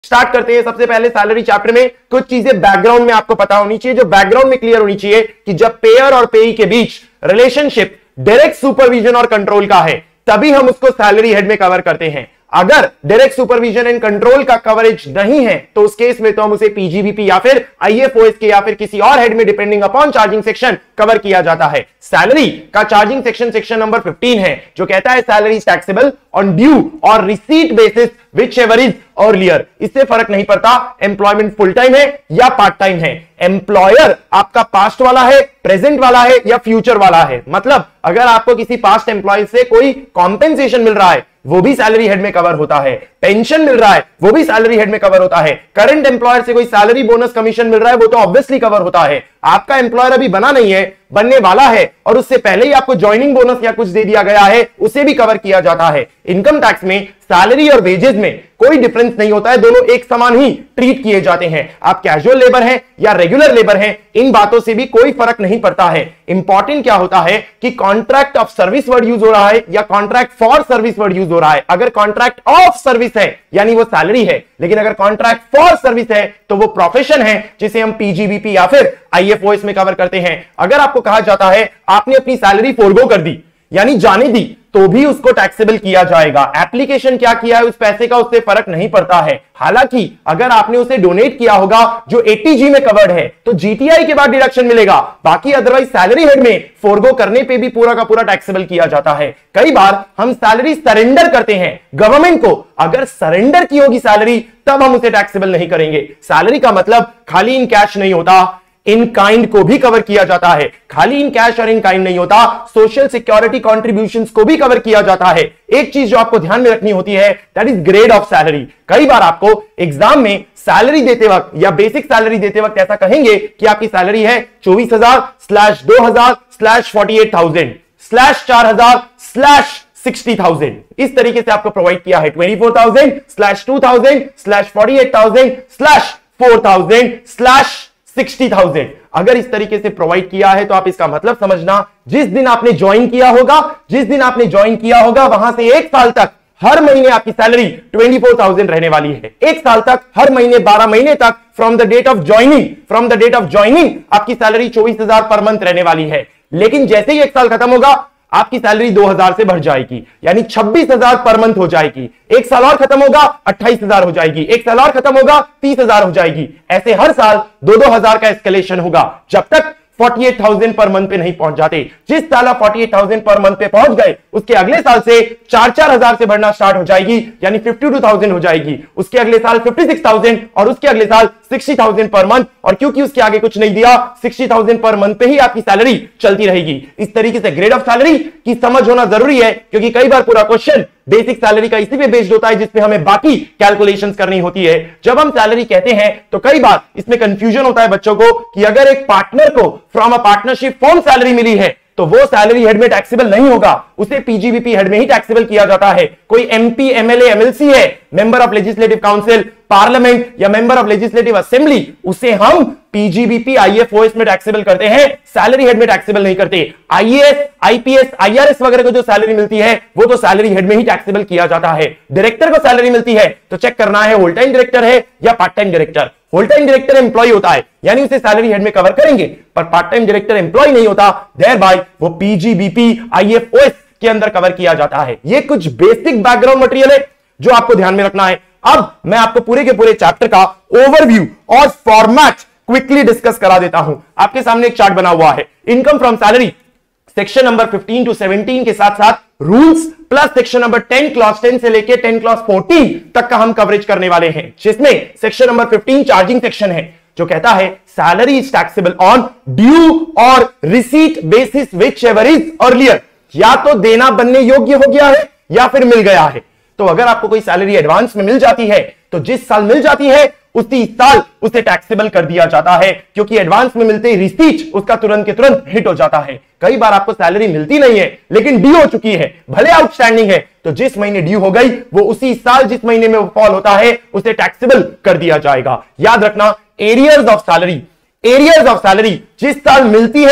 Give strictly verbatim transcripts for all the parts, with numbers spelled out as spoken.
Start करते हैं। सबसे पहले सैलरी चैप्टर में कुछ चीजें बैकग्राउंड में आपको पता होनी चाहिए, जो बैकग्राउंड में क्लियर होनी चाहिए कि जब पेयर और पेई के बीच रिलेशनशिप डायरेक्ट सुपरविजन और कंट्रोल का है तभी हम उसको सैलरी हेड में कवर करते हैं। अगर डायरेक्ट सुपरविजन एंड कंट्रोल का कवरेज नहीं है तो उस केस में तो हम उसे पीजीबीपी या फिर आईएफओएस के या फिर किसी और हेड में depending upon charging section cover किया जाता है। सैलरी का चार्जिंग सेक्शन सेक्शन नंबर पंद्रह है, जो कहता है salary is taxable on due और receipt basis whichever is earlier. इससे फर्क नहीं पड़ता एम्प्लॉयमेंट फुल टाइम है या पार्ट टाइम है, एम्प्लॉयर आपका पास्ट वाला है, प्रेजेंट वाला है या फ्यूचर वाला है। मतलब अगर आपको किसी पास्ट एम्प्लॉय से कोई कॉम्पेंसेशन मिल रहा है वो भी सैलरी हेड में कवर होता है, पेंशन मिल रहा है वो भी सैलरी हेड में कवर होता है, करंट एम्प्लॉयर से कोई सैलरी बोनस कमीशन मिल रहा है वो तो ऑब्वियसली कवर होता है। आपका एम्प्लॉयर अभी बना नहीं है, बनने वाला है और उससे पहले ही आपको ज्वाइनिंग बोनस या कुछ दे दिया गया है, उसे भी कवर किया जाता है। इनकम टैक्स में सैलरी और वेजेस में कोई डिफरेंस नहीं होता है, दोनों एक समान ही ट्रीट किए जाते हैं। आप कैजुअल लेबर हैं या रेगुलर लेबर हैं, इन बातों से भी कोई फर्क नहीं पड़ता है। इंपॉर्टेंट क्या होता है कि contract of service word use हो रहा है या contract for service word use हो रहा है। अगर कॉन्ट्रैक्ट ऑफ सर्विस है यानी वो सैलरी है, लेकिन अगर कॉन्ट्रैक्ट फॉर सर्विस है तो वो प्रोफेशन है जिसे हम पीजीबीपी या फिर आईएफओएस में कवर करते हैं। अगर आपको कहा जाता है आपने अपनी सैलरी फोरगो कर दी यानी जाने दी तो भी उसको टैक्सेबल किया जाएगा। एप्लीकेशन क्या किया है उस पैसे का उससे फर्क नहीं पड़ता है। हालांकि अगर आपने उसे डोनेट किया होगा जो अस्सी जी में कवर्ड है तो जीटीआई के बाद डिडक्शन मिलेगा, बाकी अदरवाइज सैलरी हेड में फोरगो करने पे भी पूरा का पूरा टैक्सेबल किया जाता है। कई बार हम सैलरी सरेंडर करते हैं गवर्नमेंट को, अगर सरेंडर की होगी सैलरी तब हम उसे टैक्सेबल नहीं करेंगे। सैलरी का मतलब खाली इन कैश नहीं होता, इन काइंड को भी कवर किया जाता है। खाली इन कैश और इन काइंड नहीं होता, सोशल सिक्योरिटी कॉन्ट्रीब्यूशंस को भी कवर किया जाता है। एक चीज जो आपको ध्यान में रखनी होती है that is grade of salary. कई बार आपको एग्जाम में सैलरी देते वक्त या बेसिक सैलरी देते वक्त ऐसा कहेंगे कि आपकी सैलरी है चौबीस हजार स्लैश दो हजार slash forty eight thousand slash चार हजार स्लैश सिक्सटी थाउजेंड। इस तरीके से आपको प्रोवाइड किया है twenty four thousand slash two thousand slash forty eight thousand slash four thousand slash sixty thousand. अगर इस तरीके से प्रोवाइड किया है तो आप इसका मतलब समझना, जिस दिन आपने ज्वाइन किया होगा जिस दिन आपने ज्वाइन किया होगा वहां से एक साल तक हर महीने आपकी सैलरी ट्वेंटी फोर थाउजेंड रहने वाली है। एक साल तक हर महीने बारह महीने तक from the date of joining from the date of joining आपकी सैलरी चौबीस हजार पर मंथ रहने वाली है। लेकिन जैसे ही एक साल खत्म होगा आपकी सैलरी दो हजार से बढ़ जाएगी यानी छब्बीस हजार पर मंथ हो जाएगी। एक साल और खत्म होगा अट्ठाईस हजार हो जाएगी, एक साल और खत्म होगा तीस हजार हो जाएगी। ऐसे हर साल दो दो हजार का एस्केलेशन होगा जब तक अड़तालीस हज़ार पर मंथ पे नहीं पहुंच जाते। जिस साल आप अड़तालीस हज़ार पर मंथ पे पहुंच गए उसके अगले साल से चार चार हजार से बढ़ना स्टार्ट हो जाएगी यानी बावन हज़ार हो जाएगी। उसके अगले साल छप्पन हज़ार और उसके अगले साल साठ हज़ार पर मंथ, और क्योंकि उसके आगे कुछ नहीं दिया साठ हज़ार पर मंथ पे ही आपकी सैलरी चलती रहेगी। इस तरीके से ग्रेड ऑफ सैलरी की समझ होना जरूरी है क्योंकि कई बार पूरा क्वेश्चन बेसिक सैलरी का इसी पे बेस्ड होता है जिसपे हमें बाकी कैलकुलेशंस करनी होती है। जब हम सैलरी कहते हैं तो कई बार इसमें कंफ्यूजन होता है बच्चों को कि अगर एक पार्टनर को from a partnership firm salary मिली है तो वो सैलरी हेड में टैक्सेबल नहीं होगा, उसे पीजीबीपी हेड में ही टैक्सेबल किया जाता है। कोई एमपी, एमएलए, एमएलसी है, member of legislative council, parliament या मेंबर ऑफ लेजिस्लेटिव असेंबली, उसे हम पीजीबीपी, आईएफओएस में टैक्सेबल करते हैं, सैलरी हेड में टैक्सेबल नहीं करते। आईएएस, आईपीएस, आईआरएस वगैरह को जो सैलरी मिलती है वो तो सैलरी हेड में ही टैक्सेबल किया जाता है। डायरेक्टर को सैलरी मिलती है तो चेक करना है होल टाइम डायरेक्टर है या part time director. Whole time director employ होता है यानी उसे सैलरी हेड में कवर करेंगे, पर पार्ट टाइम डायरेक्टर एम्प्लॉय नहीं होता, देयरबाय वो पीजीबीपी, आईएफओएस के अंदर कवर किया जाता है। ये कुछ बेसिक बैकग्राउंड मटेरियल है जो आपको ध्यान में रखना है। अब मैं आपको पूरे के पूरे चैप्टर का ओवरव्यू और फॉर्मेट क्विकली डिस्कस करा देता हूं। आपके सामने एक चार्ट बना हुआ है, income from salary section number fifteen to seventeen के साथ साथ rules plus section number ten clause ten से लेके टेन क्लॉज फोर्टीन तक का हम कवरेज करने वाले हैं, जिसमें section number fifteen charging section है जो कहता है salary is taxable on due और receipt basis whichever is earlier. या तो देना बनने योग्य हो गया है या फिर मिल गया है। तो अगर आपको कोई सैलरी एडवांस में मिल जाती है तो जिस साल मिल जाती है उसी साल उसे टैक्सेबल कर दिया जाता है, क्योंकि एडवांस में मिलते ही रिसीट उसका तुरंत के तुरंत हिट हो जाता है। कई बार आपको सैलरी मिलती नहीं है लेकिन ड्यू हो चुकी है, भले आउटस्टैंडिंग है, तो जिस महीने ड्यू हो गई वो उसी साल जिस महीने में वो फॉल होता है उसे टैक्सेबल कर दिया जाएगा। याद रखना arrears of salary, arrears of salary जिस साल मिलती है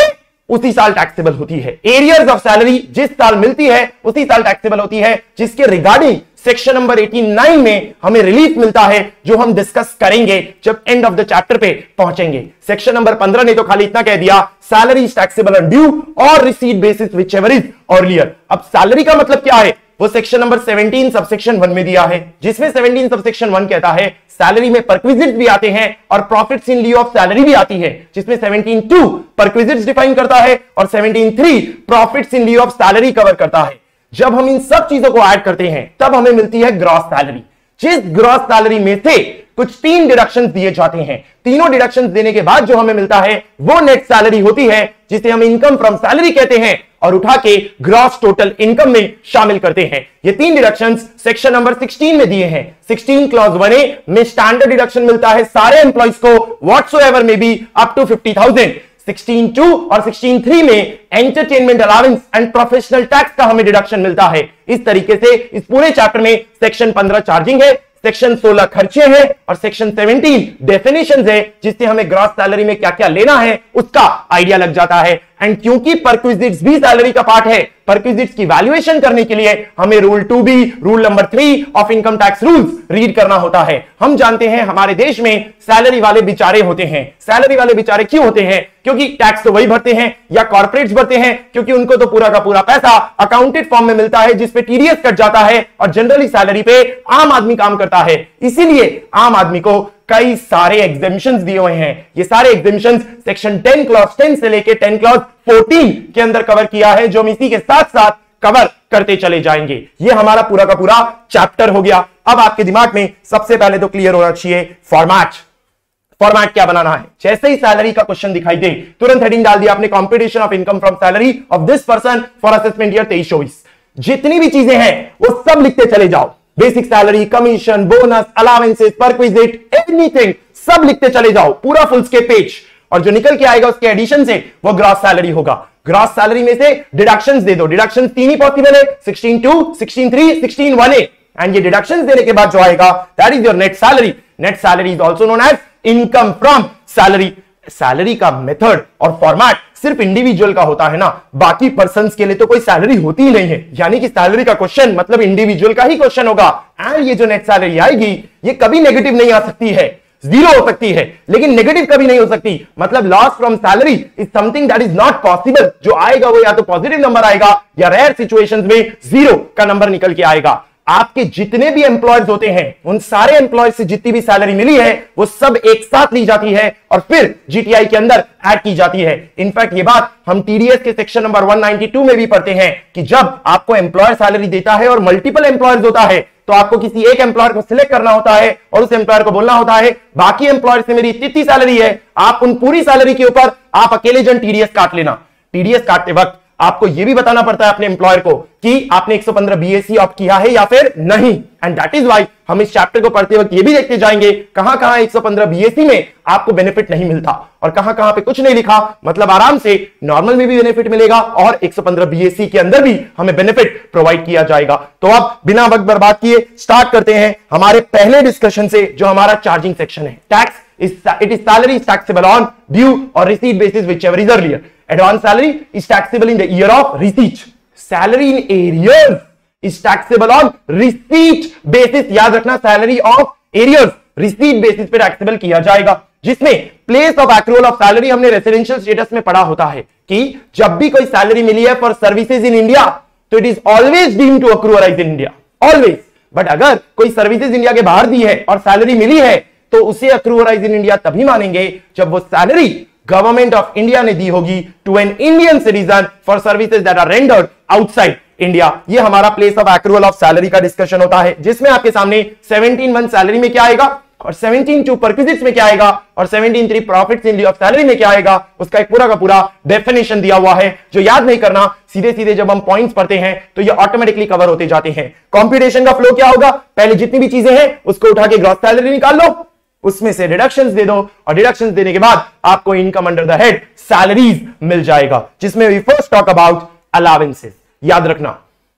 उसी साल टैक्सेबल होती है। एरियर्स ऑफ सैलरी जिस साल मिलती है उसी साल टैक्सेबल होती है, जिसके रिगार्डिंग सेक्शन नंबर नवासी में हमें रिलीफ मिलता है, जो हम डिस्कस करेंगे जब एंड ऑफ द चैप्टर पे पहुंचेंगे। सेक्शन नंबर पंद्रह ने तो खाली इतना कह दिया, salary is taxable on due और receipt basis whichever is earlier. अब सैलरी का मतलब क्या है, वो सेक्शन नंबर सत्रह सबसेक्शन वन में दिया है, जिसमें सत्रह सबसेक्शन वन कहता है सैलरी में परक्विजिट्स भी आते हैं और profits in lieu of salary भी आती है, जिसमें सत्रह टू परक्विजिट्स डिफाइन करता है और सत्रह three profits in lieu of salary cover करता है। जब हम इन सब चीजों को ऐड करते हैं तब हमें मिलती है ग्रॉस सैलरी, जिस ग्रॉस सैलरी में से कुछ तीन डिडक्शंस दिए जाते हैं। तीनों डिडक्शंस देने के बाद जो हमें मिलता है वो नेट सैलरी होती है, जिसे हम इनकम फ्रॉम सैलरी कहते हैं और उठा के ग्रॉस टोटल इनकम में शामिल करते हैं। ये तीन डिडक्शंस सेक्शन नंबर सोलह में दिए हैं। सोलह क्लॉज वन ए में स्टैंडर्ड डिडक्शन मिलता है सारे एम्प्लॉइज को whatsoever may be up to fifty thousand. सोलह टू और सोलह थ्री में entertainment allowance and professional tax का हमें डिडक्शन मिलता है। इस तरीके से इस पूरे चैप्टर में सेक्शन पंद्रह चार्जिंग है, सेक्शन सोलह खर्चे हैं और सेक्शन सत्रह डेफिनेशंस है, जिससे हमें ग्रॉस सैलरी में क्या क्या लेना है उसका आइडिया लग जाता है। एंड क्योंकि परक्विजिट्स भी सैलरी का पार्ट है, परक्विजिट्स की वैल्यूएशन करने के लिए हमें rule two B rule number three of income tax rules read करना होता है। हम जानते हैं हमारे देश में सैलरी वाले बेचारे होते हैं। सैलरी वाले बेचारे क्यों होते हैं? क्योंकि टैक्स तो वही भरते हैं या कॉर्पोरेट्स भरते हैं, क्योंकि उनको तो पूरा का पूरा पैसा अकाउंटेड फॉर्म में मिलता है, जिसपे टीडीएस कट जाता है और जनरली सैलरी पे आम आदमी काम करता है। इसीलिए आम आदमी को कई सारे एग्जेम्पशंस दिए हुए हैं। ये सारे exemptions section ten clause ten से लेके टेन क्लॉज फोर्टीन के अंदर कवर किया है, जो हम इसी के साथ साथ कवर करते चले जाएंगे। ये हमारा पूरा का पूरा चैप्टर हो गया। अब आपके दिमाग में सबसे पहले तो क्लियर होना चाहिए फॉर्मेट। फॉर्मेट क्या बनाना है? जैसे ही सैलरी का क्वेश्चन दिखाई दे तुरंत हेडिंग डाल दिया आपने, computation of income from salary of this person for assessment year तेईस चौबीस। जितनी भी चीजें हैं वो सब लिखते चले जाओ, basic salary, commission, bonus, allowances, perquisite, anything सब लिखते चले जाओ, पूरा फुल स्केप पेज। और जो निकल के आएगा उसके एडिशन से वो ग्रॉस सैलरी होगा। ग्रॉस सैलरी में से डिडक्शंस दे दो। डिडक्शंस तीन ही पॉसिबल है, सोलह टू, सोलह थ्री, सोलह वन ए। एंड ये डिडक्शंस देने के बाद जो आएगा that is your net salary. Net salary is also known as income from salary. Salary का मेथड और फॉर्मेट सिर्फ इंडिविजुअल का होता है ना, बाकी पर्संस के लिए तो कोई सैलरी होती ही नहीं है। यानी कि सैलरी का क्वेश्चन मतलब इंडिविजुअल का ही क्वेश्चन होगा। एंड ये जो नेट सैलरी आएगी ये कभी नेगेटिव नहीं आ सकती है, जीरो हो सकती है, लेकिन नेगेटिव कभी नहीं हो सकती। मतलब loss from salary is something that is not possible. जो आएगा वो या तो पॉजिटिव नंबर आएगा या रेयर सिचुएशंस में जीरो का नंबर निकल के आएगा। आपके जितने भी एम्प्लॉयज होते हैं उन सारे एम्प्लॉयज से जितनी भी सैलरी मिली है वो सब एक साथ ली जाती है और फिर जीटीआई के अंदर ऐड की जाती है। इनफैक्ट ये बात हम टीडीएस के सेक्शन नंबर एक सौ बानवे में भी पढ़ते हैं कि जब आपको एम्प्लॉयर सैलरी देता है और मल्टीपल एम्प्लॉयर्स होता है तो आपको किसी एक एम्प्लॉयर को सिलेक्ट करना होता है और उस एम्प्लॉयर को बोलना होता है बाकी एम्प्लॉयर से मेरी इतनी सैलरी है, आप उन पूरी सैलरी के ऊपर आप अकेले जन टीडीएस काट लेना। टीडीएस काटते वक्त आपको यह भी बताना पड़ता है अपने एम्प्लॉयर को कि आपने एक सौ पंद्रह बीएससी ऑप्ट किया है या फिर नहीं। एंड दैट इज व्हाई हम इस चैप्टर को पढ़ते वक्त ये भी देखते जाएंगे कहां कहां एक सौ पंद्रह बीएससी में आपको बेनिफिट नहीं मिलता और कहां कहां पे कुछ नहीं लिखा। मतलब आराम से नॉर्मल में भी बेनिफिट मिलेगा और एक सौ पंद्रह बीएससी के अंदर भी हमें बेनिफिट प्रोवाइड किया जाएगा। तो अब बिना वक्त बर्बाद किए स्टार्ट करते हैं हमारे पहले डिस्कशन से, जो हमारा चार्जिंग सेक्शन है। Tax it is salary is taxable on due और receipt basis whichever is earlier. Advance salary is taxable in the year of receipt. Salary in arrears is taxable on receipt basis. याद रखना, salary of arrears receipt basis पे taxable किया जाएगा, जिसमें place of accrual of salary हमने residential status में पढ़ा होता है कि जब भी कोई salary मिली है for services in India तो it is always deemed to accrualize in India, always. But अगर कोई services इंडिया के बाहर दी है और salary मिली है तो उसे accrualize in India तभी मानेंगे जब वो salary गवर्नमेंट ऑफ इंडिया ने दी होगी to an Indian citizen for services that are rendered outside India. ये हमारा place of accrual of salary का डिस्कशन होता है, जिसमें आपके सामने सत्रह वन सैलरी में क्या आएगा और सत्रह टू परक्विजिट्स में क्या आएगा और सत्रह three profits in lieu of salary में क्या आएगा, उसका एक पूरा का पूरा डेफिनेशन दिया हुआ है। जो याद नहीं करना, सीधे सीधे जब हम पॉइंट्स पढ़ते हैं तो ये ऑटोमेटिकली कवर होते जाते हैं। कंप्यूटेशन का फ्लो क्या होगा, पहले जितनी भी चीजें हैं उसको उठा के ग्रॉस सैलरी निकाल लो, उसमें से डिडक्शंस दे दो और डिडक्शंस देने के बाद आपको income under the head salaries मिल जाएगा, जिसमें we first talk about allowances. याद रखना,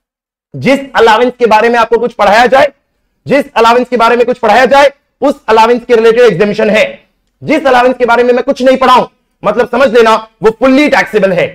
जिस अलावेंस के बारे में आपको कुछ पढ़ाया जाए जिस अलावेंस के बारे में कुछ पढ़ाया जाए उस अलावेंस के रिलेटेड एग्जामिशन है। जिस अलावेंस के बारे में मैं कुछ नहीं पढ़ाऊं मतलब समझ लेना वो फुल्ली टैक्सेबल है।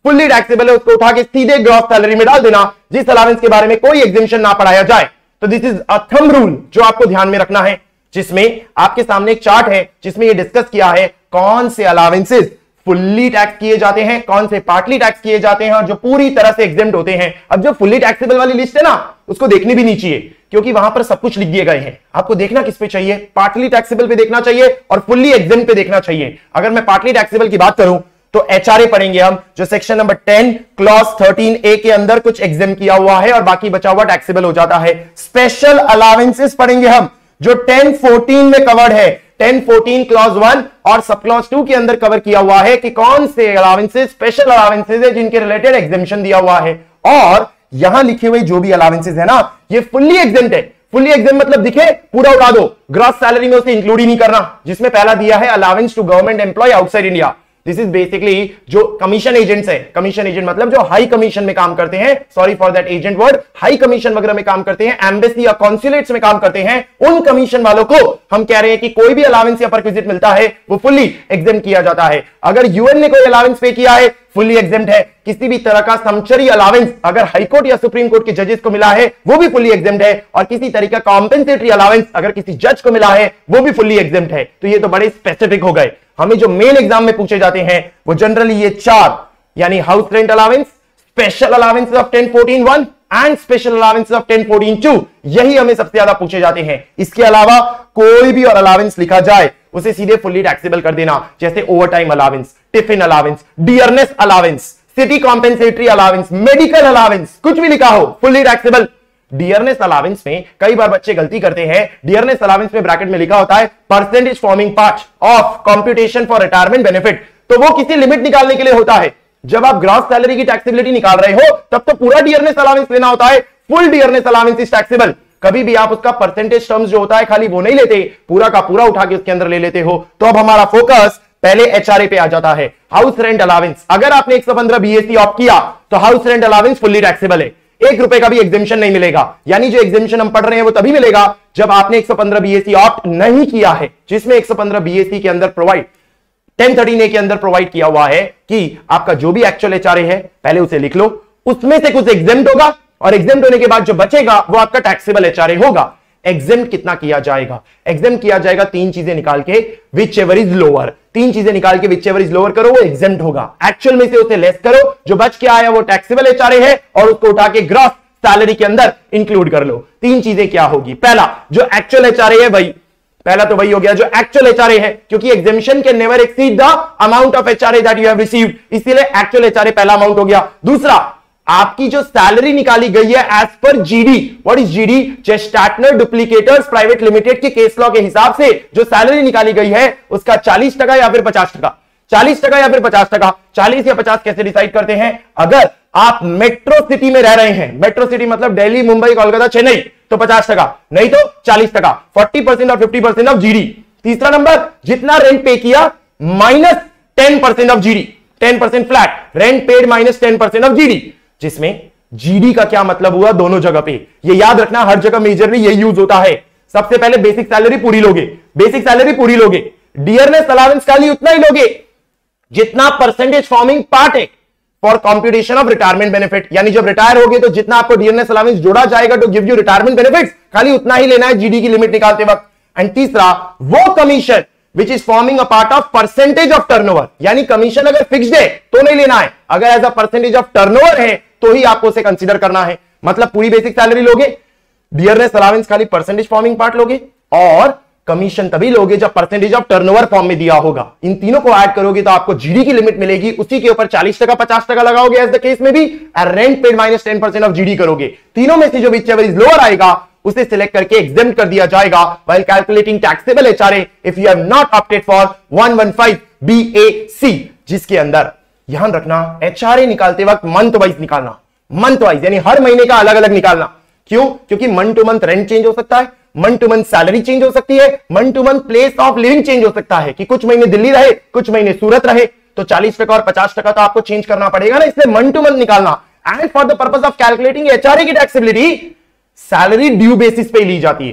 फुल्ली टैक्सेबल है, उसको उठा के सीधे ग्रॉस सैलरी में डाल देना, जिस अलावेंस के बारे में कोई एग्जेम्पशन ना पढ़ाया जाए। तो this is a thumb rule जो आपको ध्यान में रखना है, जिसमें आपके सामने एक चार्ट है जिसमें ये डिस्कस किया है कौन से अलावेंसेस फुल्ली टैक्स किए जाते हैं, कौन से पार्टली टैक्स किए जाते हैं और जो पूरी तरह से एग्जेम्प्ट होते हैं। अब जो फुल्ली टैक्सेबल वाली लिस्ट है ना, उसको देखनी भी नहीं चाहिए, क्योंकि वहां पर सब कुछ लिख दिए गए हैं। आपको देखना किस पे चाहिए, पार्टली टैक्सेबल पे देखना चाहिए और फुल्ली एग्जेम्प्ट पे देखना चाहिए। अगर मैं पार्टली टैक्सेबल की बात करूं तो एचआरए पढ़ेंगे हम, जो section number ten clause thirteen A के अंदर कुछ एग्जेम्प्ट किया हुआ है और बाकी बचा हुआ टैक्सेबल हो जाता है। स्पेशल अलावेंसेस पढ़ेंगे हम, जो टेन फोर्टीन में कवर्ड है, टेन फोर्टीन क्लॉज वन और सब क्लॉज टू के अंदर कवर किया हुआ है कि कौन से अलावेंसेस स्पेशल अलावेंसेस है जिनके रिलेटेड एग्जेम्पशन दिया हुआ है। और यहां लिखे हुए जो भी अलावेंसेस है ना, ये फुल्ली एग्जेम्प्ट है। फुल्ली एग्जेम्प्ट मतलब दिखे पूरा उड़ा दो, ग्रॉस सैलरी में उसे इंक्लूड ही नहीं करना। जिसमें पहला दिया है allowance to government employee outside India. This is basically जो कमीशन एजेंट्स है, कमीशन एजेंट मतलब जो हाई कमीशन में काम करते हैं, sorry for that agent word, high commission वगैरह में काम करते हैं, एम्बेसी या कॉन्सुलेट्स में काम करते हैं, उन कमीशन वालों को हम कह रहे हैं कि कोई भी अलावेंस या परक्विजिट मिलता है वो फुल्ली एग्जेम्प्ट किया जाता है। अगर यूएन ने कोई अलावेंस पे किया है, फुल्ली एग्जेम्प्ट है। किसी भी तरह का समचरी अलावेंस अगर हाईकोर्ट या सुप्रीम कोर्ट के जजेस को मिला है, वो भी फुल्ली एग्जेम्प्ट है। और किसी तरीका कॉम्पेंसेटरी अलावेंस अगर किसी जज को मिला है, वो भी फुल्ली एग्जेम्प्ट है। तो ये तो बड़े स्पेसिफिक हो गए। हमें जो मेन एग्जाम में पूछे जाते हैं वो जनरली ये चार, यानी house rent allowance, special allowances of ten fourteen one and special allowances of ten fourteen two, यही हमें सबसे ज्यादा पूछे जाते हैं। इसके अलावा कोई भी और अलावेंस लिखा जाए उसे सीधे फुल्ली टैक्सेबल कर देना, जैसे overtime allowance, tiffin allowance, dearness allowance, city compensatory allowance, medical allowance, कुछ भी लिखा हो फुल्ली टैक्सेबल। डियरनेस अलावेंस में कई बार बच्चे गलती करते हैं। डियरनेस अलावेंस में ब्रैकेट में लिखा होता है percentage forming part of computation for retirement benefit, तो वो किसी लिमिट निकालने के लिए होता है। जब आप ग्रॉस सैलरी की टैक्सेबिलिटी निकाल रहे हो तब तो पूरा डियरनेस अलावेंस लेना होता है। Full dearness allowance is taxable. कभी भी आप उसका परसेंटेज टर्म्स जो होता है खाली वो नहीं लेते, पूरा का पूरा उठा के उसके अंदर ले लेते हो। तो अब हमारा फोकस पहले एचआरए पे आ जाता है। हाउस रेंट अलावेंस, अगर आपने एक सौ पंद्रह बीएससी ऑप्ट किया तो house rent allowance fully taxable है। एक रुपए का भी एग्जेम्पशन नहीं मिलेगा, यानी जो एग्जेम्पशन हम पढ़ रहे हैं वो तभी मिलेगा जब आपने एक सौ पंद्रह बीएससी ऑप्ट नहीं किया है, जिसमें एक सौ पंद्रह बीएससी के अंदर प्रोवाइड टेन थर्टीन ए के अंदर प्रोवाइड किया हुआ है कि आपका जो भी एक्चुअल एचआरए है पहले उसे लिख लो, उसमें से कुछ एग्जेम्प्ट होगा और एग्जेम्प्ट होने के बाद जो बचेगा वो आपका टैक्सेबल एचआरए होगा। एग्जेम्प्ट कितना किया जाएगा? एग्जेम्प्ट किया जाएगा तीन चीजें निकाल के, विच एवर इज लोअर, तीन चीजें निकाल के विच एवर इज लोअर करो, वो एग्जेम्प्ट होगा। एक्चुअल में से उसे लेस करो, जो बच के आया वो टैक्सेबल एचआरए है और उसको उठा के ग्रॉस सैलरी के अंदर इंक्लूड कर लो। तीन चीजें क्या होगी? पहला, जो एक्चुअल एचआरए है वही, पहला तो वही हो गया जो एक्चुअल एचआरए है, क्योंकि exemption can never exceed the amount of HRA that you have received, इसीलिए एक्चुअल एचआरए पहला अमाउंट हो गया। दूसरा, आपकी जो सैलरी निकाली गई है as per GD, what is GD? Gestetner duplicators private limited के केस लॉ के हिसाब से जो सैलरी निकाली गई है उसका चालीस टका या फिर पचास टका, चालीस टका या फिर पचास टका, चालीस या पचास कैसे डिसाइड करते हैं? अगर आप मेट्रो सिटी में रह रहे हैं, मेट्रो सिटी मतलब दिल्ली, मुंबई, कोलकाता, चेन्नई, तो पचास टका, नहीं तो चालीस टका, फोर्टी परसेंट और फिफ्टी परसेंट ऑफ जीडी। तीसरा नंबर, जितना रेंट पे किया minus ten percent of GD, ten percent flat, rent paid minus ten percent of GD, जिसमें जीडी का क्या मतलब हुआ दोनों जगह पे, ये याद रखना, हर जगह मेजरली ये यूज होता है। सबसे पहले बेसिक सैलरी पूरी लोगे, बेसिक सैलरी पूरी लोगे, डियरनेस अलावेंस खाली उतना ही लोगे जितना परसेंटेज फॉर्मिंग पार्ट है for computation of retirement benefit, यानी जब रिटायर होगे तो जितना आपको डियरनेस अलावेंस जोड़ा जाएगा to give you retirement benefits, खाली उतना ही लेना है जीडी की लिमिट निकालते वक्त। एंड तीसरा, वो commission which is forming a part of percentage of turnover, यानी कमीशन अगर फिक्स्ड है तो नहीं लेना है, अगर as a percentage of turnover है तो ही आपको उसे कंसीडर करना है। मतलब पूरी बेसिक सैलरी लोगे, डियरनेस अलावेंस खाली परसेंटेज फॉर्मिंग पार्ट लोगे, और कमीशन तभी लोगे जब परसेंटेज ऑफ टर्नओवर फॉर्म में दिया होगा। इन तीनों को ऐड करोगे तो आपको जीडी की लिमिट मिलेगी, उसी के ऊपर चालीस टका पचास टका लगाओगे एज द केस में भी, rent paid minus ten percent of GD करोगे। तीनों में से जो विच एवर इज लोअर आएगा उसे सिलेक्ट करके एग्जेम्प्ट कर दिया जाएगा while calculating taxable HRA if you have not opted for one one five B A C, जिसके अंदर ध्यान रखना एचआरए निकालते वक्त मंथ वाइज निकालना, मंथ वाइज यानी हर महीने का अलग अलग निकालना। क्यों? क्योंकि month to month rent change हो सकता है, month to month salary change हो सकती है, month to month place of living change हो सकता है कि कुछ महीने दिल्ली रहे, कुछ महीने सूरत रहे, तो चालीस टका और पचास टका तो आपको चेंज करना पड़ेगा ना, इसलिए मंथ टू मंथ निकालना। And for the purpose of calculating HRA की टैक्सेबिलिटी, सैलरी ड्यू बेसिस पे ली जाती है।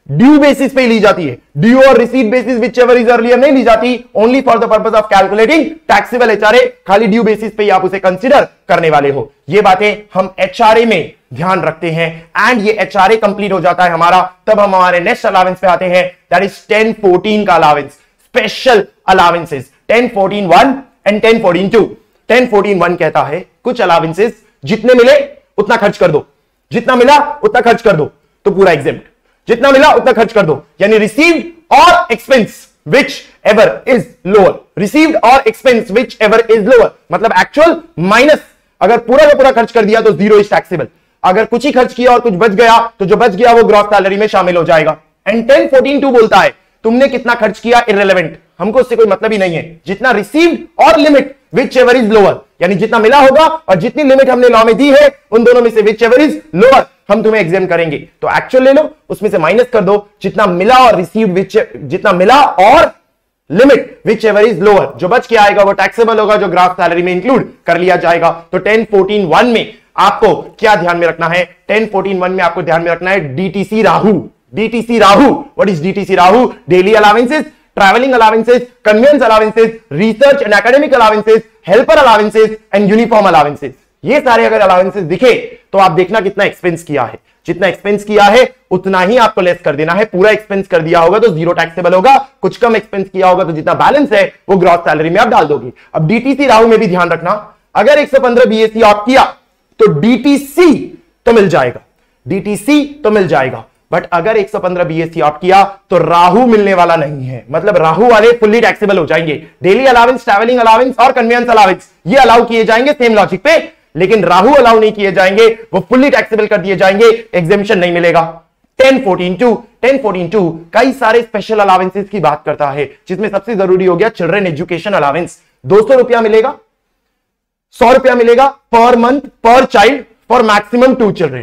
ड्यू बेसिस पे ही ली जाती है। ड्यू और receipt basis whichever is earlier नहीं ली जाती, only for the purpose of calculating taxable HRA. खाली ड्यू बेसिस पे ही आप उसे कंसीडर करने वाले हो। ये बातें हम एचआरए में ध्यान रखते हैं एंड ये एचआरए कंप्लीट हो जाता है हमारा, तब हम हमारे नेक्स्ट अलावेंस पे आते हैं, दैट इज टेन फोर्टीन का allowance, special allowances ten fourteen one and ten fourteen two. Ten fourteen one कहता है कुछ अलावेंसेस जितने मिले उतना खर्च कर दो, जितना मिला उतना खर्च कर दो, तो पूरा एग्जेम्प्ट, जितना मिला उतना खर्च कर दो, यानी रिसीव्ड और expense whichever is lower, received और expense whichever is lower, मतलब एक्चुअल माइनस, अगर पूरा का पूरा खर्च कर दिया तो जीरो इज टैक्सेबल, अगर कुछ ही खर्च किया और कुछ बच गया तो जो बच गया वो ग्रॉस सैलरी में शामिल हो जाएगा। एंड टेन फोर्टीन टू बोलता है तुमने कितना खर्च किया इररिलेवेंट, हमको उससे कोई मतलब ही नहीं है, जितना रिसीव्ड और limit whichever is lower, यानी जितना मिला होगा और जितनी लिमिट हमने लॉ में दी है उन दोनों में से विच एवर इज लोअर हम तुम्हें एग्जाम करेंगे। तो एक्चुअल ले लो, उसमें से माइनस कर दो जितना मिला और रिसीव्ड विच, जितना मिला और limit whichever is lower, जो बच के आएगा वो टैक्सेबल होगा, जो ग्रॉस सैलरी में इंक्लूड कर लिया जाएगा। तो टेन फोर्टीन वन में आपको क्या ध्यान में रखना है, टेन फोर्टीन वन में आपको ध्यान में रखना है DTC Rahu. DTC Rahu, what is DTC Rahu? Daily allowances, travelling allowances, conveyance allowances, research and academic allowances, helper allowances and uniform allowances. ये सारे अगर अलावेंसेस दिखे तो आप देखना कितना एक्सपेंस किया है, जितना एक्सपेंस किया है उतना ही आपको लेस कर देना है। पूरा एक्सपेंस कर दिया होगा तो जीरो टैक्सेबल होगा, कुछ कम एक्सपेंस किया होगा तो जितना बैलेंस है वो ग्रॉस सैलरी में आप डाल दोगे। अब डीटीसी राहु में भी ध्यान रखना, अगर एक सौ पंद्रह बीएससी ऑप्ट किया तो डीटीसी तो मिल जाएगा, डीटीसी तो मिल जाएगा, बट अगर एक सौ पंद्रह बीएससी ऑप्ट किया तो राहु मिलने वाला नहीं है, मतलब राहु वाले फुल्ली टैक्सेबल हो जाएंगे। डेली अलावेंस, ट्रैवलिंग अलावेंस और कन्वेंस अलावेंस ये अलाउ किए जाएंगे सेम लॉजिक पे, लेकिन राहु अलाउ नहीं किए जाएंगे, वो फुल्ली टैक्सेबल कर दिए जाएंगे, एग्जेम्पशन नहीं मिलेगा। Ten fourteen two, ten fourteen two कई सारे स्पेशल अलावेंसेस की बात करता है, जिसमें सबसे जरूरी हो गया चिल्ड्रन एजुकेशन अलावेंस। दो सौ रुपया मिलेगा, सौ रुपया मिलेगा per month per child for maximum two children,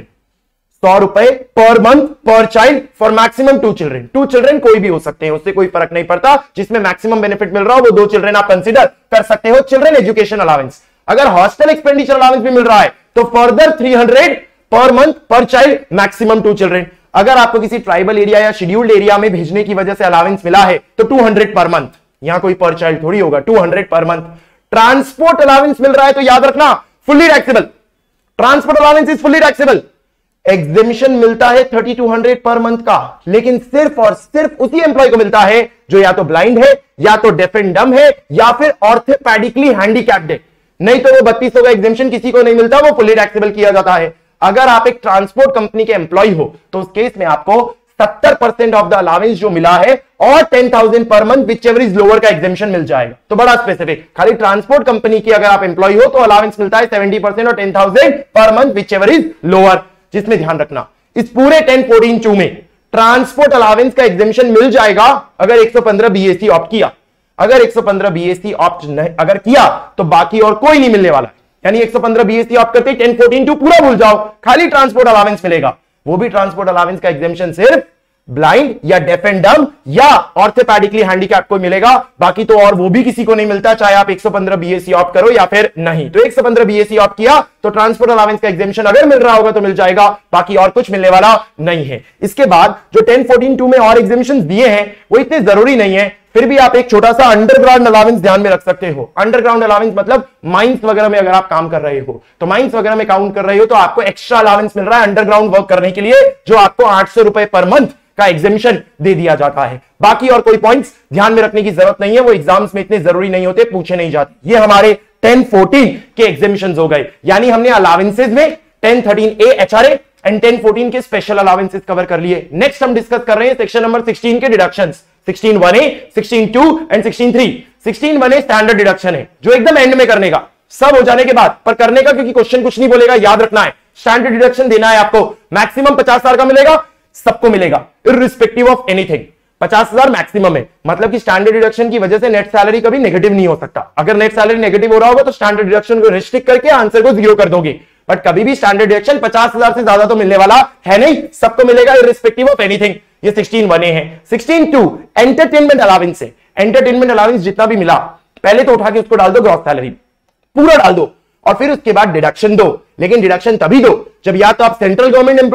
सौ रुपए per month per child for maximum two children. Two children कोई भी हो सकते हैं, उससे कोई फर्क नहीं पड़ता, जिसमें मैक्सिमम बेनिफिट मिल रहा हो वो दो चिल्ड्रेन आप कंसीडर कर सकते हो चिल्ड्रन एजुकेशन अलावेंस। अगर हॉस्टल एक्सपेंडिचर अलावेंस भी मिल रहा है तो further three hundred per month per child maximum two children. अगर आपको किसी ट्राइबल एरिया या शेड्यूल्ड एरिया में भेजने की वजह से अलावेंस मिला है तो टू हंड्रेड पर मंथ, यहां कोई पर चाइल्ड थोड़ी होगा, two hundred per month. Transport allowance मिल रहा है तो याद रखना fully taxable, transport allowance is fully taxable. Exemption मिलता है thirty two hundred per month का, लेकिन सिर्फ और सिर्फ उसी एम्प्लॉय को मिलता है जो या तो ब्लाइंड है, या तो डेफ एंड डम है, या फिर ऑर्थोपेडिकली हैंडीकैप्ड है, नहीं तो वो बत्तीस सौ का एग्जेम्पशन किसी को नहीं मिलता, वो फुल्ली टैक्सेबल किया जाता है। अगर आप एक ट्रांसपोर्ट कंपनी के एम्प्लॉय हो तो उस केस में आपको सत्तर परसेंट ऑफ द अलावेंस जो मिला है और ten thousand per month whichever is lower का एग्जेम्पशन मिल जाएगा। तो बड़ा स्पेसिफिक, खाली ट्रांसपोर्ट कंपनी की अगर आप एम्प्लॉय हो तो अलावेंस मिलता है सेवेंटी परसेंट और ten thousand per month whichever is lower. जिसमें ध्यान रखना इस पूरे टेन फोर्टीन टू में ट्रांसपोर्ट अलावेंस का एग्जेम्पशन मिल जाएगा अगर एक सौ पंद्रह बीएससी ऑप्ट किया, अगर एक सौ पंद्रह बीएससी ऑप्ट नहीं अगर किया तो बाकी और कोई नहीं मिलने वाला, यानी एक सौ पंद्रह बीएससी ऑप्ट करते टेन फोर्टीन टू पूरा भूल जाओ, खाली ट्रांसपोर्ट अलावेंस मिलेगा। वो भी ट्रांसपोर्ट अलावेंस का एग्जेम्पशन सिर्फ ब्लाइंड या डेफ एंड डम या ऑर्थोपेडिकली हैंडीकैप को मिलेगा, बाकी तो और वो भी किसी को नहीं मिलता, चाहे आप एक सौ पंद्रह बीएससी ऑप्ट करो या फिर नहीं। तो एक सौ पंद्रह बीएससी ऑप्ट किया तो ट्रांसपोर्ट अलावेंस का एग्जेम्पशन अगर मिल रहा होगा तो मिल जाएगा, बाकी और कुछ मिलने वाला नहीं है। इसके बाद जो टेन फोर्टीन टू में और एग्जेम्पशंस दिए हैं वो इतने जरूरी नहीं है, फिर भी आप एक छोटा सा अंडरग्राउंड अलावेंस ध्यान में रख सकते हो। अंडरग्राउंड अलावेंस मतलब माइंस वगैरह में अगर आप काम कर रहे हो तो माइंस वगैरह में काउंट कर रहे हो तो आपको एक्स्ट्रा अलावेंस मिल रहा है अंडरग्राउंड वर्क करने के लिए, जो आपको आठ सौ रुपए पर मंथ का एग्जेम्पशन दे दिया जाता है। बाकी और कोई पॉइंट्स ध्यान में रखने की जरूरत नहीं है, वो एग्जाम्स में इतने जरूरी नहीं होते, पूछे नहीं जाते। ये हमारे टेन फोर्टीन के एग्जेम्पशंस हो गए, यानी हमने अलावेंसेज में ten thirteen A HRA and ten fourteen के स्पेशल अलावेंसेज कवर कर लिए। नेक्स्ट हम डिस्कस कर रहे हैं सेक्शन नंबर सिक्सटीन के deductions, sixteen one A, sixteen two and sixteen three. Sixteen one A standard deduction है जो एकदम एंड में करने का, सब हो जाने के बाद पर करने का, क्योंकि क्वेश्चन कुछ नहीं बोलेगा, याद रखना है। स्टैंडर्ड डिडक्शन देना है आपको, मैक्सिमम पचास हजार का मिलेगा, सबको मिलेगा इररिस्पेक्टिव ऑफ एनीथिंग। पचास हजार मैक्सिमम है, मतलब कि स्टैंडर्ड डिडक्शन की वजह से नेट सैलरी कभी नेगेटिव नहीं हो सकता। अगर नेट सैलरी नेगेटिव हो रहा होगा तो स्टैंडर्ड डिडक्शन को रिस्ट्रिक्ट करके आंसर को जीरो कर दोगे, बट कभी भी स्टैंडर्ड डिडक्शन पचास हजार से ज्यादा तो मिलने वाला है नहीं, सबको मिलेगा इररिस्पेक्टिव ऑफ एनीथिंग। ये सिक्सटीन वन ए है। सिक्सटीन टू एंटरटेनमेंट अलावेंस है। एंटरटेनमेंट अलावेंस जितना भी मिला पहले तो उठा के उसको डाल दो ग्रॉस सैलरी, पूरा डाल दो और फिर उसके बाद डिडक्शन दो, लेकिन डिडक्शन तभी दो जब या तो आप सेंट्रल गवर्नमेंट एम्प्लॉय हो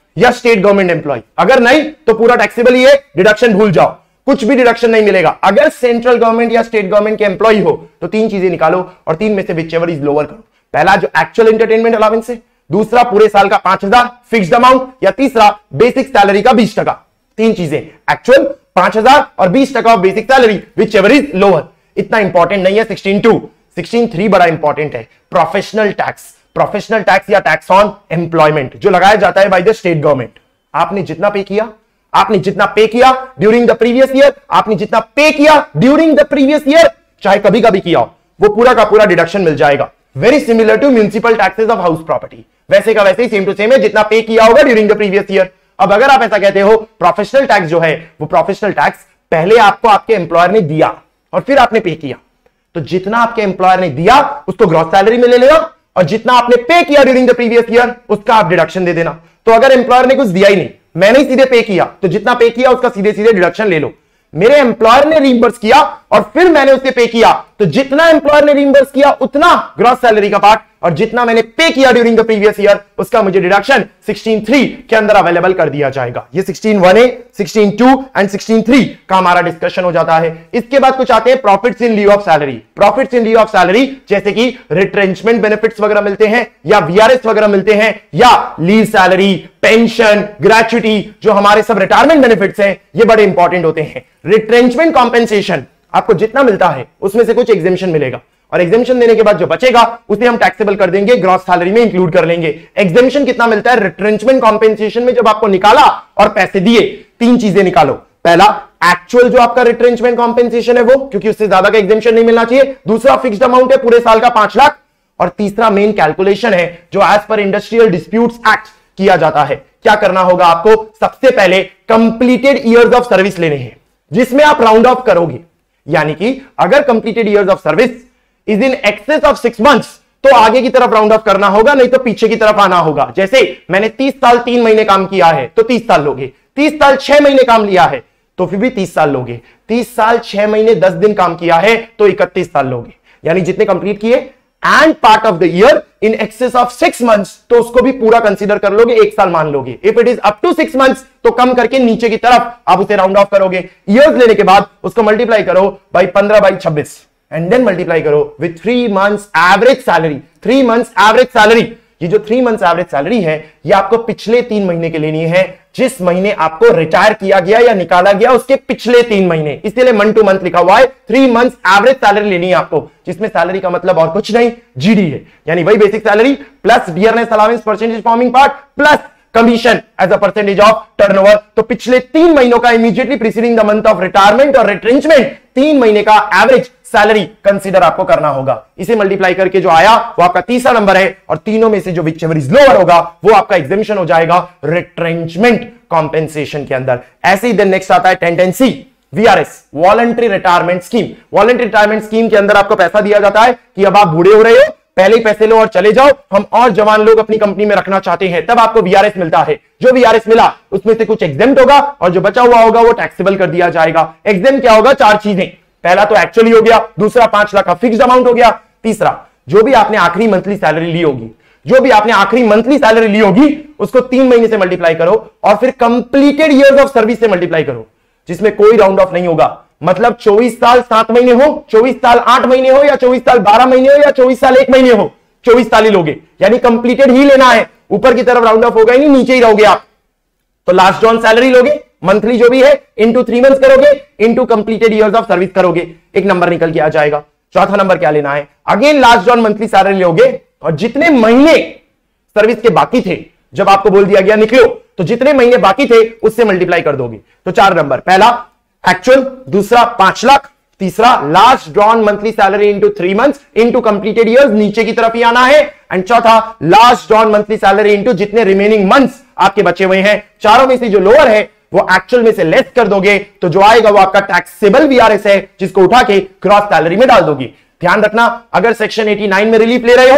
या स्टेट गवर्नमेंट एम्प्लॉय? अगर नहीं तो पूरा टैक्सेबल ही है, डिडक्शन भूल जाओ, कुछ भी डिडक्शन नहीं मिलेगा। अगर सेंट्रल गवर्नमेंट या स्टेट गवर्नमेंट के एम्प्लॉय हो तो तीन चीजें निकालो और तीन में से विचएवर इज लोअर करो। पहला जो एक्चुअल एंटरटेनमेंट अलाउंस है, दूसरा पूरे साल का पांच हजार फिक्स्ड अमाउंट, या तीसरा बेसिक सैलरी का बीस टका। तीन चीजें, एक्चुअल, पांच हजार और बीस टका of basic salary, whichever is lower. इतना इंपॉर्टेंट नहीं है सिक्सटीन टू, सिक्सटीन थ्री बड़ा इंपॉर्टेंट है, प्रोफेशनल टैक्स। प्रोफेशनल टैक्स या टैक्स ऑन एम्प्लॉयमेंट जो लगाया जाता है बाय द स्टेट गवर्नमेंट। आपने जितना पे किया, आपने जितना पे किया ड्यूरिंग द प्रीवियस ईयर, आपने जितना पे किया ड्यूरिंग द प्रीवियस ईयर, चाहे कभी कभी किया हो, वो पूरा का पूरा डिडक्शन मिल जाएगा। Very similar to municipal taxes of house property, वैसे का वैसे ही सेम टू सेम है, जितना पे किया होगा ड्यूरिंग द प्रीवियस ईयर। अब अगर आप ऐसा कहते हो प्रोफेशनल टैक्स जो है वो प्रोफेशनल टैक्स पहले आपको आपके एम्प्लॉयर ने दिया और फिर आपने पे किया, तो जितना आपके एम्प्लॉयर ने दिया उसको ग्रॉस सैलरी में ले लेना और जितना आपने पे किया ड्यूरिंग द प्रीवियस ईयर उसका आप डिडक्शन दे देना। तो अगर एम्प्लॉयर ने कुछ दिया ही नहीं, मैंने ही सीधे पे किया, तो जितना पे किया उसका सीधे सीधे डिडक्शन ले लो। मेरे एम्प्लॉयर ने रीइंबर्स किया और फिर मैंने उससे पे किया, तो जितना एम्प्लॉयर ने रीइंबर्स किया उतना ग्रॉस सैलरी का पार्ट, और जितना मैंने पे किया ड्यूरिंग द प्रीवियस ईयर उसका मुझे डिडक्शन सिक्सटीन थ्री के अंदर अवेलेबल कर दिया जाएगा। ये sixteen one A, sixteen two and sixteen three का हमारा डिस्कशन हो जाता है। इसके बाद कुछ आते हैं profits in lieu of salary. Profits in lieu of salary जैसे कि रिट्रेंचमेंट बेनिफिट्स वगैरह मिलते हैं या वीआरएस वगैरह मिलते हैं या लीव सैलरी, पेंशन, ग्रेच्युटी, जो हमारे सब रिटायरमेंट बेनिफिट्स हैं, ये बड़े इंपॉर्टेंट होते हैं। रिट्रेंचमेंट कॉम्पेंसेशन आपको जितना मिलता है उसमें से कुछ एग्जेम्पशन मिलेगा और एग्जेम्पशन देने के बाद जो बचेगा उसे हम टैक्सेबल कर देंगे, ग्रॉस सैलरी में इंक्लूड कर लेंगे। एग्जेम्पशन कितना मिलता है रिट्रेंचमेंट कॉम्पेंसेशन में? जब आपको निकाला और पैसे दिए, तीन चीजें निकालो। पहला एक्चुअल जो आपका रिट्रेंचमेंट कॉम्पेंसेशन है वो, क्योंकि उससे ज्यादा का एग्जेम्पशन नहीं मिलना चाहिए। दूसरा फिक्स्ड अमाउंट है पूरे साल का पांच लाख, और तीसरा मेन कैलकुलेशन है जो as per industrial disputes act किया जाता है। क्या करना होगा आपको? सबसे पहले कंप्लीटेड ईयर्स ऑफ सर्विस लेने हैं जिसमें आप राउंड ऑफ करोगे, यानी कि अगर completed years of service is in excess of six months तो आगे की तरफ राउंड ऑफ करना होगा, नहीं तो पीछे की तरफ आना होगा। जैसे मैंने तीस साल तीन महीने काम किया है तो तीस साल लोगे, तीस साल छह महीने काम लिया है तो फिर भी तीस साल लोगे, तीस साल छह महीने दस दिन काम किया है तो इकतीस साल लोगे। यानी जितने कंप्लीट किए and part of the year in excess of six months तो उसको भी पूरा कंसीडर कर लोगे, एक साल मान लोगे। If it is up to six months तो कम करके नीचे की तरफ आप उसे राउंड ऑफ करोगे। ईयर्स लेने के बाद उसको मल्टीप्लाई करो बाई पंद्रह बाई छब्बीस एंड देन मल्टीप्लाई करो with three months average salary. Three months average salary, ये जो थ्री मंथ्स एवरेज सैलरी है ये आपको पिछले तीन महीने के लेनी है, जिस महीने आपको रिटायर किया गया या निकाला गया उसके पिछले तीन महीने, इसलिए मंथ टू मंथ लिखा हुआ है। थ्री मंथ्स एवरेज सैलरी लेनी है आपको, जिसमें सैलरी का मतलब और कुछ नहीं, जीडी है, यानी वही basic salary plus dearness allowance percentage forming part plus commission as a percentage of turnover. तो पिछले तीन महीनों का immediately preceding the month of retirement और रिट्रेंचमेंट तीन महीने का एवरेज सैलरी कंसीडर आपको करना होगा। इसे मल्टीप्लाई करके जो आया वो आपका तीसरा नंबर है, और तीनों में से जो व्हिचएवर इज लोअर होगा वो आपका एग्जेम्पशन हो जाएगा रिट्रेंचमेंट कॉम्पेंसेशन के अंदर। ऐसे ही देन नेक्स्ट आता है tendency VRS, voluntary retirement scheme. Voluntary retirement scheme के अंदर आपको पैसा दिया जाता है कि अब आप बूढ़े हो रहे हो, पहले ही पैसे लो और चले जाओ, हम और जवान लोग अपनी कंपनी में रखना चाहते हैं, तब आपको वीआरएस मिलता है। जो वीआरएस मिला उसमें से कुछ एग्जेम्प्ट होगा और जो बचा हुआ होगा वो टैक्सेबल कर दिया जाएगा। एग्जेम्प्ट क्या होगा? चार चीजें, पहला तो एक्चुअली हो गया, दूसरा पांच लाख का फिक्स्ड अमाउंट हो गया, तीसरा जो भी आपने आखिरी मंथली सैलरी ली होगी, जो भी आपने आखिरी मंथली सैलरी ली होगी उसको तीन महीने से मल्टीप्लाई करो और फिर कंप्लीटेड ईयर्स ऑफ सर्विस से मल्टीप्लाई करो, जिसमें कोई राउंड ऑफ नहीं होगा। मतलब चौबीस साल सात महीने हो, चौबीस साल आठ महीने हो, या चौबीस साल बारह महीने हो, या चौबीस साल एक महीने हो, चौबीस साल ही लोगे, यानी कंप्लीटेड ही लेना है। ऊपर की तरफ राउंड ऑफ होगा ही नहीं, नीचे ही रहोगे आप। तो लास्ट ऑन सैलरी लोगे, मंथली जो भी है, इंटू थ्री मंथ्स करोगे, into completed years of service करोगे, एक नंबर निकल के आ जाएगा। चौथा नंबर क्या लेना है? अगेन लास्ट ऑन मंथली सैलरी लोगे और जितने महीने सर्विस के बाकी थे, जब आपको बोल दिया गया निकलो, तो जितने महीने बाकी थे उससे मल्टीप्लाई कर दोगे। तो चार नंबर, पहला एक्चुअल, दूसरा पांच लाख, तीसरा last drawn monthly salary into three months into completed years, नीचे की तरफ ही आना है, एंड चौथा last drawn monthly salary into जितने रिमेनिंग मंथ्स आपके बचे हुए हैं। चारों में से जो लोअर है वो एक्चुअल में से लेस कर दोगे, तो जो आएगा वो आपका टैक्सेबल वीआरएस है, जिसको उठा के ग्रॉस सैलरी में डाल दोगे। ध्यान रखना, अगर सेक्शन एटी नाइन में रिलीफ ले रहे हो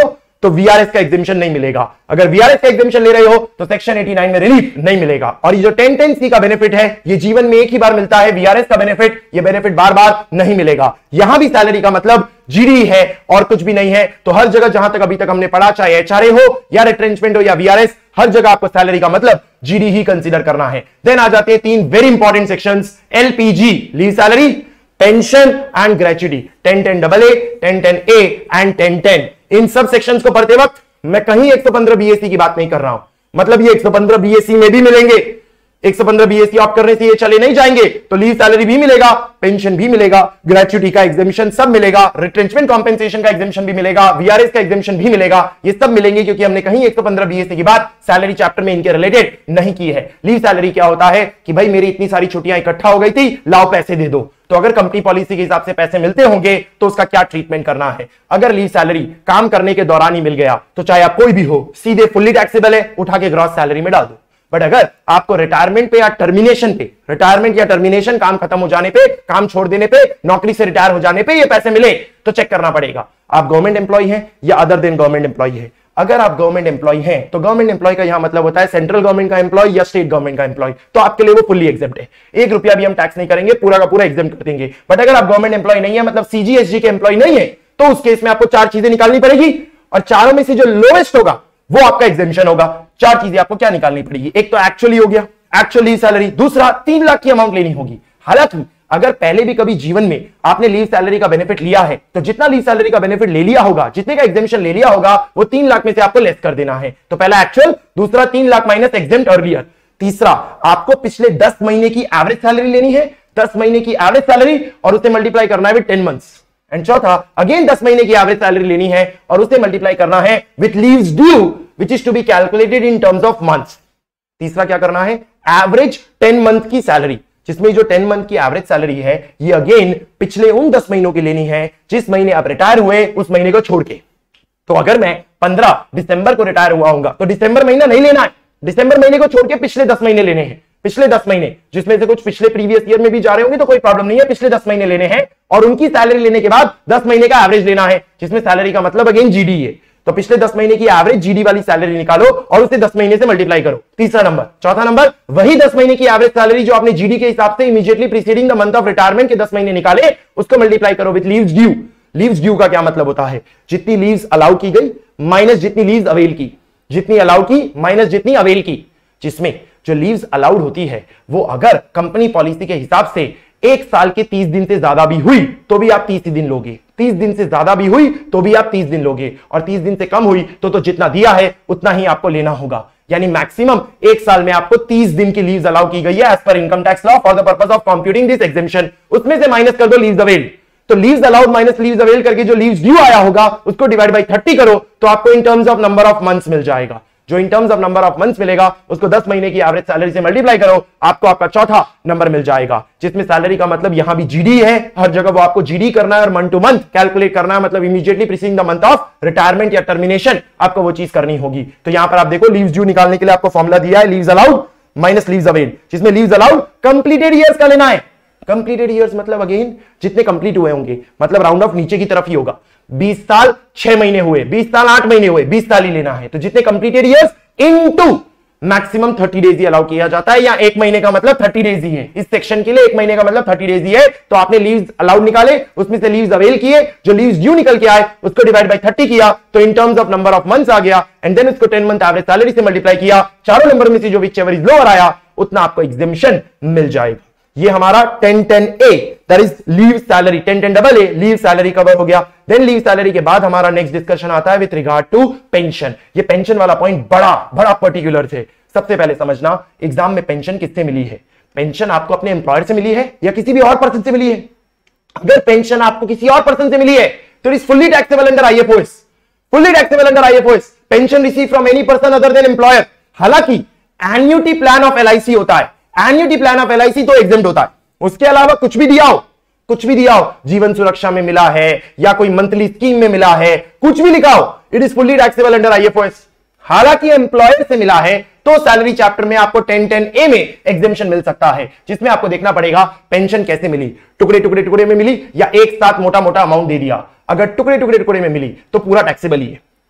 तो वीआरएस का एग्जेम्पशन नहीं मिलेगा। अगर वीआरएस का एग्जेम्पशन ले रहे हो तो सेक्शन नवासी में रिलीफ नहीं मिलेगा। और ये जो टेन टेन सी का बेनिफिट है ये जीवन में एक ही बार मिलता है। वीआरएस का बेनिफिट, ये बेनिफिट बार बार नहीं मिलेगा। यहां भी सैलरी का मतलब जीडी है और कुछ भी नहीं है। तो हर जगह जहां तक अभी तक हमने पढ़ा, चाहे एचआरए हो या रिट्रेंचमेंट हो या वीआरएस, हर जगह आपको सैलरी का मतलब जीडी ही कंसीडर करना है। देन आ जाते हैं तीन very important sections, LPG leave salary, pension and gratuity, ten ten double A, ten ten A and ten ten. इन सब सेक्शंस को पढ़ते वक्त मैं कहीं एक सौ पंद्रह बीएससी की बात नहीं कर रहा हूं। मतलब ये एक सौ पंद्रह बीएससी में भी मिलेंगे, एक सौ पंद्रह बीएससी ऑप्ट करने से ये चले नहीं जाएंगे, तो लीव सैलरी भी मिलेगा, पेंशन भी मिलेगा, ग्रेचुटी का एग्जेम्पशन सब मिलेगा, रिट्रेंचमेंट कॉम्पेंसेशन का एग्जेम्पशन भी मिलेगा, वीआरएस का एग्जेम्पशन भी मिलेगा। ये सब मिलेंगे क्योंकि हमने कहीं एक सौ पंद्रह बीएससी की बात सैलरी चैप्टर में इनके रिलेटेड नहीं की है। लीव सैलरी क्या होता है कि भाई मेरी इतनी सारी छुट्टियां इकट्ठा हो गई थी, लाओ पैसे दे दो। तो अगर कंपनी पॉलिसी के हिसाब से पैसे मिलते होंगे तो उसका क्या ट्रीटमेंट करना है। अगर लीव सैलरी काम करने के दौरान ही मिल गया तो चाहे आप कोई भी हो, सीधे फुल्ली टैक्सेबल है, उठा के ग्रॉस सैलरी में डाल दो। बट अगर आपको रिटायरमेंट पे या टर्मिनेशन पे, रिटायरमेंट या टर्मिनेशन, काम खत्म हो जाने पे, काम छोड़ देने पे, नौकरी से रिटायर हो जाने पे ये पैसे मिले, तो चेक करना पड़ेगा आप गवर्नमेंट एम्प्लॉय हैं या अदर देन गवर्नमेंट एम्प्लॉय है। अगर आप गवर्नमेंट एम्प्लॉय हैं तो गवर्नमेंट एम्प्लॉय का यहां मतलब होता है सेंट्रल गवर्नमेंट का एम्प्लॉय या स्टेट गवर्नमेंट का एम्प्लॉय, तो आपके लिए वो फुल्ली एग्जेम्प्ट है, एक रुपया भी हम टैक्स नहीं करेंगे, पूरा का पूरा एग्जेम्प्ट कर देंगे। बट अगर आप गवर्नमेंट एम्प्लॉय नहीं है, मतलब सीजीएसजी के एम्प्लॉय नहीं है, तो उस केस में आपको चार चीजें निकालनी पड़ेगी और चारों में से जो लोएस्ट होगा वो आपका एग्जेम्पशन होगा। चार चीजें आपको क्या निकालनी पड़ेगी, एक तो एक्चुअली हो गया, एक्चुअली सैलरी, दूसरा तीन लाख की अमाउंट लेनी होगी। हालांकि अगर पहले भी कभी जीवन में आपने लीव सैलरी का बेनिफिट लिया है तो जितना लीव सैलरी का बेनिफिट ले लिया होगा, जितने का एग्जेम्पशन ले लिया होगा, वो तीन लाख में से आपको लेस कर देना है। तो पहला एक्चुअल, दूसरा तीन लाख माइनस एग्जेम्प्ट अर्लियर, तीसरा आपको पिछले दस महीने की एवरेज सैलरी लेनी है, दस महीने की एवरेज सैलरी और उसे मल्टीप्लाई करना है विद टेन मंथ्स। एंड चौथा अगेन दस महीने की एवरेज सैलरी लेनी है और उसे मल्टीप्लाई करना है with leaves due which is to be calculated in terms of months। तीसरा क्या करना है, एवरेज टेन मंथ की सैलरी, जिसमें जो टेन मंथ की एवरेज सैलरी है ये अगेन पिछले उन दस महीनों की लेनी है जिस महीने आप रिटायर हुए उस महीने को छोड़ के। तो अगर मैं पंद्रह दिसंबर को रिटायर हुआ हूंगा तो दिसंबर महीना नहीं लेना है, दिसंबर महीने को छोड़ के पिछले दस महीने लेने हैं, पिछले दस महीने, जिसमें से कुछ पिछले प्रीवियस ईयर में भी जा रहे होंगे तो कोई प्रॉब्लम नहीं है, पिछले दस महीने लेने हैं और उनकी सैलरी लेने के बाद दस महीने का एवरेज लेना है, जिसमें सैलरी का मतलब अगेन जीडी है। तो पिछले दस महीने की एवरेज जीडी वाली सैलरी निकालो और उसे दस महीने से मल्टीप्लाई करो, तीसरा नंबर। चौथा नंबर, वही दस महीने की एवरेज सैलरी जो आपने जीडी के हिसाब से immediately preceding the month of retirement के दस महीने निकाले, उसको मल्टीप्लाई करो with leaves due. Leaves due का क्या मतलब होता है, जितनी लीव्स अलाउ की गई माइनस जितनी लीव्स अवेल की, जितनी अलाउ की माइनस जितनी अवेल की, जिसमें जो लीव्स अलाउड होती है वो अगर कंपनी पॉलिसी के हिसाब से एक साल के तीस दिन से ज्यादा भी हुई तो भी आप तीस ही दिन लोगे, तीस दिन से ज्यादा भी हुई तो भी आप तीस दिन लोगे और तीस दिन से कम हुई तो तो जितना दिया है उतना ही आपको लेना होगा। यानी मैक्सिमम एक साल में आपको तीस दिन की लीव्स अलाउ की गई है एज पर income tax law for the purpose of computing this exemption. उसमें से माइनस कर दो लीव्स अवेल, तो leaves allowed minus leaves avail करके जो लीव्स ड्यू आया होगा उसको डिवाइड बाई थर्टी करो तो आपको in terms of number of months मिल जाएगा। जो in terms of number of months मिलेगा उसको दस महीने की एवरेज सैलरी से मल्टीप्लाई करो, आपको आपका चौथा नंबर मिल जाएगा, जिसमें सैलरी का मतलब यहां भी जीडी है, हर जगह वो आपको जीडी करना है और मंथ टू मंथ कैलकुलेट करना है, मतलब immediately preceding the month of retirement या टर्मिनेशन आपको वो चीज करनी होगी। तो यहां पर आप देखो लीव्स ड्यू निकालने के लिए आपको फॉर्मुला दिया है, leaves allowed minus leaves avail, जिसमें लीव्स अलाउड कंप्लीटेड ईयर्स का लेना है। कंप्लीटेड ईयर्स मतलब अगेन जितने कंप्लीट हुए होंगे, मतलब राउंड ऑफ नीचे की तरफ ही होगा, बीस साल छह महीने हुए, बीस साल आठ महीने हुए, बीस साल ही लेना है। तो जितने completed years into maximum thirty days ही अलाउ किया जाता है, या एक महीने का मतलब थर्टी डेज ही है। इस सेक्शन के लिए एक महीने का मतलब थर्टी डेज ही है। तो आपने लीव्स अलाउड निकाले, उसमें से लीव्स अवेल किए, जो लीव्स ड्यू निकल के आए उसको डिवाइड बाय थर्टी किया तो in terms of number of months आ गया, एंड देन उसको टेन मंथ एवरेज सैलरी से मल्टीप्लाई किया, चारों नंबर में से जो विच एवर इज लोअर आया उतना आपको एग्जेम्पशन मिल जाएगा। ये हमारा ten ten A that is leave salary, ten ten double A leave salary cover हो गया। देन लीव सैलरी के बाद हमारा नेक्स्ट डिस्कशन आता है विथ रिगार्ड टू पेंशन। ये पेंशन वाला पॉइंट बड़ा बड़ा पर्टिकुलर थे। सबसे पहले समझना एग्जाम में पेंशन किससे मिली है, पेंशन आपको अपने एम्प्लॉयर से मिली है या किसी भी और पर्सन से मिली है। अगर पेंशन आपको किसी और पर्सन से मिली है तो it is fully taxable under IFOS, fully taxable under IFOS. Pension receive from any person other than employer. हालांकि एन्युटी प्लान ऑफ एलआईसी होता है, एन्युटी प्लान ऑफ एलआईसी तो एग्जेम्प्ट होता है, उसके अलावा कुछ भी दिया हो, कुछ भी दिया हो, जीवन सुरक्षा में मिला है या कोई मंथली स्कीम में मिला है, कुछ भी लिखा हो, it is fully taxable under IFOS. हालांकि एम्प्लॉयर से मिला है तो सैलरी चैप्टर में आपको टेन टेन ए में एग्जेम्पशन मिल सकता है, जिसमें आपको देखना पड़ेगा पेंशन कैसे मिली, टुकड़े टुकड़े टुकड़े में मिली या एक साथ मोटा मोटा अमाउंट दे दिया। अगर टुकड़े टुकड़े टुकड़े में मिली तो पूरा टैक्सेबल ही है,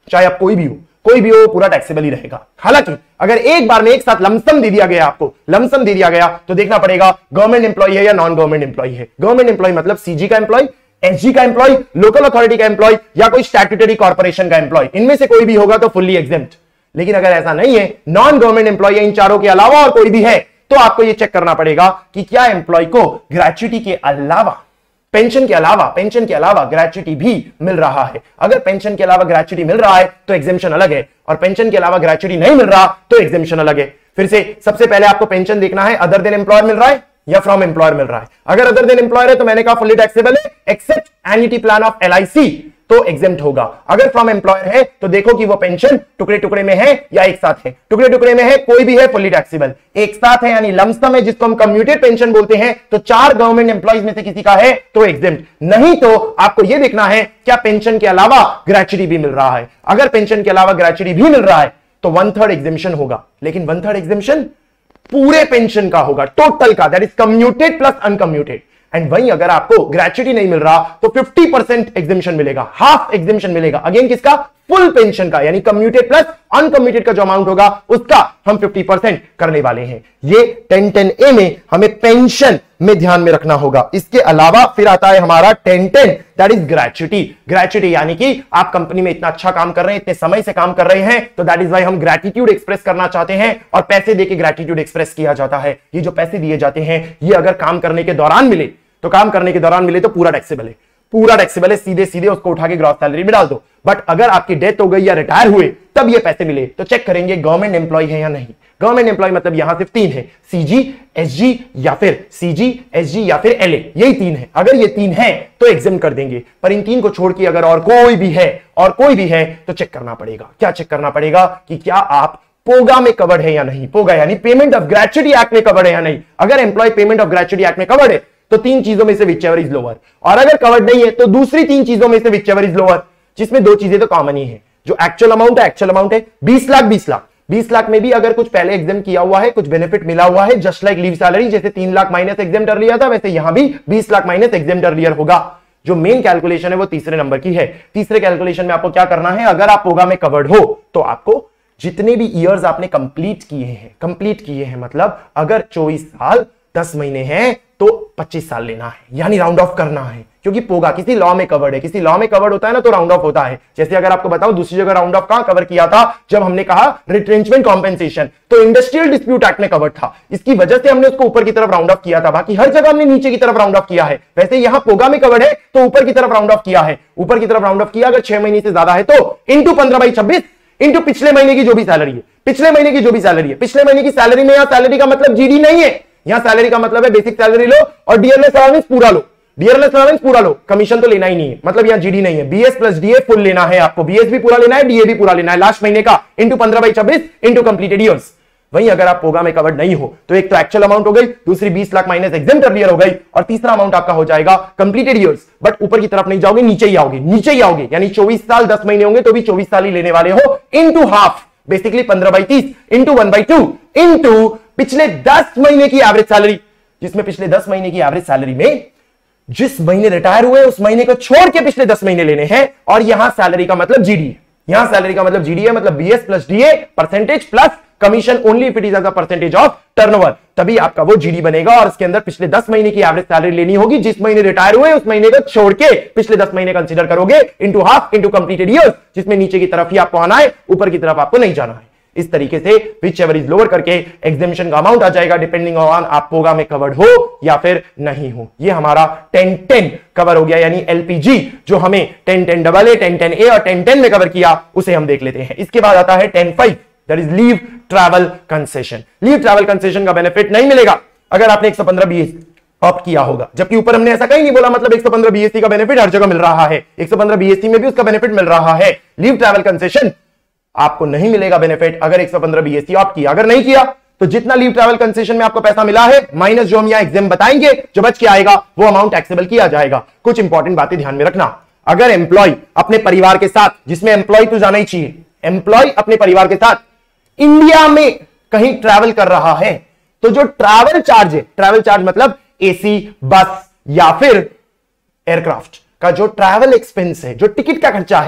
चाहे आप कोई भी हो, कोई भी हो, पूरा टैक्सेबल ही रहेगा। हालांकि अगर एक बार में एक साथ लमसम दे दिया गया, आपको लमसम दे दिया गया, तो देखना पड़ेगा गवर्नमेंट एम्प्लॉय है या नॉन गवर्नमेंट एम्प्लॉय है। गवर्नमेंट एम्प्लॉय मतलब सीजी का एम्प्लॉय, एसजी का एम्प्लॉय, लोकल अथॉरिटी का एम्प्लॉय या कोई स्टैट्यूटरी कॉर्पोरेशन का एम्प्लॉय, इनमें से कोई भी होगा तो फुल्ली एग्जेम्प्ट। लेकिन अगर ऐसा नहीं है, नॉन गवर्नमेंट एम्प्लॉय इन चारों के अलावा और कोई भी है, तो आपको यह चेक करना पड़ेगा कि क्या एम्प्लॉय को ग्रेच्युटी के अलावा, पेंशन के अलावा पेंशन के अलावा ग्रेच्युटी भी मिल रहा है। अगर पेंशन के अलावा ग्रेच्युटी मिल रहा है तो एग्जेम्पशन अलग है, और पेंशन के अलावा ग्रेच्युटी नहीं मिल रहा तो एग्जेम्पशन अलग है। फिर से सबसे पहले आपको पेंशन देखना है, अदर देन एम्प्लॉयर मिल रहा है या फ्रॉम एम्प्लॉयर मिल रहा है। अगर अदर देन एम्प्लॉयर है तो मैंने कहा फुल्ली टैक्सेबल है, except annuity plan of LIC, तो एग्जेम्प्ट होगा। अगर फ्रॉम एम्प्लॉयर है तो देखो कि वो पेंशन टुकड़े टुकड़े में है या एक साथ है। टुकड़े टुकड़े में है, कोई भी है, फुल्ली टैक्सेबल। एक साथ है यानी लमसम है, जिसको हम कम्यूटेड पेंशन बोलते हैं, तो चार गवर्नमेंट एम्प्लॉइज में से किसी का है तो एग्जेम्प्ट। नहीं तो आपको यह देखना है क्या पेंशन के अलावा ग्रेच्युटी भी मिल रहा है। अगर पेंशन के अलावा ग्रेच्युटी भी मिल रहा है तो वन थर्ड एग्जेम्पशन होगा, लेकिन वन थर्ड एग्जेम्पशन पूरे पेंशन का होगा, टोटल का, that is commuted plus uncommuted. And वहीं अगर आपको ग्रेच्युटी नहीं मिल रहा तो फिफ्टी परसेंट एग्जेम्पशन मिलेगा, हाफ एग्जेम्पशन मिलेगा। अगेन किसका? फुल पेंशन का, यानी कम्यूटेड प्लस अनकम्यूटेड का जो अमाउंट होगा उसका हम फिफ्टी परसेंट करने वाले हैं। ये टेन टेन ए में हमें पेंशन में ध्यान में रखना होगा। इसके अलावा फिर आता है हमारा ten ten, that is gratuity. Gratuity यानी कि आप कंपनी में इतना अच्छा काम कर रहे हैं, इतने समय से काम कर रहे हैं, तो दैट इज वाई हम ग्रेटिट्यूड एक्सप्रेस करना चाहते हैं, और पैसे देके ग्रेटिट्यूड एक्सप्रेस किया जाता है। ये जो पैसे दिए जाते हैं ये अगर काम करने के दौरान मिले तो काम करने के दौरान मिले तो पूरा टैक्सेबल है, पूरा टैक्सेबल है, सीधे सीधे उसको उठा के ग्रॉस सैलरी में डाल दो। बट अगर आपकी डेथ हो गई या रिटायर हुए तब ये पैसे मिले तो चेक करेंगे गवर्नमेंट एम्प्लॉय है या नहीं। गवर्नमेंट एम्प्लॉय मतलब यहां सिर्फ तीन है, सीजी, एसजी या फिर सीजी, एसजी या फिर एलए, यही तीन है। अगर ये तीन है तो एग्जाम कर देंगे, पर इन तीन को छोड़ के अगर और कोई भी है और कोई भी है तो चेक करना पड़ेगा। क्या चेक करना पड़ेगा? कि क्या आप पोगा में कवर्ड है या नहीं। पोगा यानी पेमेंट ऑफ ग्रेच्युटी एक्ट में कवर्ड है या नहीं। अगर employee payment of gratuity act में कवर्ड है तो तीन चीजों में से विचएवर इज लोअर, और अगर कवर्ड नहीं है तो दूसरी तीन चीजों में से विचएवर इज लोअर, जिसमें दो चीजें तो कॉमन ही है। जो एक्चुअल अमाउंट है, एक्चुअल अमाउंट है बीस लाख, बीस लाख बीस लाख में भी अगर कुछ पहले एग्जाम किया हुआ है, कुछ बेनिफिट मिला हुआ है, जस्ट लाइक लीव सैलरी, जैसे तीन लाख माइनस एग्जाम कर लिया था, वैसे यहां भी बीस लाख माइनस एग्जाम कर लिया होगा। जो मेन कैलकुलेशन है वो तीसरे नंबर की है। तीसरे कैलकुलेशन में आपको क्या करना है? अगर आप पोगा में कवर्ड हो तो आपको जितने भी ईयर्स आपने कंप्लीट किए हैं, कंप्लीट किए हैं मतलब अगर चौबीस साल दस महीने हैं तो पच्चीस साल लेना है, यानी राउंड ऑफ करना है। क्योंकि पोगा किसी लॉ में कवर्ड है, किसी लॉ में कवर्ड होता है ना तो राउंड ऑफ होता है। जैसे अगर आपको बताऊं दूसरी जगह राउंड ऑफ कहां कवर किया था, जब हमने कहा रिट्रेंचमेंट कॉम्पेंसेशन, तो इंडस्ट्रियल डिस्प्यूट एक्ट में कवर्ड था, इसकी वजह से हमने उसको ऊपर की तरफ राउंड ऑफ किया था। बाकी हर जगह हमने नीचे की तरफ राउंड ऑफ किया है। वैसे यहां पोगा में कवर्ड है तो ऊपर की तरफ राउंड ऑफ किया है, ऊपर की तरफ राउंड ऑफ किया। अगर छह महीने से ज्यादा है तो इंटू पंद्रह बाई छब्बीस इंटू पिछले महीने की जो भी सैलरी है, पिछले महीने की जो भी सैलरी है, पिछले महीने की सैलरी में यहां सैलरी का मतलब जीडी नहीं है, यहां सैलरी का मतलब है बेसिक सैलरी लो और डीएलएस अलाउंस पूरा लो, डीएलएस अलाउंस पूरा लो, कमीशन तो लेना ही नहीं है, मतलब यहां जीडी नहीं है। बीएस प्लस डीए फुल लेना है आपको, बीएस भी पूरा लेना है, डीए भी पूरा लेना है लास्ट महीने का, इंटू पंद्रह बाई छब्बीस इंटू कंप्लीटेड ईयर्स। वहीं अगर आप पोगा में कवर्ड नहीं हो तो एक तो एक्चुअल अमाउंट हो गई, दूसरी बीस लाख माइनस एग्जाम ईयर हो गई, और तीसरा अमाउंट आपका हो जाएगा कंप्लीटेड ईयर्स। बट ऊपर की तरफ नहीं जाओगे, नीचे ही आओगे, नीचे ही आओगे, यानी चौबीस साल दस महीने होंगे तो भी चौबीस साल ही लेने वाले हो, इंटू हाफ, बेसिकली पंद्रह बाई तीस into one by two into पिछले दस महीने की एवरेज सैलरी, जिसमें पिछले दस महीने की एवरेज सैलरी में जिस महीने रिटायर हुए उस महीने को छोड़ के पिछले दस महीने लेने हैं। और यहां सैलरी का मतलब जीडी है, यहां सैलरी का मतलब जीडी है, मतलब BS plus DA percentage plus commission only if it is as a percentage of turnover, तभी आपका वो जीडी बनेगा। और इसके अंदर पिछले दस महीने की एवरेज सैलरी लेनी होगी, जिस महीने रिटायर हुए उस महीने को छोड़ के पिछले दस महीने कंसीडर करोगे, into half into completed years, जिसमें नीचे की तरफ ही आपको आना है, ऊपर की तरफ आपको नहीं जाना है। इस तरीके से विच एवर इज लोअर करके एग्जेम्पशन का अमाउंट आ जाएगा, डिपेंडिंग ऑन आप पोगा में कवर्ड हो या फिर नहीं हो। ये हमारा टेन टेन कवर हो गया, यानी एलपीजी जो हमें ten ten double A, ten ten A और टेन टेन में कवर किया उसे हम देख लेते हैं। इसके बाद आता है ten five, that is leave travel concession. Leave travel concession का बेनिफिट नहीं मिलेगा अगर आपने एक सौ पंद्रह बीएस ऑप्ट किया होगा, जबकि ऊपर हमने ऐसा कहीं नहीं बोला, मतलब एक सौ पंद्रह बीएससी का बेनिफिट हर जगह मिल रहा है, एक सौ पंद्रह बीएससी में भी उसका बेनिफिट मिल रहा है। लीव ट्रैवल कंसेशन आपको नहीं मिलेगा बेनिफिट अगर एक सौ पंद्रह बीएससी ऑप्ट किया। अगर नहीं किया तो जितना लीव ट्रैवल कंसेशन में आपको पैसा मिला है माइनस जो हम यहां एग्जाम बताएंगे, जो बच के आएगा वो अमाउंट टैक्सेबल किया जाएगा। कुछ इंपॉर्टेंट बातें ध्यान में रखना, अगर एम्प्लॉय अपने परिवार के साथ, जिसमें एम्प्लॉय तो जाना ही चाहिए, एम्प्लॉय अपने परिवार के साथ इंडिया में कहीं ट्रैवल कर रहा है तो जो ट्रैवल चार्ज है, ट्रैवल चार्ज मतलब एसी बस या फिर एयरक्राफ्ट का जो ट्रैवल एक्सपेंस है, जो टिकट का खर्चा है,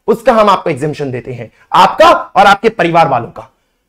उसका हम आपको एग्जेम्पशन देते हैं, आपका और आपके परिवार वालों का,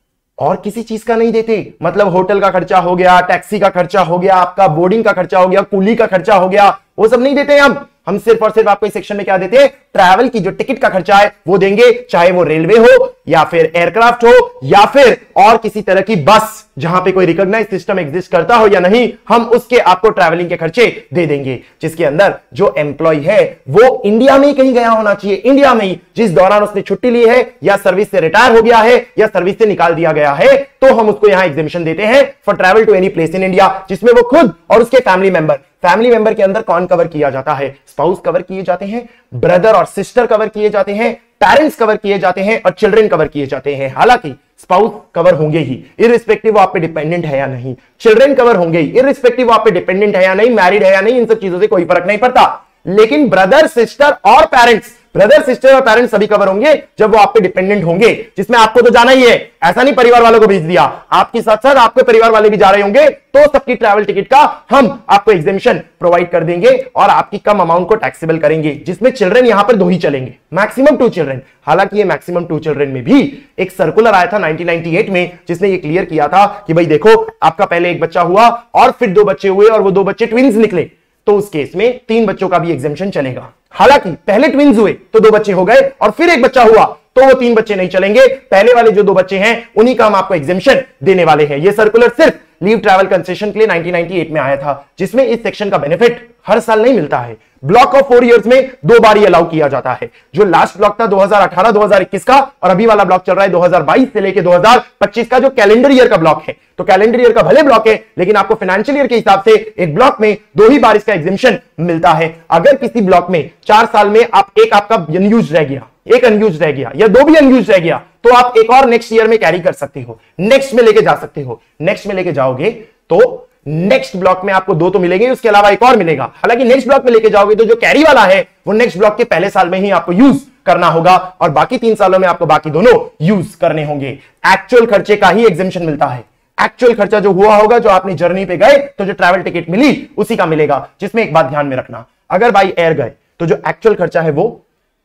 और किसी चीज का नहीं देते। मतलब होटल का खर्चा हो गया, टैक्सी का खर्चा हो गया, आपका बोर्डिंग का खर्चा हो गया, कूली का खर्चा हो गया, वो सब नहीं देते हम हम सिर्फ और सिर्फ आपको इस सेक्शन में क्या देते हैं, ट्रैवल की जो टिकट का खर्चा है वो देंगे, चाहे वो रेलवे हो या फिर एयरक्राफ्ट हो या फिर और किसी तरह की बस जहां पे कोई रिकॉग्नाइज सिस्टम एग्जिस्ट करता हो या नहीं, हम उसके आपको ट्रैवलिंग के खर्चे दे देंगे, जिसके अंदर जो एम्प्लॉय है वो इंडिया में ही कहीं गया होना चाहिए, इंडिया में ही, जिस दौरान उसने छुट्टी ली है या सर्विस से रिटायर हो गया है या सर्विस से निकाल दिया गया है, तो हम उसको यहां एग्जेम्पशन देते हैं for travel to any place in India, जिसमें वो खुद और उसके फैमिली मेंबर फैमिली मेंबर के अंदर कौन कवर किया जाता है, स्पाउस कवर किए जाते हैं, ब्रदर और सिस्टर कवर किए जाते हैं, पेरेंट्स कवर किए जाते हैं और चिल्ड्रन कवर किए जाते हैं। हालांकि स्पाउस कवर होंगे ही इररिस्पेक्टिव वो आप पे डिपेंडेंट है या नहीं, चिल्ड्रन कवर होंगे ही इररिस्पेक्टिव वो आप पे डिपेंडेंट है या नहीं, मैरिड है या नहीं, इन सब चीजों से कोई फर्क नहीं पड़ता। लेकिन ब्रदर सिस्टर और पेरेंट्स ब्रदर सिस्टर और पेरेंट्स सभी कवर होंगे जब वो आप पे डिपेंडेंट होंगे, जिसमें आपको तो जाना ही है, ऐसा नहीं परिवार वालों को भेज दिया, आपके साथ साथ आपके परिवार वाले भी जा रहे होंगे, तो सबकी ट्रैवल टिकट का हम आपको एग्जेम्पशन प्रोवाइड कर देंगे और आपकी कम अमाउंट को टैक्सेबल करेंगे, जिसमें चिल्ड्रन यहां पर दो ही चलेंगे, मैक्सिमम टू चिल्ड्रन। हालांकि ये मैक्सिमम टू चिल्ड्रन में भी एक सर्कुलर आया था नाइनटीन नाइंटी एट में, जिसने ये क्लियर किया था कि भाई देखो, आपका पहले एक बच्चा हुआ और फिर दो बच्चे हुए और वो दो बच्चे ट्विंस निकले, तो उस केस में तीन बच्चों का भी एग्जेम्पशन चलेगा। हालांकि पहले ट्विंस हुए तो दो बच्चे हो गए और फिर एक बच्चा हुआ तो वो तीन बच्चे नहीं चलेंगे, पहले वाले जो दो बच्चे हैं उन्हीं का हम आपको एग्जेम्पशन देने वाले हैं। ये सर्कुलर सिर्फ लीव ट्रैवल कंसेशन के लिए नाइनटीन नाइंटी एट में आया था, जिसमें इस सेक्शन का बेनिफिट हर साल नहीं मिलता है, ब्लॉक ऑफ फोर इयर्स में दो बार ये अलाउ किया जाता है। जो लास्ट ब्लॉक था दो हज़ार अठारह दो हज़ार इक्कीस का, और अभी वाला ब्लॉक चल रहा है दो हज़ार बाईस से लेकर दो हज़ार पच्चीस का, जो कैलेंडर ईयर का ब्लॉक है। तो कैलेंडर ईयर का भले ब्लॉक है, लेकिन आपको फाइनेंशियल ईयर के हिसाब से एक ब्लॉक में दो ही बार इसका एग्जेम्पशन मिलता है। अगर किसी ब्लॉक में चार साल में आप एक आपका अनयूज रह गया, एक अनयूज रह गया या दो भी अनयूज रह गया, तो आप एक और नेक्स्ट ईयर में कैरी कर सकते हो, नेक्स्ट में लेके जा सकते हो। नेक्स्ट में लेके जाओगे तो नेक्स्ट ब्लॉक में आपको दो तो मिलेंगे, उसके अलावा एक और मिलेगा। हालांकि नेक्स्ट ब्लॉक में लेके जाओगे तो जो कैरी वाला है वो नेक्स्ट ब्लॉक के पहले साल में ही आपको यूज करना होगा और बाकी तीन सालों में आपको बाकी दोनों यूज करने होंगे। एक्चुअल खर्चे का ही एग्जेम्पशन मिलता है, एक्चुअल खर्चा जो हुआ होगा, जो आपने जर्नी पे गए तो जो ट्रैवल टिकट मिली उसी का मिलेगा। जिसमें एक बात ध्यान में रखना, अगर बाई एयर गए तो जो एक्चुअल खर्चा है वो,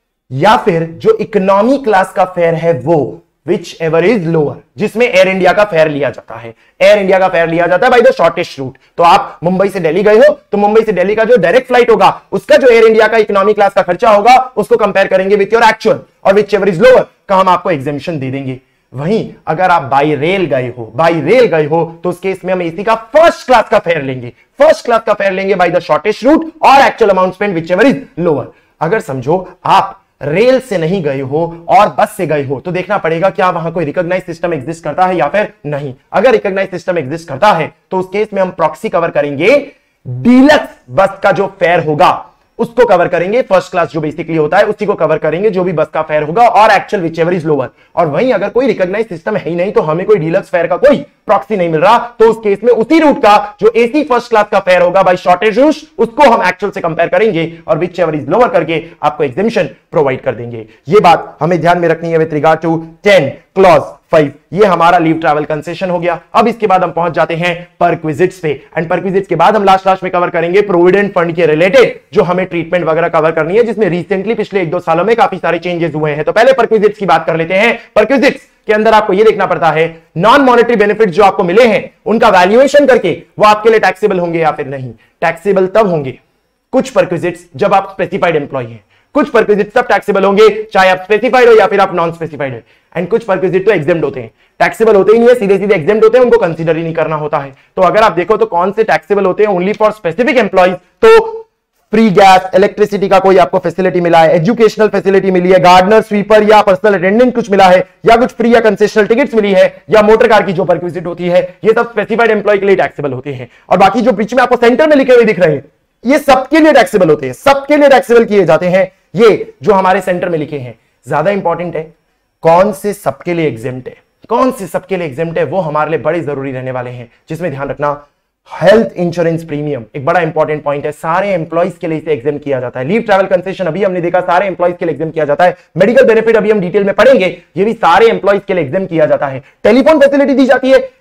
या फिर जो इकोनॉमी क्लास का फेयर है वो, विच एवर इज लोअर, जिसमें एयर इंडिया का फेयर लिया जाता है। एयर इंडिया का फेयर लिया जाता है बाय द शॉर्टेस्ट रूट। तो आप मुंबई से दिल्ली गए हो तो मुंबई से दिल्ली का जो डायरेक्ट फ्लाइट होगा, उसका जो एयर इंडिया का इकोनॉमी क्लास का खर्चा होगा, उसको कंपेयर करेंगे विथ योर एक्चुअल, और विच एवर इज लोअर का हम आपको एग्जेम्पशन दे देंगे। वहीं अगर आप बाई रेल गए हो बाई रेल गए हो तो उस केस में हम एसी का फर्स्ट क्लास का फेयर लेंगे, फर्स्ट क्लास का फेयर लेंगे बाय द शॉर्टेस्ट रूट और actual amount spend whichever is lower. अगर समझो आप रेल से नहीं गए हो और बस से गए हो, तो देखना पड़ेगा क्या वहां कोई रिकॉग्नाइज सिस्टम एग्जिस्ट करता है या फिर नहीं। अगर रिकॉग्नाइज सिस्टम एग्जिस्ट करता है तो उस केस में हम प्रॉक्सी कवर करेंगे, डीलक्स बस का जो फेयर होगा उसको कवर करेंगे, फर्स्ट क्लास जो बेसिकली होता है उसी को कवर करेंगे, जो भी बस का फेयर होगा, और actual whichever is lower. और वहीं अगर कोई रिकॉग्नाइज सिस्टम है ही नहीं, तो हमें कोई डीलक्स फेयर का कोई प्रॉक्सी नहीं मिल रहा, तो उस केस में उसी रूट का जो एसी फर्स्ट क्लास का फेयर होगा बाय शॉर्टेज रूट, उसको हम एक्चुअल से कंपेयर करेंगे और विच एवर इज लोअर करके आपको एग्जेम्पशन प्रोवाइड कर देंगे। ये बात हमें ध्यान में रखनी है with regard to ten clause five. ये हमारा लीव ट्रैवल कंसेशन हो गया। अब इसके बाद हम पहुंच जाते हैं परक्विजिट्स पे, एंड परक्विजिट्स के बाद हम लास्ट लास्ट में कवर करेंगे प्रोविडेंट फंड के रिलेटेड जो हमें ट्रीटमेंट वगैरह कवर करनी है, जिसमें रिसेंटली पिछले एक दो सालों में काफी सारे चेंजेस हुए हैं। तो पहले परक्विजिट्स की बात कर लेते हैं। परक्विजिट्स के अंदर आपको यह देखना पड़ता है नॉन मॉनेटरी बेनिफिट जो आपको मिले हैं उनका वैल्यूएशन करके वो आपके लिए टैक्सेबल होंगे या फिर नहीं। टैक्सेबल तब होंगे कुछ परक्विजिट्स जब आप स्पेसिफाइड एम्प्लॉय हैं, कुछ परक्विजिट्स तब टैक्सेबल होंगे चाहे आप स्पेसिफाइड हो या फिर आप नॉन स्पेसिफाइड हो, एंड कुछ परक्विजिट तो एग्जेम्प्ट होते हैं, टैक्सेबल होते ही नहीं है, सीधे सीधे एग्जेम्प्ट होते हैं, उनको कंसीडर ही नहीं करना होता है। तो अगर आप देखो तो कौन से टैक्सेबल होते हैं ओनली फॉर स्पेसिफिक एम्प्लॉयज, तो फ्री गैस इलेक्ट्रिसिटी का कोई आपको फैसिलिटी मिला है, एजुकेशनल फैसिलिटी मिली है, गार्डनर स्वीपर या पर्सनल अटेंडेंट कुछ मिला है, या कुछ फ्री या कंसेशनल टिकट्स मिली है, या मोटर कार की जो परक्विजिट होती है, ये सब स्पेसिफाइड एम्प्लॉय के लिए टैक्सेबल होते हैं। और बाकी जो बीच में आपको सेंटर में लिखे हुए दिख रहे हैं ये सबके लिए टैक्सेबल होते हैं, सबके लिए टैक्सेबल किए जाते हैं। ये जो हमारे सेंटर में लिखे हैं ज्यादा इंपॉर्टेंट है, कौन से सबके लिए एग्जेम्प्ट है, कौन से सबके लिए एग्जेम्प्ट है, वो हमारे लिए बड़े जरूरी रहने वाले हैं। जिसमें ध्यान रखना, हेल्थ इंश्योरेंस प्रीमियम एक बड़ा इंपॉर्टेंट पॉइंट है, सारे एम्प्लॉइज के लिए इसे एग्जाम किया जाता है। लीव ट्रैवल कंसेशन अभी हमने देखा सारे एम्प्लॉइज के लिए एग्जाम किया जाता है। मेडिकल बेनिफिट अभी हम डिटेल में पढ़ेंगे, ये भी सारे एम्प्लॉइज के लिए एग्जाम किया जाता है। टेलीफोन फैसिलिटी दी जाती है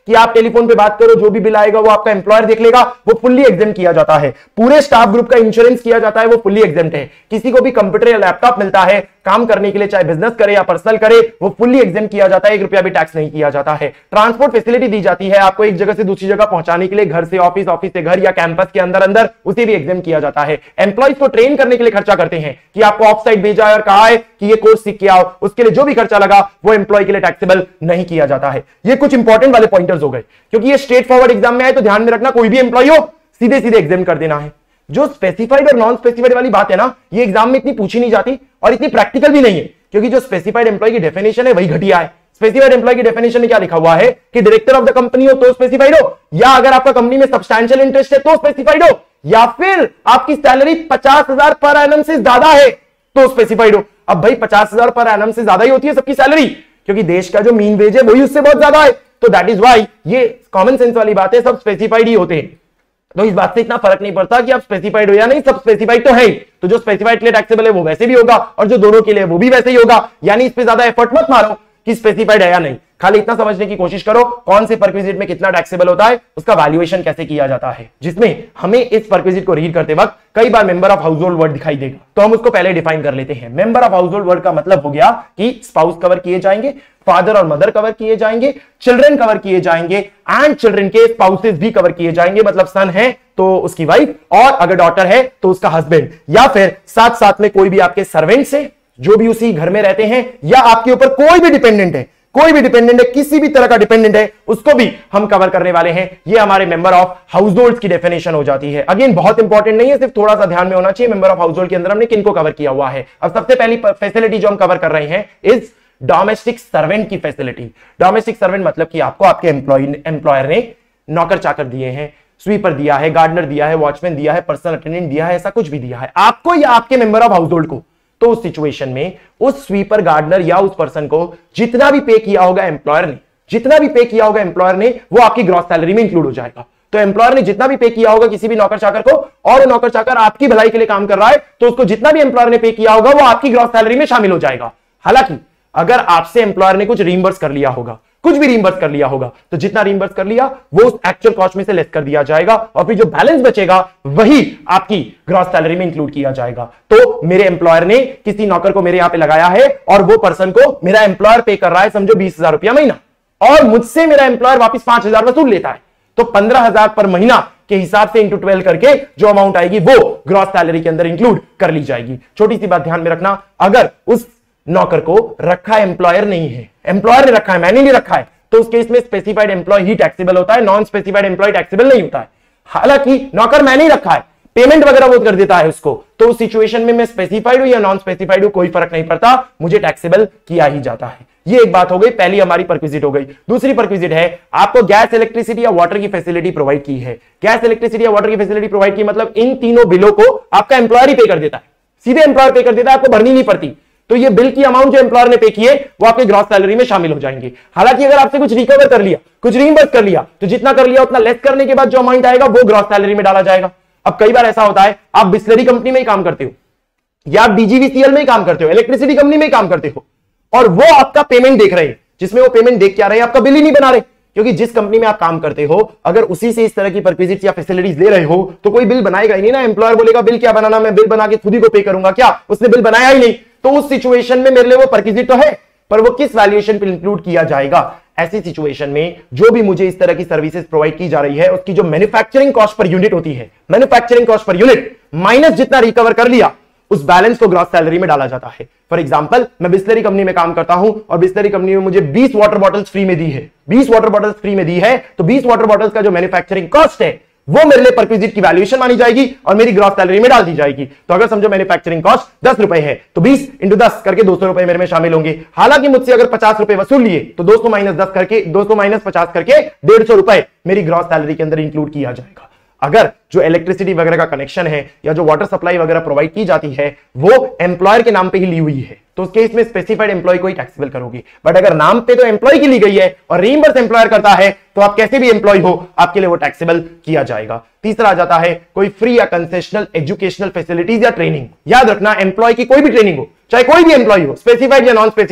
कि आप टेलीफोन पे बात करो, जो भी बिल आएगा वो आपका एम्प्लॉयर देख लेगा, वो फुल्ली एग्जेम्प्ट किया जाता है। पूरे स्टाफ ग्रुप का इंश्योरेंस किया जाता है, वो फुल्ली एग्जेम्प्ट है। किसी को भी कंप्यूटर या लैपटॉप मिलता है काम करने के लिए, चाहे बिजनेस करे या पर्सनल करे, वो फुल्ली एग्जेम्प्ट किया जाता है, एक रुपया भी टैक्स नहीं किया जाता है। ट्रांसपोर्ट फैसिलिटी दी जाती है आपको एक जगह से दूसरी जगह पहुंचाने के लिए, घर से ऑफिस, ऑफिस से घर या कैंपस के अंदर अंदर, उसे भी एग्जेम्प्ट किया जाता है। एम्प्लॉइज को ट्रेन करने के लिए खर्चा करते हैं कि आपको ऑफ साइट भेजा है और कहा है कि ये कोर्स सीख के आओ, उसके लिए जो भी खर्चा लगा वो एम्प्लॉय के लिए टैक्सेबल नहीं किया जाता है। ये कुछ इंपॉर्टेंट वाले पॉइंटर्स हो गए, क्योंकि ये स्ट्रेट फॉरवर्ड एग्जाम में आए तो ध्यान में रखना, कोई भी एम्प्लॉय हो सीधे सीधे एग्जाम कर देना है। जो स्पेसिफाइड और नॉन स्पेसिफाइड वाली बात है ना, ये एग्जाम में इतनी पूछी नहीं जाती और इतनी प्रैक्टिकल भी नहीं है, क्योंकि जो स्पेसिफाइड एम्प्लॉय की डेफिनेशन है वही घटिया है। स्पेसिफाइड एम्प्लॉय की डेफिनेशन में क्या लिखा हुआ है कि डायरेक्टर ऑफ द कंपनी हो तो स्पेसिफाइड हो, या अगर आपका कंपनी में सब्सटैंशियल इंटरेस्ट है तो स्पेसिफाइड हो, या फिर आपकी सैलरी पचास हजार पर एनम से ज्यादा है तो स्पेसिफाइड हो। अब भाई पचास हजार पर एनम से ज्यादा ही होती है सबकी सैलरी, क्योंकि देश का जो मीन वेज है वही उससे बहुत ज्यादा है, तो दैट इज वाई ये कॉमन सेंस वाली बात है, सब स्पेसिफाइड ही होते हैं। तो इस बात से इतना फर्क नहीं पड़ता कि आप स्पेसिफाइड हो या नहीं, सब स्पेसिफाइड तो है। तो जो स्पेसिफाइड के लिए टैक्सेबल है वो वैसे भी होगा, और जो दोनों के लिए वो भी वैसे ही होगा। यानी इस पे ज्यादा एफर्ट मत मारो कि स्पेसिफाइड है या नहीं, खाली इतना समझने की कोशिश करो कौन से परक्विजिट में कितना टैक्सेबल होता है, उसका वैल्यूएशन कैसे किया जाता है, जिसमें हमें इस परक्विजिट को रीड करते वक्त कई बार member of household word दिखाई देगा। तो हम उसको पहले डिफाइन कर लेते हैं। Member of household word का मतलब हो गया कि स्पाउस कवर किए जाएंगे, फादर और मदर कवर किए जाएंगे, चिल्ड्रन कवर किए जाएंगे, एंड चिल्ड्रन के स्पाउसेस भी कवर किए जाएंगे। मतलब सन है तो उसकी वाइफ, और अगर डॉटर है तो उसका हस्बैंड, या फिर साथ साथ में कोई भी आपके सर्वेंट्स है जो भी उसी घर में रहते हैं, या आपके ऊपर कोई भी डिपेंडेंट है, कोई भी डिपेंडेंट है, किसी भी तरह का डिपेंडेंट है, उसको भी हम कवर करने वाले हैं। ये हमारे मेंबर ऑफ हाउस होल्ड की डेफिनेशन हो जाती है। अगेन बहुत इंपॉर्टेंट नहीं है, सिर्फ थोड़ा सा ध्यान में होना चाहिए मेंबर ऑफ हाउस होल्ड के अंदर हमने किनको कवर किया हुआ है। अब सबसे पहली फैसिलिटी जो हम कवर कर रहे हैं इज डोमेस्टिक सर्वेंट की फैसिलिटी। डोमेस्टिक सर्वेंट मतलब कि आपको आपके एम्प्लॉय एम्प्लॉयर ने नौकर चाकर दिए हैं, स्वीपर दिया है, गार्डनर दिया है, वॉचमैन दिया है, पर्सनल अटेंडेंट दिया है, ऐसा कुछ भी दिया है आपको या आपके मेंबर ऑफ हाउस होल्ड को, तो उस सिचुएशन में उस स्वीपर, गार्डनर या उस पर्सन को जितना भी पे किया होगा एम्प्लॉयर ने, जितना भी पे किया होगा एम्प्लॉयर ने, वो आपकी ग्रॉस सैलरी में इंक्लूड हो जाएगा। तो एम्प्लॉयर ने जितना भी पे किया होगा किसी भी नौकर चाकर को, और वो नौकर चाकर आपकी भलाई के लिए काम कर रहा है, तो उसको जितना भी एम्प्लॉयर ने पे किया होगा वो आपकी ग्रॉस सैलरी में शामिल हो जाएगा। हालांकि अगर आपसे एम्प्लॉयर ने कुछ रीइंबर्स कर लिया होगा, कुछ भी रीइंबर्स कर लिया होगा, तो जितना रीइंबर्स कर लिया वो उस एक्चुअल कॉस्ट में से लेस कर दिया जाएगा, और फिर जो बैलेंस बचेगा वही आपकी ग्रॉस सैलरी में इंक्लूड किया जाएगा। तो मेरे एम्प्लॉयर ने किसी नौकर को मेरे यहां पे लगाया है, और वो पर्सन को मेरा एम्प्लॉयर पे कर रहा है समझो बीस हजार रुपया महीना, और मुझसे मेरा एम्प्लॉयर वापस पांच हजार वसूल लेता है, तो पंद्रह हजार पर महीना के हिसाब से इंटू ट्वेल्व करके जो अमाउंट आएगी वो ग्रॉस सैलरी के अंदर इंक्लूड कर ली जाएगी। छोटी सी बात ध्यान में रखना, अगर उस नौकर को रखा एम्प्लॉयर नहीं है, एम्प्लॉयर ने रखा है, मैंने नहीं रखा है, तो उस केस में स्पेसिफाइड एम्प्लॉय ही टैक्सेबल होता है, नॉन स्पेसिफाइड एम्प्लॉय टैक्सेबल नहीं होता है। हालांकि नौकर मैंने ही रखा है, पेमेंट वगैरह वो कर देता है उसको, तो उस सिचुएशन में मैं स्पेसिफाइड हूं या नॉन स्पेसिफाइड हूं कोई फर्क नहीं पड़ता, मुझे टैक्सेबल किया ही जाता है। ये एक बात हो गई, पहली हमारी परक्विजिट हो गई। दूसरी परक्विजिट है आपको गैस, इलेक्ट्रिसिटी या वाटर की फैसिलिटी प्रोवाइड की है। गैस, इलेक्ट्रिसिटी या वाटर की फैसिलिटी प्रोवाइड की मतलब इन तीनों बिलों को आपका एम्प्लॉयर ही पे कर देता है, सीधे एम्प्लॉयर पे कर देता है, आपको भरनी नहीं पड़ती। तो ये बिल की अमाउंट जो एम्प्लॉयर ने पे किए वो आपके ग्रॉस सैलरी में शामिल हो जाएंगे। हालांकि अगर आपसे कुछ रिकवर कर लिया, कुछ रीइंबर्स कर लिया, तो जितना कर लिया उतना लेस करने के बाद जो अमाउंट आएगा वो ग्रॉस सैलरी में डाला जाएगा। अब कई बार ऐसा होता है आप बिस्लरी कंपनी में ही काम करते हो, या आप डीजीवीसीएल में ही काम करते हो, इलेक्ट्रिसिटी कंपनी में ही काम करते हो, और वो आपका पेमेंट देख रहे हैं, जिसमें वो पेमेंट देख के आ रहे हैं, आपका बिल ही नहीं बना रहे, क्योंकि जिस कंपनी में आप काम करते हो अगर उसी से इस तरह की परक्विजिट्स या फैसिलिटीज ले रहे हो तो कोई बिल बनाएगा ही नहीं ना। एम्प्लॉयर बोलेगा बिल क्या बनाना, मैं बिल बना के खुद ही को पे करूंगा, क्या उसने बिल बनाया ही नहीं, तो उस सिचुएशन में मेरे लिए वो परक्विजिट तो है, पर वो किस वैल्यूएशन पे इंक्लूड किया जाएगा। ऐसी सिचुएशन में जो भी मुझे इस तरह की सर्विसेज प्रोवाइड की जा रही है उसकी जो मैन्युफैक्चरिंग कॉस्ट पर यूनिट होती है, manufacturing cost per unit minus जितना रिकवर कर लिया उस बैलेंस को ग्रॉस सैलरी में डाला जाता है। फॉर एग्जांपल मैं बिस्लरी कंपनी में काम करता हूं और बिस्लरी कंपनी में मुझे बीस वाटर बॉटल्स फ्री में दी है, बीस वाटर बॉटल्स फ्री में दी है, तो बीस वाटर बॉटल्स का जो मैन्युफैक्चरिंग कॉस्ट है वो मेरे लिए परक्विजिट की वैल्यूएशन मानी जाएगी और मेरी ग्रॉस सैलरी में डाल दी जाएगी। तो अगर समझो मैन्युफैक्चरिंग कॉस्ट दस रुपए है तो बीस इंटू दस करके दो सौ रुपए मेरे में शामिल होंगे। हालांकि मुझसे अगर पचास रुपए वसूल लिए तो दो सौ माइनस दस करके दो सौ माइनस पचास करके डेढ़ सौ रुपए मेरी ग्रॉस सैलरी के अंदर इंक्लूड किया जाएगा। अगर जो इलेक्ट्रिसिटी वगैरह का कनेक्शन है या जो वाटर सप्लाई वगैरह प्रोवाइड की जाती है वो एम्प्लॉयर के नाम पे ही ली हुई है तो उस केस में स्पेसिफाइड एम्प्लॉय को ही टैक्सेबल करोगी। बट अगर नाम पे तो एम्प्लॉय की ली गई है और रीइंबर्स एम्प्लॉयर करता है तो आप कैसे भी एम्प्लॉय हो आपके लिए वो टैक्सेबल किया जाएगा। तीसरा आ जाता है कोई फ्री या कंसेशनल एजुकेशनल फैसिलिटीज या ट्रेनिंग। याद रखना एम्प्लॉय की कोई भी ट्रेनिंग हो, चाहे कोई भी एम्प्लॉय हो, स्पेसिफाइड या non specified,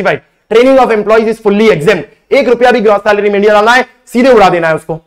training of employees is fully exempt. एक रुपया भी ग्रॉस सैलरी में इंडिया डालना है, सीधे उड़ा देना है उसको।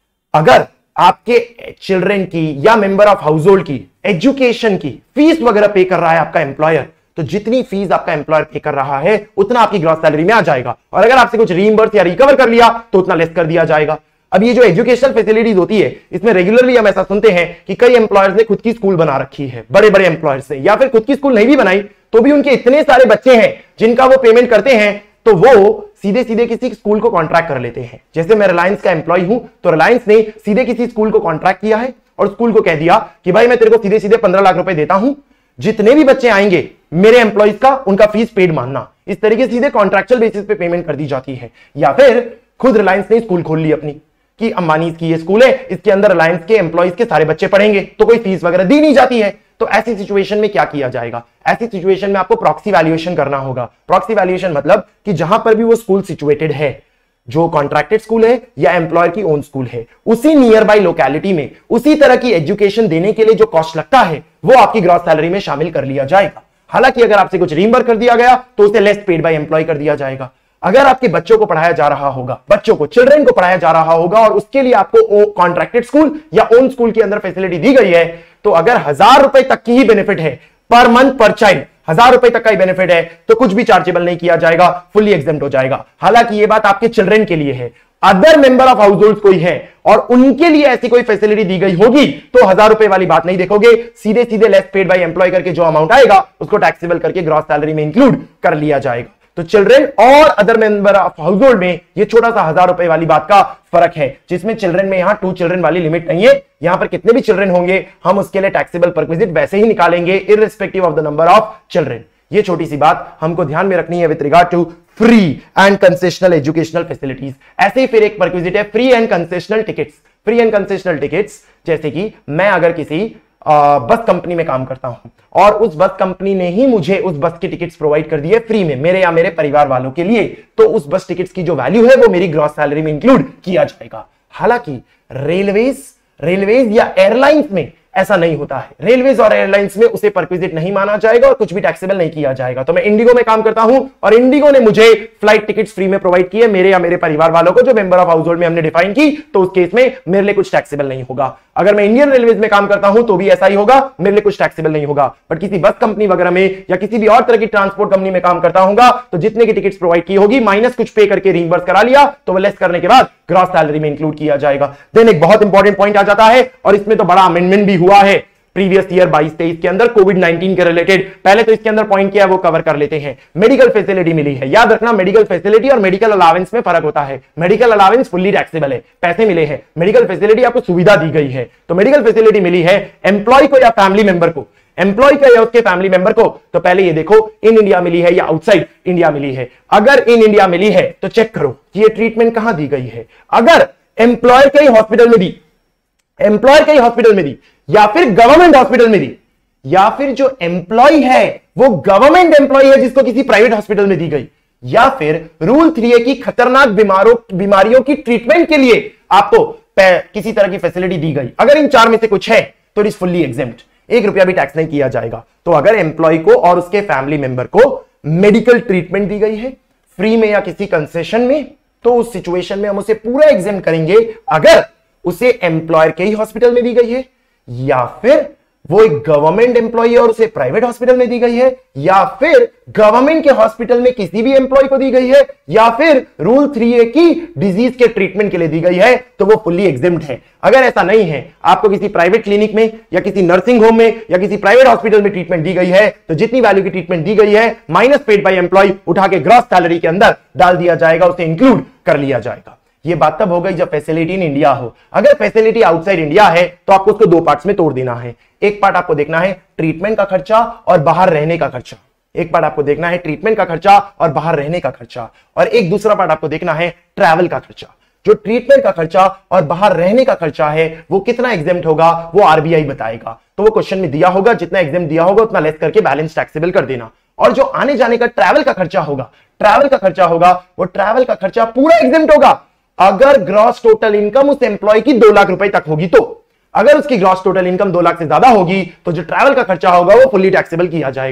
अगर आपके चिल्ड्रन की या मेंबर ऑफ हाउस होल्ड की एजुकेशन की फीस वगैरह पे कर रहा है आपका एम्प्लॉयर, तो जितनी फीस आपका एम्प्लॉयर पे कर रहा है उतना आपकी ग्रॉस सैलरी में आ जाएगा, और अगर आपसे कुछ रीइंबर्स या रिकवर कर लिया तो उतना लेस कर दिया जाएगा। अब ये जो एजुकेशनल फैसिलिटीज होती है, इसमें रेगुलरली हम ऐसा सुनते हैं कि कई एम्प्लॉयर्स ने खुद की स्कूल बना रखी है, बड़े बड़े एम्प्लॉयर्स ने, या फिर खुद की स्कूल नहीं भी बनाई तो भी उनके इतने सारे बच्चे हैं जिनका वो पेमेंट करते हैं, तो वो सीधे सीधे किसी स्कूल को कॉन्ट्रैक्ट कर लेते हैं। जैसे मैं रिलायंस का एम्प्लॉय हूं, तो रिलायंस ने सीधे किसी स्कूल को कॉन्ट्रैक्ट किया है और स्कूल को कह दिया कि भाई मैं तेरे को सीधे सीधे पंद्रह लाख रुपए देता हूं, जितने भी बच्चे आएंगे मेरे एम्प्लॉइज का उनका फीस पेड मानना। इस तरीके से सीधे कॉन्ट्रैक्चुअल बेसिस पे पेमेंट कर दी जाती है। या फिर खुद रिलायंस ने स्कूल खोल ली अपनी कि अंबानी की ये स्कूल है, इसके अंदर रिलायंस के एम्प्लॉइज के सारे बच्चे पढ़ेंगे, तो कोई फीस वगैरह दी नहीं जाती है। तो ऐसी सिचुएशन में क्या किया जाएगा? ऐसी सिचुएशन में आपको प्रॉक्सी वैल्यूएशन करना होगा। प्रॉक्सी वैल्यूएशन मतलब कि जहां पर भी वो स्कूल सिचुएटेड है, जो कॉन्ट्रैक्टेड स्कूल है या एम्प्लॉयर की ओन स्कूल है, उसी नियर बाई लोकेलिटी में उसी तरह की एजुकेशन देने के लिए जो कॉस्ट लगता है वो आपकी ग्रॉस सैलरी में शामिल कर लिया जाएगा। हालांकि अगर आपसे कुछ रीइंबर्स कर दिया गया तो उसे लेस पेड बाय एम्प्लॉय कर दिया जाएगा। अगर आपके बच्चों को पढ़ाया जा रहा होगा, बच्चों को चिल्ड्रन को पढ़ाया जा रहा होगा और उसके लिए आपको कॉन्ट्रैक्टेड स्कूल या ओन स्कूल के अंदर फैसिलिटी दी गई है, तो अगर हजार रुपए तक की ही बेनिफिट है पर मंथ पर चाइल्ड, हजार रुपए तक का ही बेनिफिट है, तो कुछ भी चार्जेबल नहीं किया जाएगा, फुल्ली एग्जेम्प्ट हो जाएगा। हालांकि ये बात आपके चिल्ड्रन के लिए है। Other member of household कोई है और उनके लिए ऐसी कोई फैसिलिटी दी गई होगी तो हजार रुपए वाली बात नहीं देखोगे, सीधे सीधे लेस पेड बाय एम्प्लॉय करके जो अमाउंट आएगा उसको टैक्सेबल करके ग्रॉस सैलरी में इंक्लूड कर लिया जाएगा। तो चिल्ड्रन और other member of household में ये छोटा सा हजार रुपए वाली बात का फर्क है, जिसमें चिल्ड्रन में यहां टू चिल्ड्रन वाली लिमिट नहीं है। यहां पर कितने भी चिल्ड्रन होंगे हम उसके लिए टैक्सेबल परक्विजिट वैसे ही निकालेंगे irrespective of the number of children. ये छोटी सी बात हमको ध्यान में रखनी है with regard to free and concessional educational facilities. ऐसे ही फिर एक परक्विजिट है free and concessional tickets. Free and concessional tickets जैसे कि मैं अगर किसी आ, बस कंपनी में काम करता हूं और उस बस कंपनी ने ही मुझे उस बस की टिकट्स प्रोवाइड कर दी है फ्री में मेरे या मेरे परिवार वालों के लिए, तो उस बस टिकट्स की जो वैल्यू है वो मेरी ग्रॉस सैलरी में इंक्लूड किया जाएगा। हालांकि रेलवेज रेलवेज या एयरलाइंस में ऐसा नहीं होता है। रेलवेज और एयरलाइंस में उसे परक्विजिट नहीं माना जाएगा और कुछ भी टैक्सेबल नहीं किया जाएगा। तो मैं इंडिगो में काम करता हूं और इंडिगो ने मुझे फ्लाइट टिकट्स फ्री में प्रोवाइड किए मेरे या मेरे परिवार वालों को, जो मेंबर ऑफ हाउस होल्ड में हमने डिफाइन की, तो उस केस में मेरे लिए कुछ टैक्सेबल नहीं होगा। अगर मैं इंडियन रेलवेज में काम करता हूं तो भी ऐसा ही होगा, मेरे लिए कुछ टैक्सेबल नहीं होगा। बट किसी बस कंपनी वगैरह में या किसी भी और तरह की ट्रांसपोर्ट कंपनी में काम करता हूंगा तो जितने की टिकट्स प्रोवाइड की होगी माइनस कुछ पे करके रीइंबर्स करा लिया, तो वो लेस करने के बाद ग्रॉस सैलरी में इंक्लूड किया जाएगा। देन एक बहुत इंपॉर्टेंट पॉइंट आ जाता है और इसमें तो बड़ा अमेंडमेंट भी हुआ है प्रीवियस ईयर बाईस तेईस के अंदर कोविड नाइनटीन के रिलेटेड। पहले तो इसके अंदर पॉइंट क्या है वो कवर कर लेते हैं। मेडिकल फैसिलिटी मिली है। याद रखना मेडिकल फैसिलिटी और मेडिकल अलावेंस में फर्क होता है। मेडिकल अलावेंस फुल्ली टैक्सेबल है, पैसे मिले हैं। मेडिकल फैसिलिटी आपको सुविधा दी गई है। तो मेडिकल फैसिलिटी मिली है एम्प्लॉय को या फैमिली मेंबर को, एम्प्लॉय का या उसके फैमिली मेंबर को, तो पहले ये देखो इन इंडिया मिली है या आउटसाइड इंडिया मिली है। अगर इन इंडिया मिली है तो चेक करो कि ये ट्रीटमेंट कहां दी गई है। अगर एम्प्लॉयर के हॉस्पिटल में दी, एम्प्लॉयर के हॉस्पिटल में दी या फिर गवर्नमेंट हॉस्पिटल में दी, या फिर जो एम्प्लॉय है वो गवर्नमेंट एम्प्लॉय है जिसको किसी प्राइवेट हॉस्पिटल में दी गई, या फिर रूल थ्री ए की खतरनाक बीमारों बीमारियों की ट्रीटमेंट के लिए आपको किसी तरह की फैसिलिटी दी गई, अगर इन चार में से कुछ है तो इट इज फुल्ली एग्जेम्प्ट, एक रुपया भी टैक्स नहीं किया जाएगा। तो अगर एम्प्लॉय को और उसके फैमिली मेंबर को मेडिकल ट्रीटमेंट दी गई है फ्री में या किसी कंसेशन में, तो उस सिचुएशन में हम उसे पूरा एग्जेम्प्ट करेंगे अगर उसे एम्प्लॉयर के ही हॉस्पिटल में दी गई है, या फिर वो एक गवर्नमेंट एम्प्लॉय और उसे प्राइवेट हॉस्पिटल में दी गई है, या फिर गवर्नमेंट के हॉस्पिटल में किसी भी एम्प्लॉय को दी गई है, या फिर रूल थ्री ए की डिजीज के ट्रीटमेंट के लिए दी गई है, तो वो फुल्ली एग्जेम्प्ट है। अगर ऐसा नहीं है, आपको किसी प्राइवेट क्लिनिक में या किसी नर्सिंग होम में या किसी प्राइवेट हॉस्पिटल में ट्रीटमेंट दी गई है, तो जितनी वैल्यू की ट्रीटमेंट दी गई है माइनस पेड बाय एम्प्लॉय उठा के ग्रॉस सैलरी के अंदर डाल दिया जाएगा, उसे इंक्लूड कर लिया जाएगा। ये बात तब हो गई जब फैसिलिटी इन इंडिया हो। अगर फैसिलिटी आउटसाइड इंडिया है तो आपको उसको दो पार्ट्स में तोड़ देना है। एक पार्ट आपको देखना है ट्रीटमेंट का खर्चा और बाहर रहने का खर्चा, एक पार्ट आपको देखना है ट्रीटमेंट का खर्चा और बाहर रहने का खर्चा, और एक दूसरा पार्ट आपको देखना है ट्रैवल का खर्चा। जो ट्रीटमेंट का खर्चा और बाहर रहने का खर्चा है वो कितना एग्जेम्प्ट होगा वो आरबीआई बताएगा। तो वो क्वेश्चन में दिया होगा, जितना एग्जेम्प्ट दिया होगा उतना लेस करके बैलेंस टैक्सेबल कर देना। और जो आने जाने का ट्रैवल का खर्चा होगा, ट्रैवल का खर्चा होगा वो ट्रैवल का खर्चा पूरा एग्जेम्प्ट होगा अगर ग्रॉस टोटल इनकम उस एम्प्लॉय की दो लाख रुपए तक होगी। तो अगर उसकी ग्रॉस टोटल इनकम दो लाख से ज्यादा होगी तो जो ट्रैवल का खर्चा होगा वो फुल्ली टैक्सेबल किया जाएगा।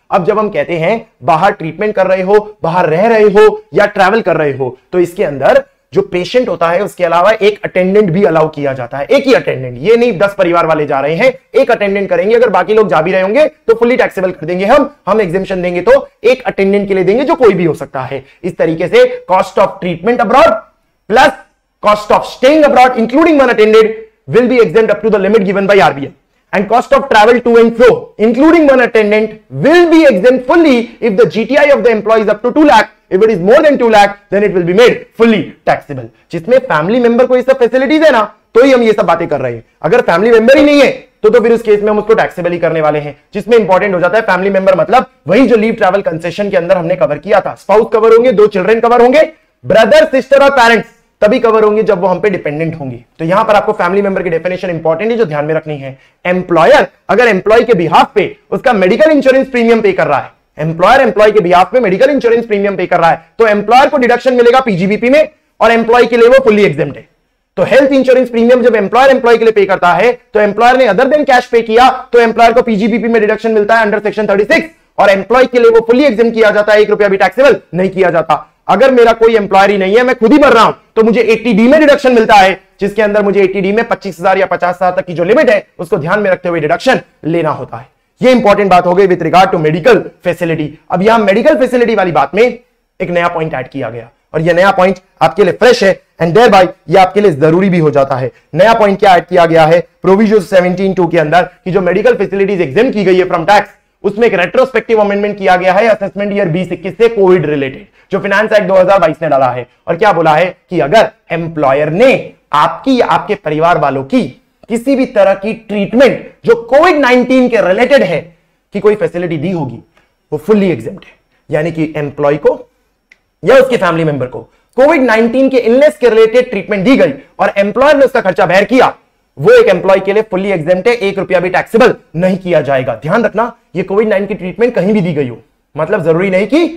अब जब हम कहते हैं बाहर ट्रीटमेंट कर रहे हो, बाहर रह रहे हो या ट्रैवल कर रहे हो, तो इसके अंदर जो पेशेंट होता है उसके अलावा एक अटेंडेंट भी अलाउ किया जाता है। एक ही अटेंडेंट, ये नहीं दस परिवार वाले जा रहे हैं, एक अटेंडेंट करेंगे। अगर बाकी लोग जा भी रहे होंगे तो फुल्ली टैक्सेबल कर देंगे हम हम एग्जेम्पशन देंगे तो एक अटेंडेंट के लिए देंगे जो कोई भी हो सकता है। इस तरीके से cost of treatment abroad plus cost of staying abroad including one attendant will be exempt up to the limit given by R B I, and cost of travel to and fro including one attendant will be exempt fully if the G T I of the employee is up to two lakh. If it is more than two lakh, then it will be made fully taxable. जिसमें family member को ये सब facilities है ना, तो ही हम ये सब बातें कर रहे हैं। अगर फैमिली मेंबर ही नहीं है तो तो फिर उस केस में हम उसको टैक्सेबल ही करने वाले हैं। जिसमें इंपॉर्टेंट हो जाता है फैमिली मेंबर मतलब वही जो लीव ट्रैवल कंसेशन के अंदर हमने कवर किया था। स्पाउस कवर होंगे, दो चिल्ड्रन कवर होंगे, ब्रदर सिस्टर और पेरेंट्स तभी कवर होंगे जब वो हम पे डिपेंडेंट होंगे। तो यहां पर आपको फैमिली मेंबर की डेफिनेशन इंपॉर्टेंट है जो ध्यान में रखनी है। एम्प्लॉयर अगर एम्प्लॉय के बिहाफ पे उसका मेडिकल इंश्योरेंस प्रीमियम पे कर रहा है, एम्प्लॉयर एम्प्लॉय के बिहाफ पे मेडिकल इंश्योरेंस प्रीमियम पे कर रहा है, तो एम्प्लॉयर को डिडक्शन मिलेगा पीजीबीपी में और एम्प्लॉय के लिए वो फुल्ली एग्जेम्प्ट है। तो हेल्थ इंश्योरेंस प्रीमियम जब एम्प्लॉयर एम्प्लॉय के लिए पे करता है तो एम्प्लॉयर ने अदर देन कैश पे किया तो एम्प्लॉयर को पीजीबीपी में डिडक्शन मिलता है अंडर सेक्शन थर्टी सिक्स, और एम्प्लॉय के लिए वो फुल्ली एग्जेम्प्ट किया जाता है, एक रुपया भी टैक्सेबल नहीं किया जाता। अगर मेरा कोई एम्प्लॉयर ही नहीं है, मैं खुद ही भर रहा हूं, तो मुझे एटी डी में डिडक्शन मिलता है, जिसके अंदर मुझे एटी डी में पच्चीस हजार या पचास हजार तक की जो लिमिट है उसको ध्यान में रखते हुए डिडक्शन लेना होता है। ये इंपॉर्टेंट बात हो गई with regard to medical facility. अब यहां मेडिकल फैसिलिटी वाली बात में एक नया पॉइंट ऐड किया गया और यह नया पॉइंट आपके लिए फ्रेश है एंड देयर बाय ये आपके लिए जरूरी भी हो जाता है। नया पॉइंट क्या ऐड किया गया है प्रोविजन सेवनटीन टू के अंदर कि जो मेडिकल फैसिलिटीज एग्जेम्प्ट की गई है फ्रॉम टैक्स, उसमें एक रेट्रोस्पेक्टिव अमेंडमेंट किया गया है असेसमेंट ईयर बीस इक्कीस से कोविड रिलेटेड, जो फाइनेंस एक्ट दो हज़ार बाईस ने डाला है। और क्या बोला है कि अगर एम्प्लॉयर ने आपकी आपके परिवार वालों की किसी भी तरह की ट्रीटमेंट जो कोविड नाइनटीन के रिलेटेड है कि कोई फैसिलिटी दी होगी, वो फुल्ली एग्जेम्प्ट है। यानी कि एम्प्लॉय को या उसके फैमिली मेंबर को कोविड नाइनटीन के इलनेस के रिलेटेड ट्रीटमेंट दी गई और एम्प्लॉयर ने उसका खर्चा बेयर किया, वो एक एम्प्लॉय के लिए फुल्ली एग्जेम्प्ट है, एक रुपया भी टैक्सेबल नहीं किया जाएगा। ध्यान रखना, ये कोविड नाइनटीन की ट्रीटमेंट कहीं भी दी गई हो, मतलब जरूरी नहीं कि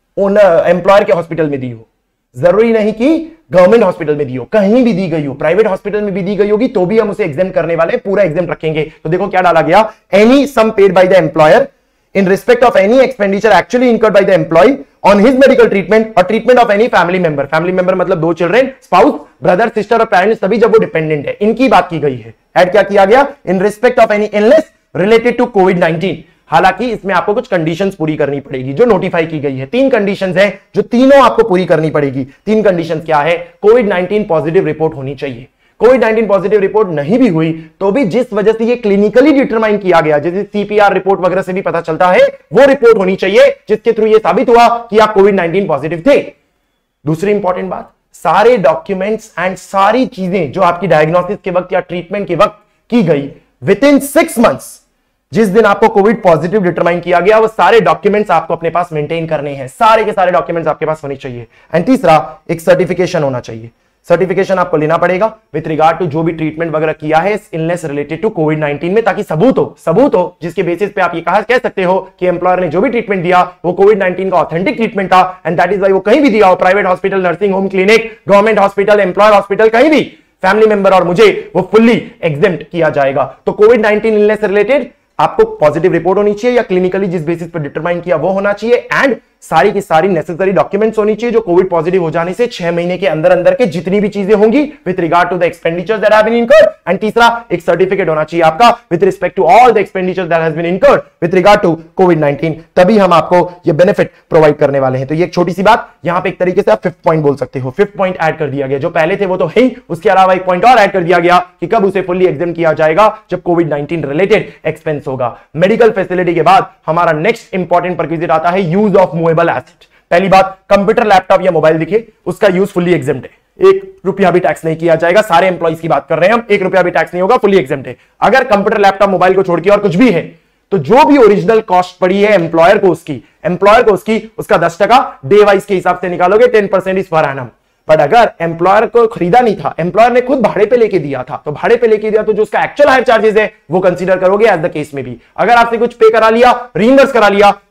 ओनर एम्प्लॉयर के हॉस्पिटल में दी हो, जरूरी नहीं कि गवर्नमेंट हॉस्पिटल में दी हो, कहीं भी दी गई हो, प्राइवेट हॉस्पिटल में भी दी गई होगी तो भी हम उसे एग्जेम्प्ट करने वाले, पूरा एग्जेम्प्ट रखेंगे। तो देखो क्या डाला गया, any sum paid by the employer in respect of any expenditure actually incurred by the employee on his medical treatment or treatment of any family member, family member मतलब दो चिल्ड्रेन, स्पाउस, ब्रदर, सिस्टर और parents, तभी जब वो dependent है, इनकी बात की गई है। ऐड क्या किया गया, in respect of any illness related to COVID nineteen. हालांकि इसमें आपको कुछ कंडीशंस पूरी करनी पड़ेगी जो नोटिफाई की गई है। तीन कंडीशंस हैं जो तीनों आपको पूरी करनी पड़ेगी। तीन कंडीशंस क्या है, कोविड नाइनटीन पॉजिटिव रिपोर्ट होनी चाहिए। कोविड नाइनटीन पॉजिटिव रिपोर्ट नहीं भी हुई तो भी जिस वजह से ये क्लिनिकली डिटरमाइन किया गया, जैसे सीपीआर रिपोर्ट वगैरह से भी पता चलता है, वो रिपोर्ट होनी चाहिए जिसके थ्रू ये साबित हुआ कि आप कोविड नाइनटीन पॉजिटिव थे। दूसरी इंपॉर्टेंट बात, सारे डॉक्यूमेंट्स एंड सारी चीजें जो आपकी डायग्नोसिस के वक्त या ट्रीटमेंट के वक्त की गई विद इन सिक्स मंथ्स, जिस दिन आपको कोविड पॉजिटिव डिटरमाइन किया गया, वो सारे डॉक्यूमेंट्स आपको अपने पास मेंटेन करने हैं, सारे के सारे डॉक्यूमेंट्स आपके पास होने चाहिए। एंड तीसरा, एक सर्टिफिकेशन होना चाहिए। सर्टिफिकेशन आपको लेना पड़ेगा विद रिगार्ड टू जो भी ट्रीटमेंट वगैरह किया है इस illness related to COVID nineteen में, ताकि सबूत हो सबूत हो जिसके बेसिस पे आप ये कहा कह सकते हो कि एम्प्लॉयर ने जो भी ट्रीटमेंट दिया वो कोविड नाइनटीन का ऑथेंटिक ट्रीटमेंट था, एंड दैट इज वाई वो कहीं भी दिया हो, private hospital, nursing home, clinic, government hospital, employer hospital, कहीं भी फैमिली मेंबर और मुझे वो फुल्ली एग्जेम्प्ट किया जाएगा। तो कोविड नाइनटीन इलनेस रिलेटेड आपको पॉजिटिव रिपोर्ट होनी चाहिए या क्लिनिकली जिस बेसिस पर डिटरमाइन किया वो होना चाहिए, एंड सारी की सारी नेसेसरी डॉक्यूमेंट्स होनी चाहिए जो कोविड पॉजिटिव हो जाने से छह महीने के अंदर अंदर के जितनी भी चीजें होंगी with regard to the expenditures that have been incurred. And तीसरा, एक सर्टिफिकेट होना चाहिए आपका with respect to all the expenditures that has been incurred with regard to COVID nineteen, तभी हम आपको ये बेनिफिट प्रोवाइड करने वाले हैं। तो ये एक छोटी सी बात, यहां पे एक तरीके से आप फिफ्थ पॉइंट बोल सकते हो, फिफ्थ पॉइंट ऐड कर दिया गया। जो पहले थे वो तो है ही, उसके अलावा एक पॉइंट और ऐड कर दिया गया कि कब उसे फुल्ली एग्जेम्प्ट किया जाएगा, जब कोविड नाइनटीन रिलेटेड एक्सपेंस होगा। मेडिकल फैसिलिटी के बाद हमारा नेक्स्ट इंपॉर्टेंट परक्विजिट आता है यूज ऑफ मूवेबल एसेट। पहली बात, कंप्यूटर, लैपटॉप या मोबाइल दिखे उसका यूज फुल्ली एग्जेम्प्ट है, एक रुपया भी टैक्स नहीं किया जाएगा। सारे एम्प्लॉइज की बात कर रहे हैं हम, एक रुपया भी टैक्स नहीं होगा, फुल्ली एग्जेम्प्ट है। अगर कंप्यूटर, लैपटॉप, मोबाइल को छोड़ के और कुछ भी है तो जो भी ओरिजिनल कॉस्ट पड़ी है एम्प्लॉयर को उसकी एम्प्लॉयर को उसकी उसका दस टका डे वाइज के हिसाब से निकालोगे, ten percent is per annum. But अगर एम्प्लॉयर को खरीदा नहीं था, एम्प्लॉयर ने खुद भाड़े पे लेके दिया था, तो भाड़े पे लेके दिया तो जो उसका एक्चुअल हायर चार्जेस है वो कंसीडर करोगे एज द केस में भी। अगर आपने कुछ पे करा लिया, रीइंबर्स करा लिया,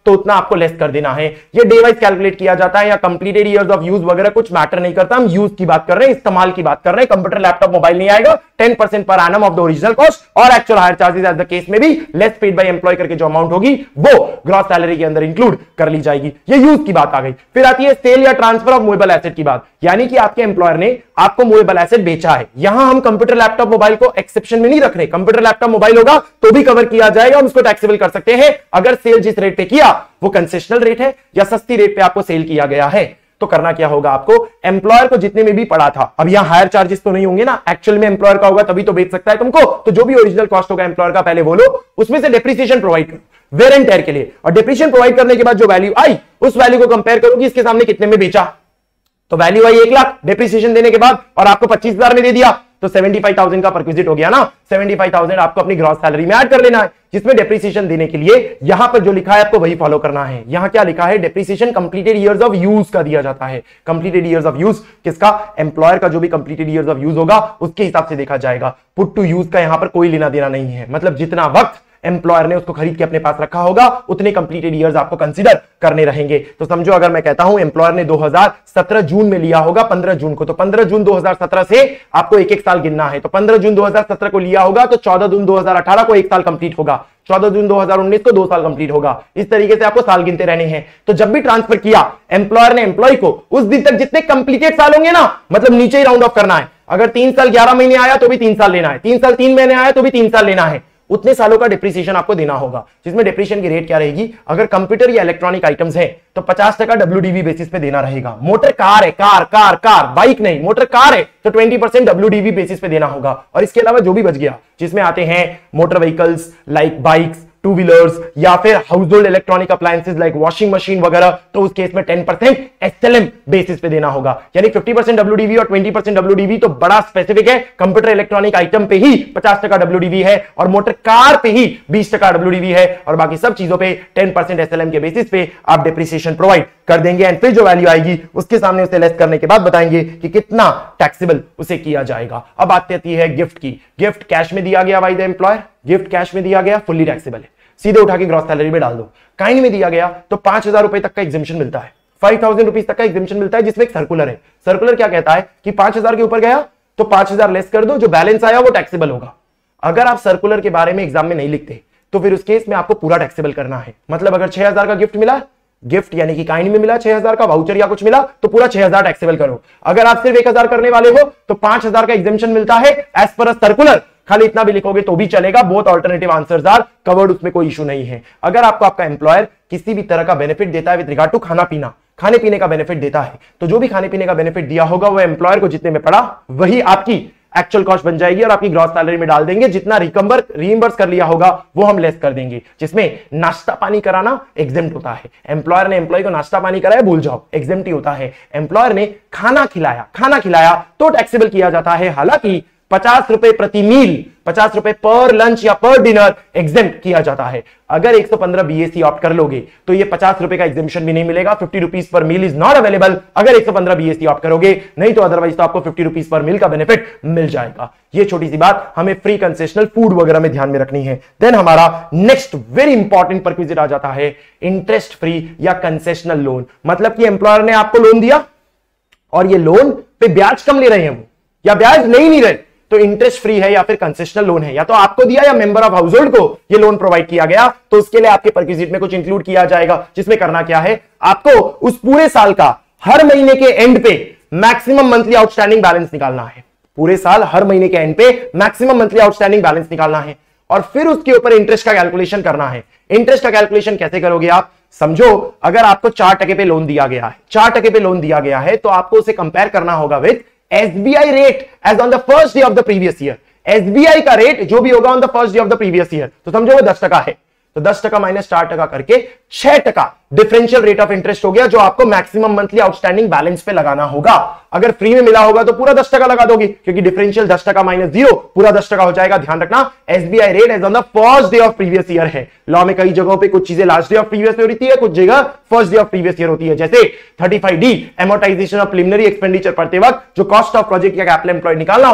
तो उतना आपको लेस कर देना है। ये डे वाइज कैलकुलेट किया जाता है या कंप्लीटेड ईयर्स ऑफ यूज वगैरह कुछ मैटर नहीं करता, हम यूज की बात कर रहे हैं, इस्तेमाल की बात कर रहे हैं। कंप्यूटर लैपटॉप मोबाइल नहीं आएगा, ten percent per annum of the original cost और actual hire charges as the case में भी लेस पेड बाय एम्प्लॉय करके जो अमाउंट होगी वो ग्रॉस सैलरी के अंदर इंक्लूड कर ली जाएगी। ये यूज की बात आ गई। फिर आती है सेल या ट्रांसफर ऑफ मूवेबल एसेट की बात, यानी कि आपके एम्प्लॉयर ने आपको मूवेबल एसेट बेचा है। यहां हम कंप्यूटर लैपटॉप मोबाइल को एक्सेप्शन में नहीं रख रहे, कंप्यूटर लैपटॉप मोबाइल होगा तो भी कवर किया जाएगा, हम उसको टैक्सेबल कर सकते हैं अगर सेल जिस रेट पे किया वो कंसेशनल रेट है या सस्ती रेट पे आपको सेल किया गया है। तो करना क्या होगा आपको, एम्प्लॉयर को जितने में भी पड़ा था, अब यहां हायर चार्जेस तो नहीं होंगे ना, एक्चुअल में एम्प्लॉयर का होगा तभी तो बेच सकता है तुमको, तो जो भी ओरिजिनल कॉस्ट होगा एम्प्लॉयर का पहले बोलो, उसमें से डेप्रिसिएशन प्रोवाइड करो वेयर एंड टेयर के लिए, और डेप्रिसिएशन प्रोवाइड करने के बाद जो वैल्यू आई उस वैल्यू को कंपेयर करो कि इसके सामने कितने में बेचा। तो वैल्यू आई एक लाख डेप्रिसिएशन देने के बाद और आपको पच्चीस हजार में दे दिया तो सेवेंटी फाइव थाउजेंड का परक्विजिट हो गया ना। सेवेंटी फाइव थाउजेंड आपको अपनी ग्रॉस सैलरी में ऐड कर लेना है, जिसमें डेप्रिसिएशन देने के लिए यहां पर जो लिखा है आपको वही फॉलो करना है। यहां क्या लिखा है, depreciation completed years of use का दिया जाता है। कंप्लीटेड ईयर्स ऑफ यूज किसका, एम्प्लॉयर का जो भी कंप्लीटेड ईयर्स ऑफ यूज होगा उसके हिसाब से देखा जाएगा। पुट टू यूज का यहां पर कोई लेना देना नहीं है, मतलब जितना वक्त एम्प्लॉयर ने उसको खरीद के अपने पास रखा होगा उतने कंप्लीटेड ईयर्स आपको कंसीडर करने रहेंगे। तो समझो अगर मैं कहता हूं एम्प्लॉयर ने दो हज़ार सत्रह जून में लिया होगा पंद्रह जून को, तो पंद्रह जून दो हज़ार सत्रह से आपको एक एक साल गिनना है। तो पंद्रह जून दो हज़ार सत्रह को लिया होगा तो चौदह जून दो हज़ार अठारह को एक साल कंप्लीट होगा, चौदह जून दो हज़ार उन्नीस को दो साल कंप्लीट होगा। इस तरीके से आपको साल गिनते रहने हैं। तो जब भी ट्रांसफर किया एम्प्लॉयर ने एम्प्लॉय को, उस दिन तक जितने कंप्लीटेड साल होंगे ना, मतलब नीचे ही राउंड ऑफ करना है। अगर तीन साल ग्यारह महीने आया तो भी तीन साल लेना है, तीन साल तीन महीने आया तो भी तीन साल लेना है, उतने सालों का डिप्रिसिएशन आपको देना होगा। जिसमें डिप्रिसिएशन की रेट क्या रहेगी, अगर कंप्यूटर या इलेक्ट्रॉनिक आइटम्स हैं तो पचास टका डब्ल्यूडीवी बेसिस पे देना रहेगा। मोटर कार है, कार कार कार बाइक नहीं, मोटर कार है तो बीस परसेंट डब्ल्यूडीवी बेसिस पे देना होगा। और इसके अलावा जो भी बच गया, जिसमें आते हैं motor vehicles like bikes, two wheelers या फिर household electronic appliances like washing machine वगैरह, तो उस केस में टेन परसेंट एसएलएम बेसिस पे देना होगा। यानी फिफ्टी परसेंट डब्ल्यूडीवी और ट्वेंटी परसेंट डब्ल्यूडीवी तो बड़ा स्पेसिफिक है। कंप्यूटर इलेक्ट्रॉनिक आइटम पे ही पचास टका डब्ल्यूडीवी है और मोटर कार पे ही बीस टका डब्ल्यूडीवी है, और बाकी सब चीजों पे टेन परसेंट एसएलएम के बेसिस पे आप डिप्रिसिएशन प्रोवाइड कर देंगे। एंड फिर जो वैल्यू आएगी उसके सामने उसे लेस करने के बाद बताएंगे कि कितना टैक्सेबल उसे किया जाएगा। अब बात आती है गिफ्ट की। गिफ्ट कैश में दिया गया by the employer, gift cash में दिया गया, फुल्ली टैक्सेबल है, सीधे उठा के ग्रॉस सैलरी में डाल दो। काइंड में दिया गया तो पांच हजार रुपए तक का एग्जेम्पशन मिलता है, फाइव थाउजेंड रुपीज तक का एग्जेम्पशन मिलता है, जिसमें एक सर्कुलर है। सर्कुलर क्या कहता है कि पांच हजार के ऊपर गया तो पांच हजार लेस कर दो, जो बैलेंस आया वो टैक्सेबल होगा। अगर आप सर्कुलर के बारे में एग्जाम में नहीं लिखते तो फिर उस केस में आपको पूरा टैक्सेबल करना है। मतलब अगर छह हजार का गिफ्ट मिला, गिफ्ट यानी कि काइंड में मिला छह हजार का, वाउचर या कुछ मिला तो पूरा छह हजार टैक्सेबल करो। अगर आप सिर्फ एक हजार करने वाले हो तो पांच हजार का एग्जेम्पशन मिलता है एज पर सर्कुलर, खाली इतना भी लिखोगे तो भी चलेगा। Both alternative answers are covered, उसमें कोई इशू नहीं है। अगर आपको आपका एम्प्लॉयर किसी भी तरह का बेनिफिट देता है विद रिगार्ड टू खाना पीना, खाने पीने का बेनिफिट देता है, तो जो भी खाने पीने का बेनिफिट दिया होगा वो एम्प्लॉयर को जितने में पड़ा वही आपकी एक्चुअल कॉस्ट बन जाएगी और आपकी ग्रॉस सैलरी में डाल देंगे। जितना रिकम्बर रीइंबर्स कर लिया होगा वो हम लेस कर देंगे। जिसमें नाश्ता पानी कराना एग्जेम्प्ट होता है। एम्प्लॉयर ने एम्प्लॉय को नाश्ता पानी कराया, भूल जाओ, एग्जेम्प्ट ही होता है। एम्प्लॉयर ने खाना खिलाया खाना खिलाया तो टैक्सेबल किया जाता है। हालांकि पचास रुपए प्रति मील, पचास रुपए पर लंच या पर डिनर एग्जेम्प्ट किया जाता है। अगर एक सौ पंद्रह बीएससी ऑप्ट कर लोगे तो ये पचास रुपए का एग्जेम्पशन भी नहीं मिलेगा। Fifty rupees per meal is not available अगर एक सौ पंद्रह बीएससी ऑप्ट करोगे, नहीं तो अदरवाइज तो आपको फिफ्टी रुपीज पर मील का बेनिफिट मिल जाएगा। ये छोटी सी बात हमें फ्री कंसेशनल फूड वगैरह में ध्यान में रखनी है। देन हमारा नेक्स्ट वेरी इंपॉर्टेंट परक्विजिट आ जाता है इंटरेस्ट फ्री या कंसेशनल लोन। मतलब कि एम्प्लॉयर ने आपको लोन दिया और ये लोन पे ब्याज कम ले रहे हैं वो, या ब्याज नहीं नहीं रहे, तो इंटरेस्ट फ्री है या फिर कंसेशनल लोन है। या तो आपको दिया या मेंबर ऑफ हाउस होल्ड को ये लोन प्रोवाइड किया गया, तो उसके लिए आपके परक्विजिट में कुछ इंक्लूड किया जाएगा। जिसमें करना क्या है, आपको उस पूरे साल का हर महीने के एंड पे मैक्सिमम मंथली आउटस्टैंडिंग बैलेंस निकालना है। पूरे साल हर महीने के एंड पे मैक्सिमम मंथली आउटस्टैंडिंग बैलेंस निकालना है और फिर उसके ऊपर इंटरेस्ट का कैलकुलेशन करना है। इंटरेस्ट का कैलकुलेशन कैसे करोगे आप, समझो अगर आपको चार टके पे लोन दिया गया है, चार टके पे लोन दिया गया है तो आपको उसे कंपेयर करना होगा with SBI rate as on the first day of the previous year. SBI का रेट जो भी होगा on the first day of the previous year, तो समझो वो दस टका है, तो दस टका माइनस चार टका करके छह टका डिफरेंशियल रेट ऑफ इंटरेस्ट हो गया, जो आपको मैक्सिमम मंथली आउटस्टैंडिंग बैलेंस पे लगाना होगा। अगर फ्री में मिला होगा तो पूरा दस टका लगा दोगे, क्योंकि डिफरेंशियल दस टका माइनस जीरो पूरा दस टका हो जाएगा। ध्यान रखना SBI rate as on the first day of previous year है। लॉ में कई जगहों पे कुछ चीजें last day of previous year होती है, कुछ जगह first day of previous year होती है। जैसे thirty five D amortisation of preliminary expenditure पढ़ते वक्त जो कॉस्ट ऑफ प्रोजेक्ट या कैपिटल एम्प्लॉयड निकालना होता है,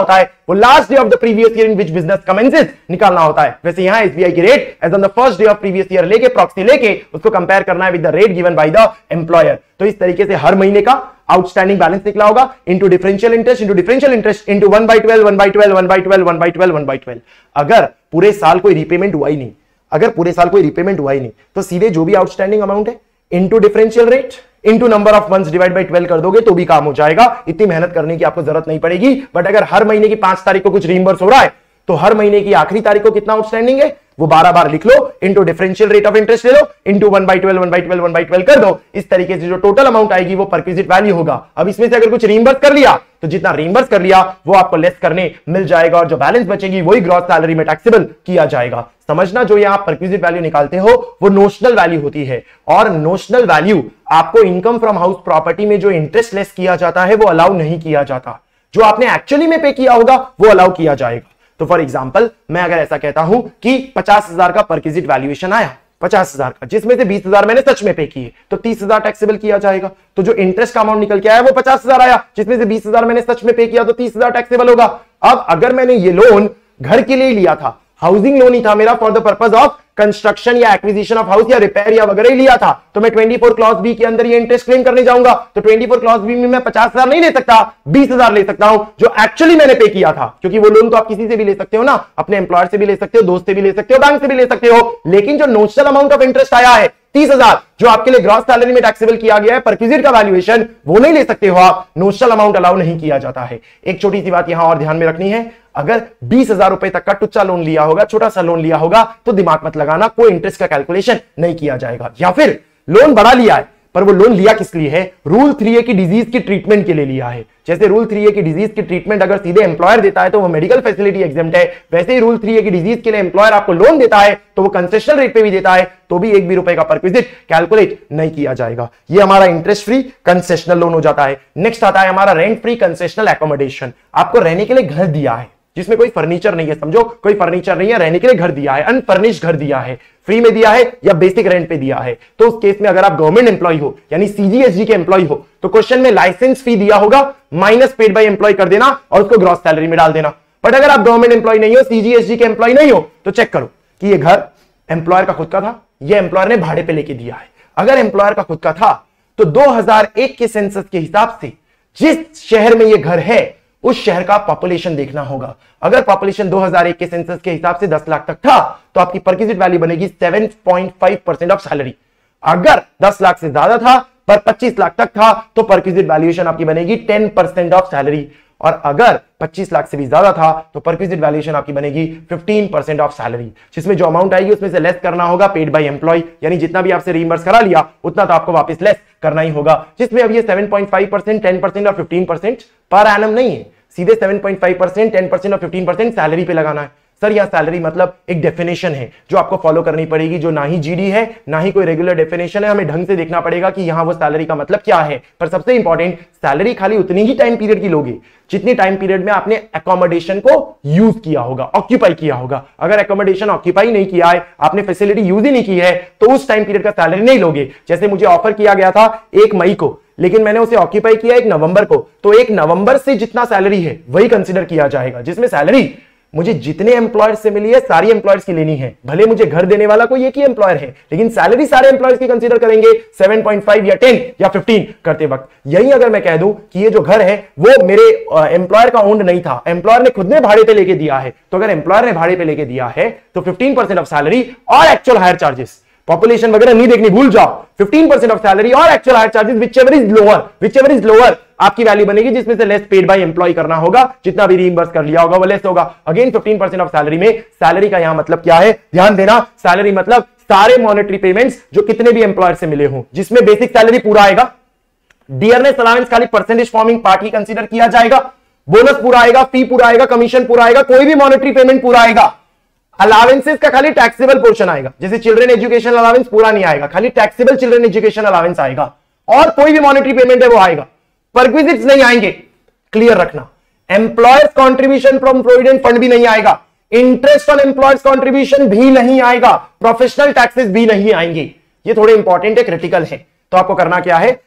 वो last day of the previous year in which business commences निकालना होता है। वैसे यहां एसबीआई की rate as on the first day of previous year लेके प्रॉक्सी लेके उसको कंपेयर करना है with the rate given by the employer. तो इस तरीके से हर महीने का आउटस्टैंडिंग बैलेंस निकला होगा into differential interest into differential interest into one by twelve one by twelve one by twelve one by twelve one by twelve. अगर पूरे साल कोई रिपेमेंट हुआ ही नहीं अगर पूरे साल कोई रिपेमेंट हुआ ही नहीं तो सीधे जो भी आउटस्टैंडिंग अमाउंट है into differential rate into number of months divide by twelve कर दोगे तो भी काम हो जाएगा। इतनी मेहनत करने की आपको जरूरत नहीं पड़ेगी। बट अगर हर महीने की पांच तारीख को कुछ रीइंबर्स हो रहा है तो हर महीने की आखिरी तारीख को कितना आउटस्टैंडिंग है वो बारह बार लिख लो, into differential rate of interest ले लो, into one by twelve one by twelve one by twelve कर दो। इस तरीके से जो टोटल अमाउंट आएगी वो परक्विजिट वैल्यू होगा। अब इसमें से अगर कुछ रीइंबर्स कर लिया तो जितना रीइंबर्स कर लिया वो आपको लेस करने मिल जाएगा और जो बैलेंस बचेगी वही ग्रॉस सैलरी में टैक्सेबल किया जाएगा। समझना, जो यहां परक्विजिट वैल्यू निकालते हो वो नोशनल वैल्यू होती है और नोशनल वैल्यू आपको इनकम फ्रॉम हाउस प्रॉपर्टी में जो इंटरेस्ट लेस किया जाता है वो अलाउ नहीं किया जाता। जो आपने एक्चुअली में पे किया होगा वो अलाउ किया जाएगा। तो फॉर एग्जांपल मैं अगर ऐसा कहता हूं कि पचास हजार का परक्विजिट वैल्यूएशन आया पचास हजार का, जिसमें से बीस हजार मैंने सच में पे किए तो तीस हजार टैक्सेबल किया जाएगा। तो जो इंटरेस्ट का अमाउंट निकल के आया वो पचास हजार आया, जिसमें से बीस हजार मैंने सच में पे किया तो तीस हजार टैक्सेबल होगा। अब अगर मैंने ये लोन घर के लिए लिया था, हाउसिंग लोन ही था मेरा for the purpose of construction या एक्विजिशन ऑफ हाउस या रिपेयर या वगैरह ही लिया था, तो मैं चौबीस क्लॉज बी के अंदर ये इंटरेस्ट क्लेम करने जाऊंगा। तो चौबीस क्लॉज बी में मैं पचास हजार नहीं ले सकता, बीस हजार ले सकता हूं जो एक्चुअली मैंने पे किया था। क्योंकि वो लोन तो आप किसी से भी ले सकते हो ना, अपने एम्प्लॉयर से भी ले सकते हो, दोस्त से भी ले सकते हो, बैंक से भी ले सकते हो। लेकिन जो नोशनल अमाउंट ऑफ इंटरेस्ट आया है तीस हजार जो आपके लिए ग्रॉस सैलरी में टैक्सेबल किया गया है, परक्विजिट का वैल्यूएशन वो नहीं ले सकते हो आप। नोशनल अमाउंट अलाउ नहीं किया जाता है। एक छोटी सी बात यहां और ध्यान में रखनी है, अगर बीस हजार रुपए तक का टुच्चा लोन लिया होगा, छोटा सा लोन लिया होगा तो दिमाग मत लगाना, कोई इंटरेस्ट का कैलकुलेशन नहीं किया जाएगा। या फिर लोन बड़ा लिया है पर वो लोन लिया किस लिए है, रूल थ्री ए की डिजीज की ट्रीटमेंट के लिए लिया है। जैसे रूल थ्री ए की डिजीज की ट्रीटमेंट अगर सीधे एम्प्लॉयर देता है तो वो मेडिकल फैसिलिटी एग्जेम्प्ट है, वैसे ही रूल थ्री ए की डिजीज के लिए एम्प्लॉयर आपको लोन देता है तो वो कंसेशनल रेट पे भी देता है तो भी एक भी रुपए का परक्विजिट कैलकुलेट नहीं किया जाएगा। ये हमारा इंटरेस्ट फ्री कंसेशनल लोन हो जाता है। नेक्स्ट आता है हमारा रेंट फ्री कंसेशनल एकोमोडेशन। आपको रहने के लिए घर दिया है जिसमें कोई फर्नीचर नहीं है, समझो कोई फर्नीचर नहीं है, रहने के लिए घर दिया है, अनफर्निश्ड घर दिया है, फ्री में दिया है या बेसिक रेंट पे दिया है। तो उस केस में अगर आप गवर्नमेंट एम्प्लॉय हो यानी सीजीएसजी के एम्प्लॉय हो तो क्वेश्चन में लाइसेंस फी दिया होगा माइनस पेड बाय एम्प्लॉय कर देना और उसको ग्रॉस सैलरी में डाल देना। बट अगर आप गवर्नमेंट एम्प्लॉय नहीं हो, सीजीएसजी के एम्प्लॉय नहीं हो तो चेक करो कि ये घर एम्प्लॉयर का खुद का था, ये एम्प्लॉयर ने भाड़े पे लेके दिया है। अगर एम्प्लॉयर का खुद का था तो दो हज़ार एक के सेंसस के हिसाब से जिस शहर में ये घर है उस शहर का पॉपुलेशन देखना होगा। अगर पॉपुलेशन दो हज़ार एक के सेंसस के हिसाब से दस लाख तक था तो आपकी परक्विजिट वैल्यू बनेगी सात पॉइंट पाँच परसेंट ऑफ सैलरी। अगर दस लाख से ज्यादा था पर पच्चीस लाख तक था तो परक्विजिट वैल्यूएशन आपकी बनेगी दस परसेंट ऑफ सैलरी। और अगर पच्चीस लाख से भी ज्यादा था तो परक्विजिट वैल्यूएशन आपकी बनेगी पंद्रह परसेंट ऑफ सैलरी, जिसमें जो अमाउंट आएगी उसमें से लेस करना होगा पेड बाय एम्प्लॉय, यानी जितना भी आपसे रीइंबर्स करा लिया उतना तो आपको वापस लेस करना ही होगा। जिसमें अब ये सात पॉइंट पाँच परसेंट, दस परसेंट और पंद्रह परसेंट पर एनम नहीं है, सीधे सात पॉइंट पाँच परसेंट, दस परसेंट और पंद्रह परसेंट सैलरी पे लगाना है। सर यह सैलरी मतलब एक डेफिनेशन है जो आपको फॉलो करनी पड़ेगी, जो ना ही जीडी है ना ही कोई रेगुलर डेफिनेशन है। हमें ढंग से देखना पड़ेगा कि यहां वो सैलरी का मतलब क्या है। पर सबसे इंपॉर्टेंट, सैलरी खाली उतनी ही टाइम पीरियड की लोगे जितनी टाइम पीरियड में आपने एकोमोडेशन को यूज किया होगा, ऑक्यूपाई किया होगा। अगर एकोमोडेशन ऑक्यूपाई नहीं किया है, आपने फैसिलिटी यूज ही नहीं की है तो उस टाइम पीरियड का सैलरी नहीं लोगे। जैसे मुझे ऑफर किया गया था एक मई को, लेकिन मैंने उसे ऑक्यूपाई किया एक नवंबर को, तो एक नवंबर से जितना सैलरी है वही कंसीडर किया जाएगा। जिसमें सैलरी मुझे जितने एम्प्लॉयर्स से मिली है सारी एम्प्लॉयर्स की लेनी है, भले मुझे घर देने वाला कोई एक ही एम्प्लॉयर है लेकिन सैलरी सारे एम्प्लॉयर्स की कंसीडर करेंगे सात पॉइंट पाँच या दस या पंद्रह करते वक्त। यही अगर मैं कह दूं कि ये जो घर है वो मेरे एम्प्लॉयर का ओन्ड नहीं था, एम्प्लॉयर ने खुद ने भाड़े पे लेके दिया है, तो अगर एम्प्लॉयर ने भाड़े पे लेके दिया है तो पंद्रह परसेंट ऑफ सैलरी और एक्चुअल हायर चार्जेस, पॉपुलेशन वगैरह नहीं देखनी, भूल जाओ, पंद्रह परसेंट ऑफ सैलरी और actual hire charges whichever is lower whichever is lower आपकी वैल्यू बनेगी, जिसमें से लेस पेड बाय एम्प्लॉय करना होगा, जितना भी रीइंबर्स कर लिया होगा वो लेस होगा। अगेन पंद्रह परसेंट ऑफ सैलरी में सैलरी का यहां मतलब क्या है, ध्यान देना, सैलरी मतलब सारे मॉनेटरी पेमेंट्स जो कितने भी एम्प्लॉयर से मिले हों, जिसमें बेसिक सैलरी पूरा आएगा, डियरनेस अलाउंस खाली परसेंटेज फॉर्मिंग पार्ट ही कंसीडर किया जाएगा, बोनस पूरा आएगा, फी पूरा आएगा, कमीशन पूरा आएगा, कोई भी मॉनेटरी पेमेंट पूरा आएगा, अलावेंसेस का खाली टैक्सेबल पोर्शन आएगा। जैसे चिल्ड्रन एजुकेशन अलावेंस पूरा नहीं आएगा, खाली टैक्सेबल चिल्ड्रन एजुकेशन अलावेंस आएगा, और कोई भी मॉनेटरी पेमेंट है वो आएगा, परक्विजिट्स नहीं आएंगे, क्लियर रखना। Employer's contribution from provident fund भी नहीं आएगा, इंटरेस्ट ऑन एम्प्लॉयर्स कंट्रीब्यूशन भी नहीं आएगा, प्रोफेशनल टैक्सेस भी नहीं आएंगे। ये थोड़े इंपॉर्टेंट है, क्रिटिकल है। तो आपको करना क्या है,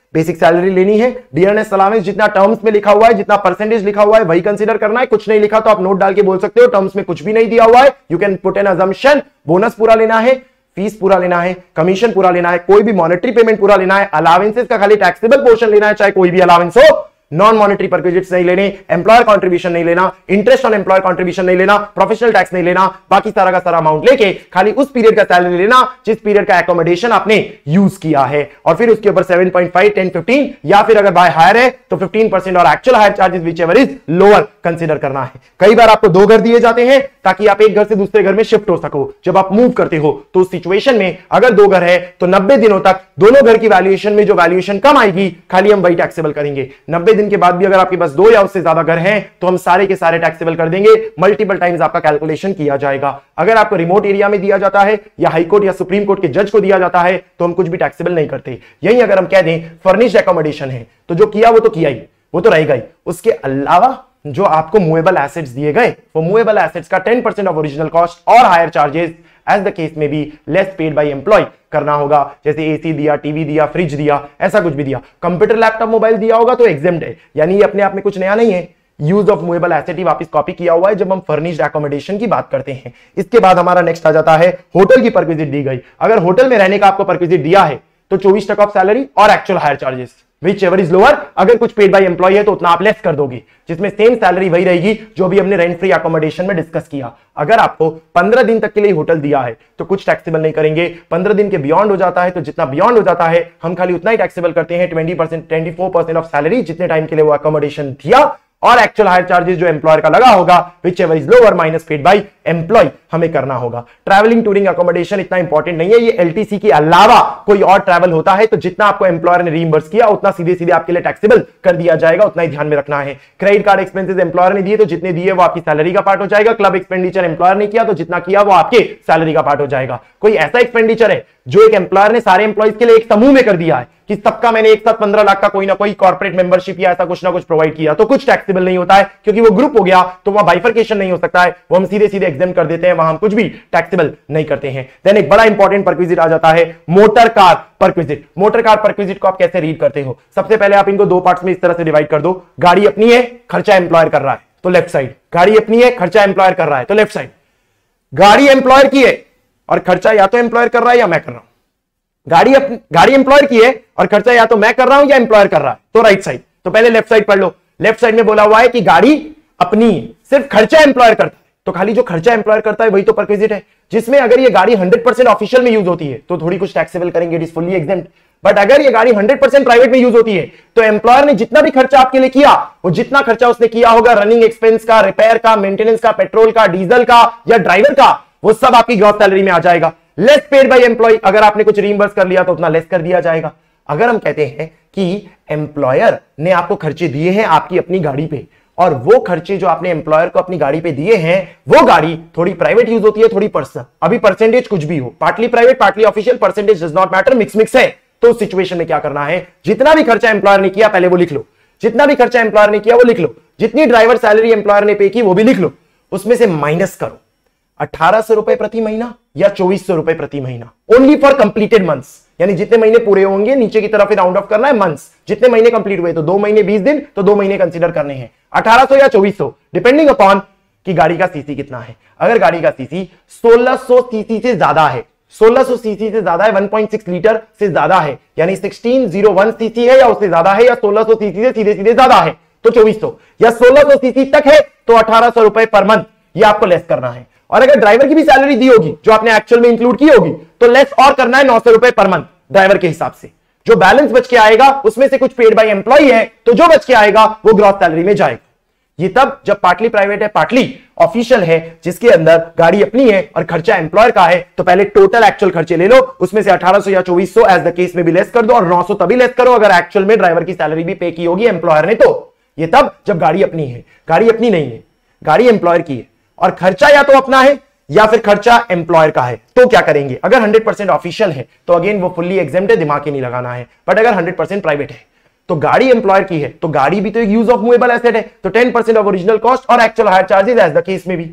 बेसिक सैलरी लेनी है, डियरनेस अलाउंस जितना टर्म्स में लिखा हुआ है, जितना परसेंटेज लिखा हुआ है वही कंसीडर करना है। कुछ नहीं लिखा तो आप नोट डाल के बोल सकते हो टर्म्स में कुछ भी नहीं दिया हुआ है, you can put an assumption. Bonus पूरा लेना है, फीस पूरा लेना है, कमीशन पूरा लेना है, कोई भी मॉनेटरी पेमेंट पूरा लेना है, अलावेंसेस का खाली टैक्सेबल पोर्शन लेना है, चाहे कोई भी अलावेंस हो, नॉन मॉनेटरी परक्विजिट्स नहीं लेने, एम्प्लॉयर कंट्रीब्यूशन नहीं लेना, इंटरेस्ट ऑन एम्प्लॉयर कंट्रीब्यूशन नहीं लेना, प्रोफेशनल टैक्स नहीं लेना, बाकी सारा का सारा अमाउंट लेके खाली उस पीरियड का सैलरी लेना जिस पीरियड का एकोमोडेशन आपने यूज किया है, और फिर उसके ऊपर seven point five, ten, fifteen या फिर अगर बाय हायर है तो फिफ्टीन परसेंट और actual hire charges whichever is lower consider करना है। कई बार आपको दो घर दिए जाते हैं ताकि आप एक घर से दूसरे घर में शिफ्ट हो सको। जब आप मूव करते हो तो उस सिचुएशन में अगर दो घर है तो नब्बे दिनों तक दोनों घर की वैल्यूएशन में जो वैल्यूएशन कम आएगी खाली हम वही टैक्सेबल करेंगे। नब्बे दिन के बाद भी अगर आपके पास दो या उससे ज्यादा घर हैं तो हम सारे के सारे टैक्सेबल कर देंगे, मल्टीपल टाइम्स आपका कैलकुलेशन किया जाएगा। अगर आपको रिमोट एरिया में दिया जाता है या हाईकोर्ट या सुप्रीम कोर्ट के जज को दिया जाता है तो हम कुछ भी टैक्सेबल नहीं करते। यही अगर हम कह दें फर्निश्ड एकोमोडेशन है तो जो किया वो तो किया ही, वो तो रहेगा ही। उसके अलावा जो आपको मूवेबल एसेट्स दिए गए वो मूवेबल एसेट्स का ten percent of original cost और hire charges as the case में भी लेस पेड बाय एम्प्लॉय करना होगा। जैसे एसी दिया, टीवी दिया, फ्रिज दिया, ऐसा कुछ भी दिया, कंप्यूटर लैपटॉप मोबाइल दिया होगा तो एग्जेम्प्ट है, यानी ये अपने आप में कुछ नया नहीं है। यूज ऑफ मूवेबल एसेट ही वापस कॉपी किया हुआ है जब हम फर्निश्ड एकोमोडेशन की बात करते हैं। इसके बाद हमारा नेक्स्ट आ जाता है होटल की परक्विजिट दी गई। अगर होटल में रहने का आपको परक्विजिट दिया है तो चौबीस टका ऑफ सैलरी और actual hire charges whichever is lower. अगर कुछ पेड बाय एम्प्लॉय है तो उतना आप लेस कर दोगे, जिसमें सेम सैलरी वही रहेगी जो भी हमने रेंट फ्री अकोमोडेशन में डिस्कस किया। अगर आपको पंद्रह दिन तक के लिए होटल दिया है तो कुछ टैक्सेबल नहीं करेंगे। पंद्रह दिन के बियॉन्ड हो जाता है तो जितना बियॉन्ड हो जाता है हम खाली उतना ही टैक्सेबल करते हैं, twenty percent twenty four percent of salary जितने टाइम के लिए वो अकोमोडेशन दिया, और एक्चुअल हायर चार्जेस जो एम्प्लॉयर का लगा होगा whichever is lower minus paid by employee हमें करना होगा। ट्रैवलिंग टूरिंग अकोमोडेशन इतना इंपॉर्टेंट नहीं है, ये एलटीसी के अलावा कोई और ट्रैवल होता है तो जितना आपको एम्प्लॉयर ने रीइंबर्स किया उतना सीधे सीधे आपके लिए टैक्सेबल कर दिया जाएगा, उतना ही ध्यान में रखना है। क्रेडिट कार्ड एक्सपेंसेस एम्प्लॉयर ने दिए तो जितने दिए वो आपकी सैलरी का पार्ट हो जाएगा। क्लब एक्सपेंडिचर एम्प्लॉयर ने किया तो जितना किया वो आपके सैलरी का पार्ट हो जाएगा। कोई ऐसा एक्सपेंडिचर है जो एक एम्प्लॉयर ने सारे एम्प्लॉइज के लिए एक समूह में कर दिया है कि सबका मैंने एक साथ पंद्रह लाख का कोई ना कोई कॉर्पोरेट मेंबरशिप या ऐसा कुछ ना कुछ प्रोवाइड किया, तो कुछ टैक्सेबल नहीं होता है, क्योंकि वो ग्रुप हो गया तो वहां बाइफरकेशन नहीं हो सकता है, वो हम सीधे सीधे एग्जाम कर देते हैं, वहां हम कुछ भी टैक्सेबल नहीं करते हैं। देन एक बड़ा इंपॉर्टेंट परक्विजिट आ जाता है motor car perquisite. Motor car perquisite को आप कैसे रीड करते हो? सबसे पहले आप इनको दो पार्ट्स में इस तरह से डिवाइड कर दो। गाड़ी अपनी है, खर्चा एम्प्लॉयर कर रहा है तो लेफ्ट साइड, गाड़ी अपनी है, खर्चा एम्प्लॉयर कर रहा है तो लेफ्ट साइड। गाड़ी एम्प्लॉयर की है और खर्चा या तो एम्प्लॉयर कर रहा है या मैं कर रहा हूं। गाड़ी अपनी गाड़ी एम्प्लॉयर की है और खर्चा या तो मैं कर रहा हूं या एम्प्लॉयर कर रहा है तो राइट साइड। तो पहले लेफ्ट साइड पढ़ लो। लेफ्ट साइड में बोला हुआ है कि गाड़ी अपनी है, सिर्फ खर्चा एम्प्लॉयर करता है, तो खाली जो खर्चा एम्प्लॉयर करता है वही तो परक्विजिट है, जिसमें अगर ये गाड़ी हंड्रेड परसेंट ऑफिशियल में यूज होती है तो थोड़ी कुछ टैक्सेबल करेंगे, it is fully exempt. But अगर ये गाड़ी हंड्रेड परसेंट प्राइवेट में यूज होती है तो एम्प्लॉयर ने जितना भी खर्चा आपके लिए किया वो जितना खर्चा उसने किया होगा रनिंग एक्सपेंस का, रिपेयर का, मेंटेनेंस का, पेट्रोल का, डीजल का या ड्राइवर का, वो सब आपकी ग्रॉस सैलरी में आ जाएगा। लेस पेड बाय एम्प्लॉय, अगर आपने कुछ रीइंबर्स कर लिया तो उतना लेस कर दिया जाएगा। अगर हम कहते हैं कि एम्प्लॉयर ने आपको खर्चे दिए हैं आपकी अपनी गाड़ी पे और वो खर्चे जो आपने एम्प्लॉयर को अपनी गाड़ी पे दिए हैं वो गाड़ी थोड़ी प्राइवेट यूज होती है, थोड़ी पर्सनल, अभी परसेंटेज कुछ भी हो, partly private partly official, percentage does not matter, mix mix है, तो उस सिचुएशन में क्या करना है, जितना भी खर्चा एम्प्लॉयर ने किया पहले वो लिख लो, जितना भी खर्चा एम्प्लॉयर ने किया वो लिख लो, जितनी ड्राइवर सैलरी एम्प्लॉयर ने पे की वो भी लिख लो, उसमें से माइनस करो अठारह सौ रुपए प्रति महीना या चौबीस सौ रुपए प्रति महीना, ओनली फॉर कंप्लीटेड मंथ्स, यानी जितने महीने पूरे होंगे नीचे की तरफ राउंड ऑफ करना है मंथ्स, जितने महीने कंप्लीट हुए, तो दो महीने बीस दिन तो दो महीने कंसीडर करने हैं, अठारह सौ या चौबीस सौ डिपेंडिंग अपॉन कि गाड़ी का सीसी कितना है। अगर गाड़ी का सीसी सोलह सौ सीसी से ज्यादा है, सोलह सौ सीसी से ज्यादा है, वन पॉइंट सिक्स लीटर से ज्यादा है, यानी सोलह सौ वन सीसी है या उससे ज्यादा है, या सोलह सौ सीसी से सीधे सीधे ज्यादा है तो चौबीस सौ, या सोलह सौ सीसी तक है तो अठारह सौ रुपए पर मंथ ये आपको लेस करना है। और अगर ड्राइवर की भी सैलरी दी होगी जो आपने एक्चुअल में इंक्लूड की होगी तो लेस और करना है नौ सौ रुपए पर मंथ ड्राइवर के हिसाब से। जो बैलेंस बच के आएगा उसमें से कुछ पेड बाय एम्प्लॉय है तो जो बच के आएगा वो ग्रॉस सैलरी में जाएगा। ये तब जब पार्टली प्राइवेट है पार्टली ऑफिशियल है, जिसके अंदर गाड़ी अपनी है और खर्चा एम्प्लॉयर का है, तो पहले टोटल एक्चुअल खर्चे ले लो, उसमें से अठारह सौ या चौबीस सौ एज द केस में भी लेस कर दो और नौ सौ तभी लेस करो अगर एक्चुअल में ड्राइवर की सैलरी भी पे की होगी एम्प्लॉयर ने। तो ये तब जब गाड़ी अपनी है, गाड़ी अपनी नहीं है, गाड़ी एम्प्लॉयर की है और खर्चा या तो अपना है या फिर खर्चा एम्प्लॉयर का है, तो क्या करेंगे? अगर हंड्रेड परसेंट ऑफिशियल है तो अगेन वो फुल्ली एग्जेम्प्ट है, दिमाग ही नहीं लगाना है। बट अगर हंड्रेड परसेंट प्राइवेट है तो गाड़ी एम्प्लॉयर की है तो गाड़ी भी तो एक यूज ऑफ मूवेबल एसेट है, तो ten percent of original cost और actual hire charges as the case में भी।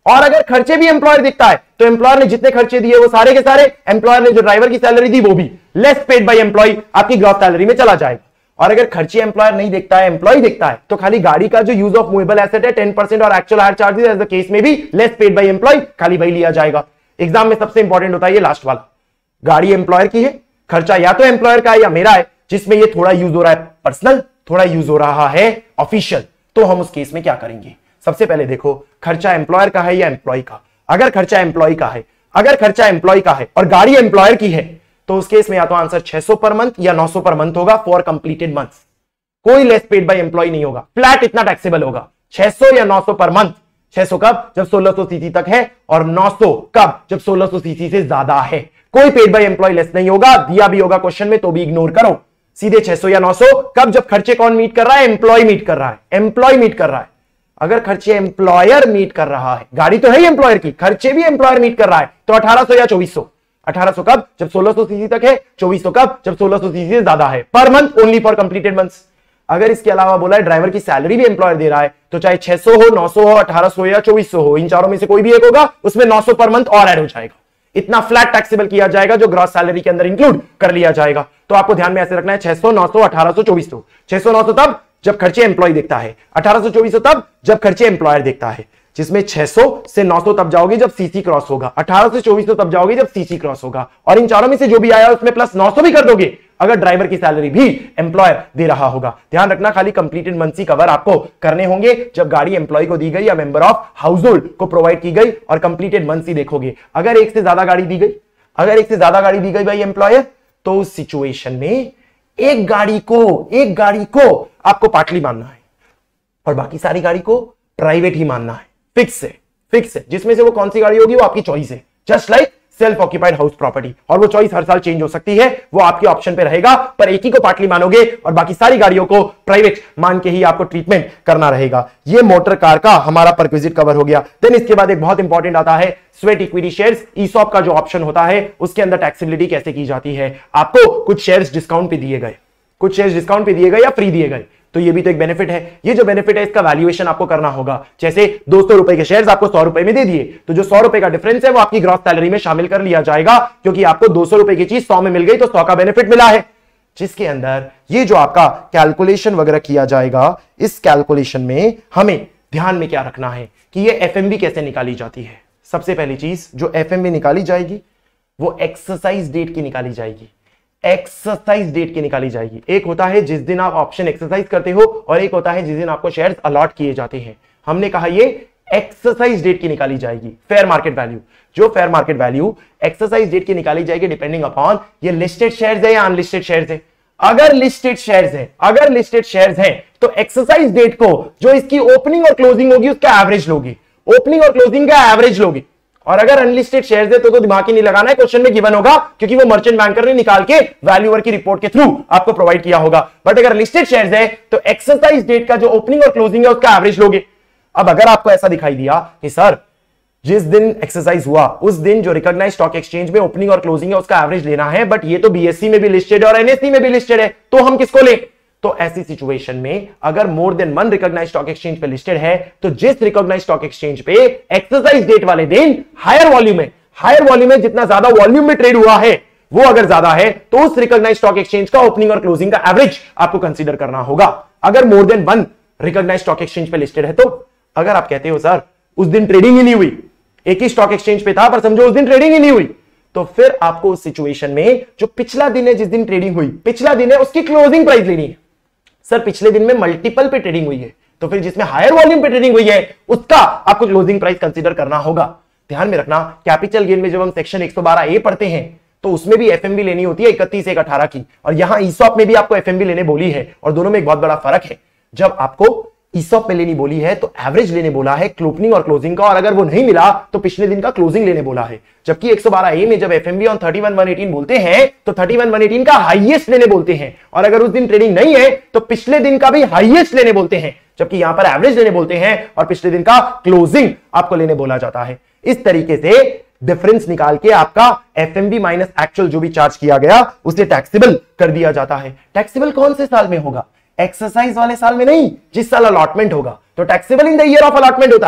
और अगर खर्चे भी एम्प्लॉयर दिखता है तो एम्प्लॉयर ने जितने खर्चे दिए वो सारे के सारे एम्प्लॉयर ने जो ड्राइवर की सैलरी दी वो भी लेस पेड बाय एम्प्लॉय आपकी ग्रॉस सैलरी में चला जाएगा। और अगर खर्चे एम्प्लॉयर नहीं देखता है, एम्प्लॉय देखता है, तो खाली गाड़ी का जो यूज ऑफ मूवेबल एसेट है टेन परसेंट और actual hire charges as the case में भी लेस पेड बाय एम्प्लॉय खाली वही लिया जाएगा। एग्जाम में सबसे इंपॉर्टेंट होता है ये लास्ट वाला, गाड़ी एम्प्लॉयर की है, खर्चा या तो एम्प्लॉयर का है या मेरा है, जिसमें ये थोड़ा यूज हो रहा है पर्सनल, थोड़ा यूज हो रहा है ऑफिशियल। तो हम उस केस में क्या करेंगे? सबसे पहले देखो खर्चा एम्प्लॉयर का है या एम्प्लॉय का। अगर खर्चा एम्प्लॉय का है अगर खर्चा एम्प्लॉय का है और गाड़ी एम्प्लॉयर की है तो उस केस में या तो आंसर छह सौ पर मंथ या नौ सौ पर मंथ होगा फॉर कंप्लीटेड मंथ्स। कोई लेस पेड बाय एम्प्लॉय नहीं होगा, फ्लैट इतना टैक्सेबल होगा, छह सौ या नौ सौ पर मंथ। छह सौ कब? जब सोलह सौ सीसी तक है, और नौ सौ कब? जब सोलह सौ सीसी से ज्यादा है। कोई पेड बाय एम्प्लॉय लेस नहीं होगा, दिया भी होगा क्वेश्चन में तो भी इग्नोर करो, सीधे छह सौ या नौ सौ। कब? जब खर्चे कौन मीट कर रहा है? एम्प्लॉय मीट कर रहा है, एम्प्लॉय मीट कर रहा है। अगर खर्चे एम्प्लॉयर मीट कर रहा है, गाड़ी तो है ही एम्प्लॉयर की, खर्चे भी एम्प्लॉयर मीट कर रहा है, तो अठारह सौ या चौबीस सौ। अठारह सौ कब? जब सोलह सौ सीसी तक है, चौबीस सौ कब? जब सोलह सौ सीसी से ज्यादा है, per month only for completed months. अगर इसके अलावा बोला है ड्राइवर की सैलरी भी एम्प्लॉयर दे रहा है, तो चाहे छह सौ हो, नौ सौ हो, अठारह सौ या चौबीस सौ हो, इन चारों में से कोई भी एक होगा, उसमें नौ सौ पर मंथ और ऐड हो जाएगा। इतना फ्लैट टैक्सेबल किया जाएगा जो ग्रॉस सैलरी के अंदर इंक्लूड कर लिया जाएगा। तो आपको ध्यान में ऐसे रखना है, छह सौ, नौ सौ, अठारह सौ, चौबीस सौ। छह सौ, नौ सौ तब जब खर्चे एम्प्लॉय देखता है, अठारह सौ, चौबीस सौ तब जब खर्चे एम्प्लॉयर देखता है, जिसमें छह सौ से नौ सौ तब जाओगे जब सीसी क्रॉस होगा, अठारह से चौबीस सौ तब जाओगे जब सीसी क्रॉस होगा, और इन चारों में से जो भी आया उसमें प्लस नौ सौ भी कर दोगे अगर ड्राइवर की सैलरी भी एम्प्लॉयर दे रहा होगा। ध्यान रखना, खाली कंप्लीटेड मंथ्स ही कवर आपको करने होंगे जब गाड़ी एम्प्लॉय को दी गई या मेंबर ऑफ हाउस होल्ड को प्रोवाइड की गई, और कंप्लीटेड मंथ्स ही देखोगे। अगर एक से ज्यादा गाड़ी दी गई अगर एक से ज्यादा गाड़ी दी गई भाई एम्प्लॉयर, तो उस सिचुएशन में एक गाड़ी को एक गाड़ी को आपको पार्टली मानना है और बाकी सारी गाड़ी को प्राइवेट ही मानना है। फिक्स है फिक्स है जिसमें से वो कौन सी गाड़ी होगी वो आपकी चॉइस है, just like self occupied house property. और वो चॉइस हर साल चेंज हो सकती है, वो आपके ऑप्शन पे रहेगा, पर एक ही को पार्टली मानोगे और बाकी सारी गाड़ियों को प्राइवेट मान के ही आपको ट्रीटमेंट करना रहेगा। ये मोटर कार का हमारा परक्विजिट कवर हो गया। देन इसके बाद एक बहुत इंपॉर्टेंट आता है स्वेट इक्विटी शेयर्स। ईसॉप का जो ऑप्शन होता है उसके अंदर टैक्सेबिलिटी कैसे की जाती है। आपको कुछ शेयर्स डिस्काउंट पे दिए गए, कुछ शेयर्स डिस्काउंट पे दिए गए या फ्री दिए गए, तो ये भी तो एक बेनिफिट है। ये जो बेनिफिट है इसका वैल्यूएशन आपको करना होगा। जैसे दो सौ रुपए के शेयर्स आपको सौ रुपए में दे दिए, तो जो सौ रुपए का डिफरेंस है वो आपकी ग्रॉस सैलरी में शामिल कर लिया जाएगा, क्योंकि आपको दो सौ रुपए की चीज सौ में मिल गई तो सौ का बेनिफिट मिला है। जिसके अंदर ये जो आपका कैलकुलेशन वगैरह किया जाएगा, इस कैलकुलेशन में हमें ध्यान में क्या रखना है कि ये एफएमवी कैसे निकाली जाती है। सबसे पहली चीज जो एफएमवी निकाली जाएगी वो एक्सरसाइज डेट की निकाली जाएगी। एक्सरसाइज डेट की निकाली जाएगी। एक होता है जिस दिन आप ऑप्शन एक्सरसाइज करते हो और एक होता है जिस दिन आपको शेयर्स अलॉट किए जाते हैं। हमने कहा ये एक्सरसाइज डेट की निकाली जाएगी। फेयर मार्केट वैल्यू, जो fair market value exercise date की निकाली जाएगी डिपेंडिंग अपॉन ये लिस्टेड शेयर्स है या अनलिस्टेड शेयर्स है। अगर लिस्टेड शेयर्स है अगर लिस्टेड शेयर्स है तो एक्सरसाइज डेट को जो इसकी ओपनिंग और क्लोजिंग होगी उसका एवरेज लोगे, ओपनिंग और क्लोजिंग का एवरेज लोगे। और अगर अनलिस्टेड शेयर्स है तो, तो दिमाग ही नहीं लगाना है, क्वेश्चन में गिवन होगा क्योंकि वो मर्चेंट बैंकर ने निकाल के वैल्यूअर की रिपोर्ट के थ्रू आपको प्रोवाइड किया होगा। बट अगर लिस्टेड शेयर्स है तो एक्सरसाइज डेट का जो ओपनिंग और क्लोजिंग है उसका एवरेज लोगे। अब अगर आपको ऐसा दिखाई दिया कि सर जिस दिन एक्सरसाइज हुआ उस दिन जो रिकॉग्नाइज स्टॉक एक्सचेंज में ओपनिंग और क्लोजिंग है उसका एवरेज लेना है, बट ये तो बीएससी में भी लिस्टेड है और एनएससी में भी लिस्टेड है, तो हम किसको लें? तो ऐसी सिचुएशन में अगर more than one recognise stock exchange पे लिस्टेड है तो जिस रिकॉग्नाइज स्टॉक एक्सचेंज पे एक्सरसाइज डेट वाले दिन हायर वॉल्यूम है हायर वॉल्यूम में जितना ज्यादा वॉल्यूम में ट्रेड हुआ है वो अगर ज्यादा है तो उस रिकॉग्नाइज स्टॉक एक्सचेंज का ओपनिंग और क्लोजिंग का एवरेज आपको कंसीडर करना होगा। अगर more than one recognise stock exchange पे लिस्टेड है तो अगर आप कहते हो सर उस दिन ट्रेडिंग ही नहीं हुई, एक ही स्टॉक एक्सचेंज पे था पर समझो उस दिन ट्रेडिंग ही नहीं हुई, तो फिर आपको उस सिचुएशन में जो पिछला दिन है जिस दिन ट्रेडिंग हुई पिछला दिन है उसकी क्लोजिंग प्राइस लेनी है। सर पिछले दिन में मल्टीपल पे ट्रेडिंग हुई है तो फिर जिसमें हायर वॉल्यूम पे ट्रेडिंग हुई है उसका आपको क्लोजिंग प्राइस कंसीडर करना होगा। ध्यान में रखना, कैपिटल गेन में जब हम सेक्शन एक सौ बारह ए पढ़ते हैं तो उसमें भी एफएमवी लेनी होती है इकतीस एक अठारह की, और यहां ईसॉप में भी आपको एफएमवी लेने बोली है, और दोनों में एक बहुत बड़ा फर्क है। जब आपको ईसॉप में लेनी बोली है तो एवरेज लेने बोला है ओपनिंग और क्लोजिंग का, और अगर वो नहीं मिला तो पिछले दिन का क्लोजिंग लेने बोला है। जबकि एक सौ बारह ए में जब एफएमवी ऑन इकतीस एक सौ अठारह बोलते हैं तो इकतीस एक सौ अठारह का हाईएस्ट लेने बोलते हैं, और अगर उस दिन ट्रेडिंग नहीं है तो पिछले दिन का भी हाईएस्ट लेने बोलते हैं, जबकि यहां पर एवरेज लेने बोलते हैं और पिछले दिन का क्लोजिंग आपको लेने बोला जाता है। इस तरीके से डिफरेंस निकाल के आपका एफएमवी माइनस एक्चुअल जो भी चार्ज किया गया उसे टैक्सेबल कर दिया जाता है। टैक्सेबल कौन से साल में होगा? एक्सरसाइज वाले साल में नहीं, जिस साल अलॉटमेंट होगा। तो taxable in the year of allotment होता है।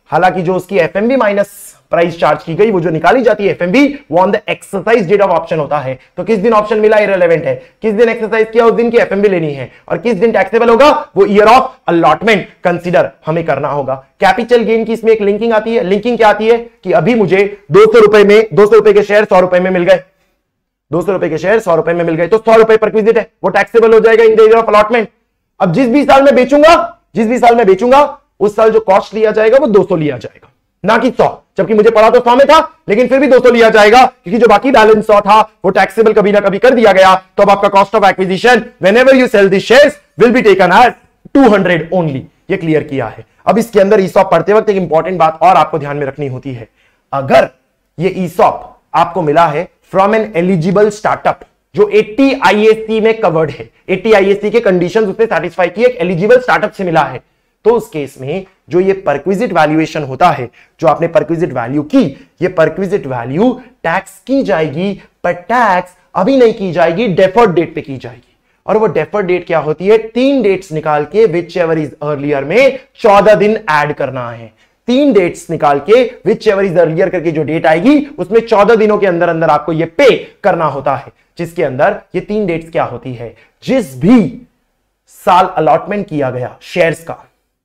हालांकि जो उसकी एफएमबी माइनस प्राइस चार्ज की गई, वो जो निकाली जाती है एफएमबी, वो on the exercise date of option होता है। तो किस दिन ऑप्शन मिला इररिलेवेंट है, किस दिन एक्सरसाइज किया उस दिन की एफएमबी लेनी है, और किस दिन टैक्सेबल होगा वो ईयर ऑफ अलॉटमेंट कंसीडर हमें करना होगा। कैपिटल गेन की इसमें एक लिंकिंग आती है। लिंकिंग क्या आती है कि अभी मुझे दो सौ रुपए में दो सौ रुपए के शेयर सौ रुपए में मिल गए, दो सौ रुपए के शेयर सौ रुपए में मिल गए, तो सौ रुपए परक्विजिट है, वो टैक्सेबल हो जाएगा in the year of allotment. अब जिस भी साल में बेचूंगा जिस भी साल में बेचूंगा उस साल जो कॉस्ट लिया जाएगा वो दो सौ लिया जाएगा, ना कि सौ, जबकि मुझे पड़ा तो सौ में था, लेकिन फिर भी दो सौ लिया जाएगा, क्योंकि जो बाकी बैलेंस सौ था वो टैक्सेबल कभी ना कभी कर दिया गया। तो अब आपका cost of acquisition whenever you sell this shares will be taken as two hundred only. ये क्लियर किया है। अब इसके अंदर ईसॉप पढ़ते वक्त एक इंपॉर्टेंट बात और आपको ध्यान में रखनी होती है। अगर ये ईसॉप आपको मिला है फ्रॉम एन एलिजिबल स्टार्टअप जो अस्सी आईएससी में कवर्ड है, अस्सी आईएससी के कंडीशंस उसने सैटिस्फाई किए, एक एलिजिबल स्टार्टअप से मिला है, तो उस केस में जो ये परक्विजिट वैल्यूएशन होता है, जो आपने परक्विजिट वैल्यू की, ये परक्विजिट वैल्यू टैक्स की जाएगी, पर टैक्स अभी नहीं की जाएगी, डेफर्ड डेट पे की जाएगी। और वो डेफर्ड डेट क्या होती है, तीन डेट्स निकाल के विच एवर इज अर्लियर में चौदह दिन ऐड करना है। तीन डेट्स निकाल के विच एवर इज अर्लियर करके जो डेट आएगी उसमें चौदह दिनों के अंदर अंदर आपको ये पे करना होता है, जिसके अंदर ये तीन डेट्स क्या होती है, जिस भी साल अलॉटमेंट किया गया शेयर्स का,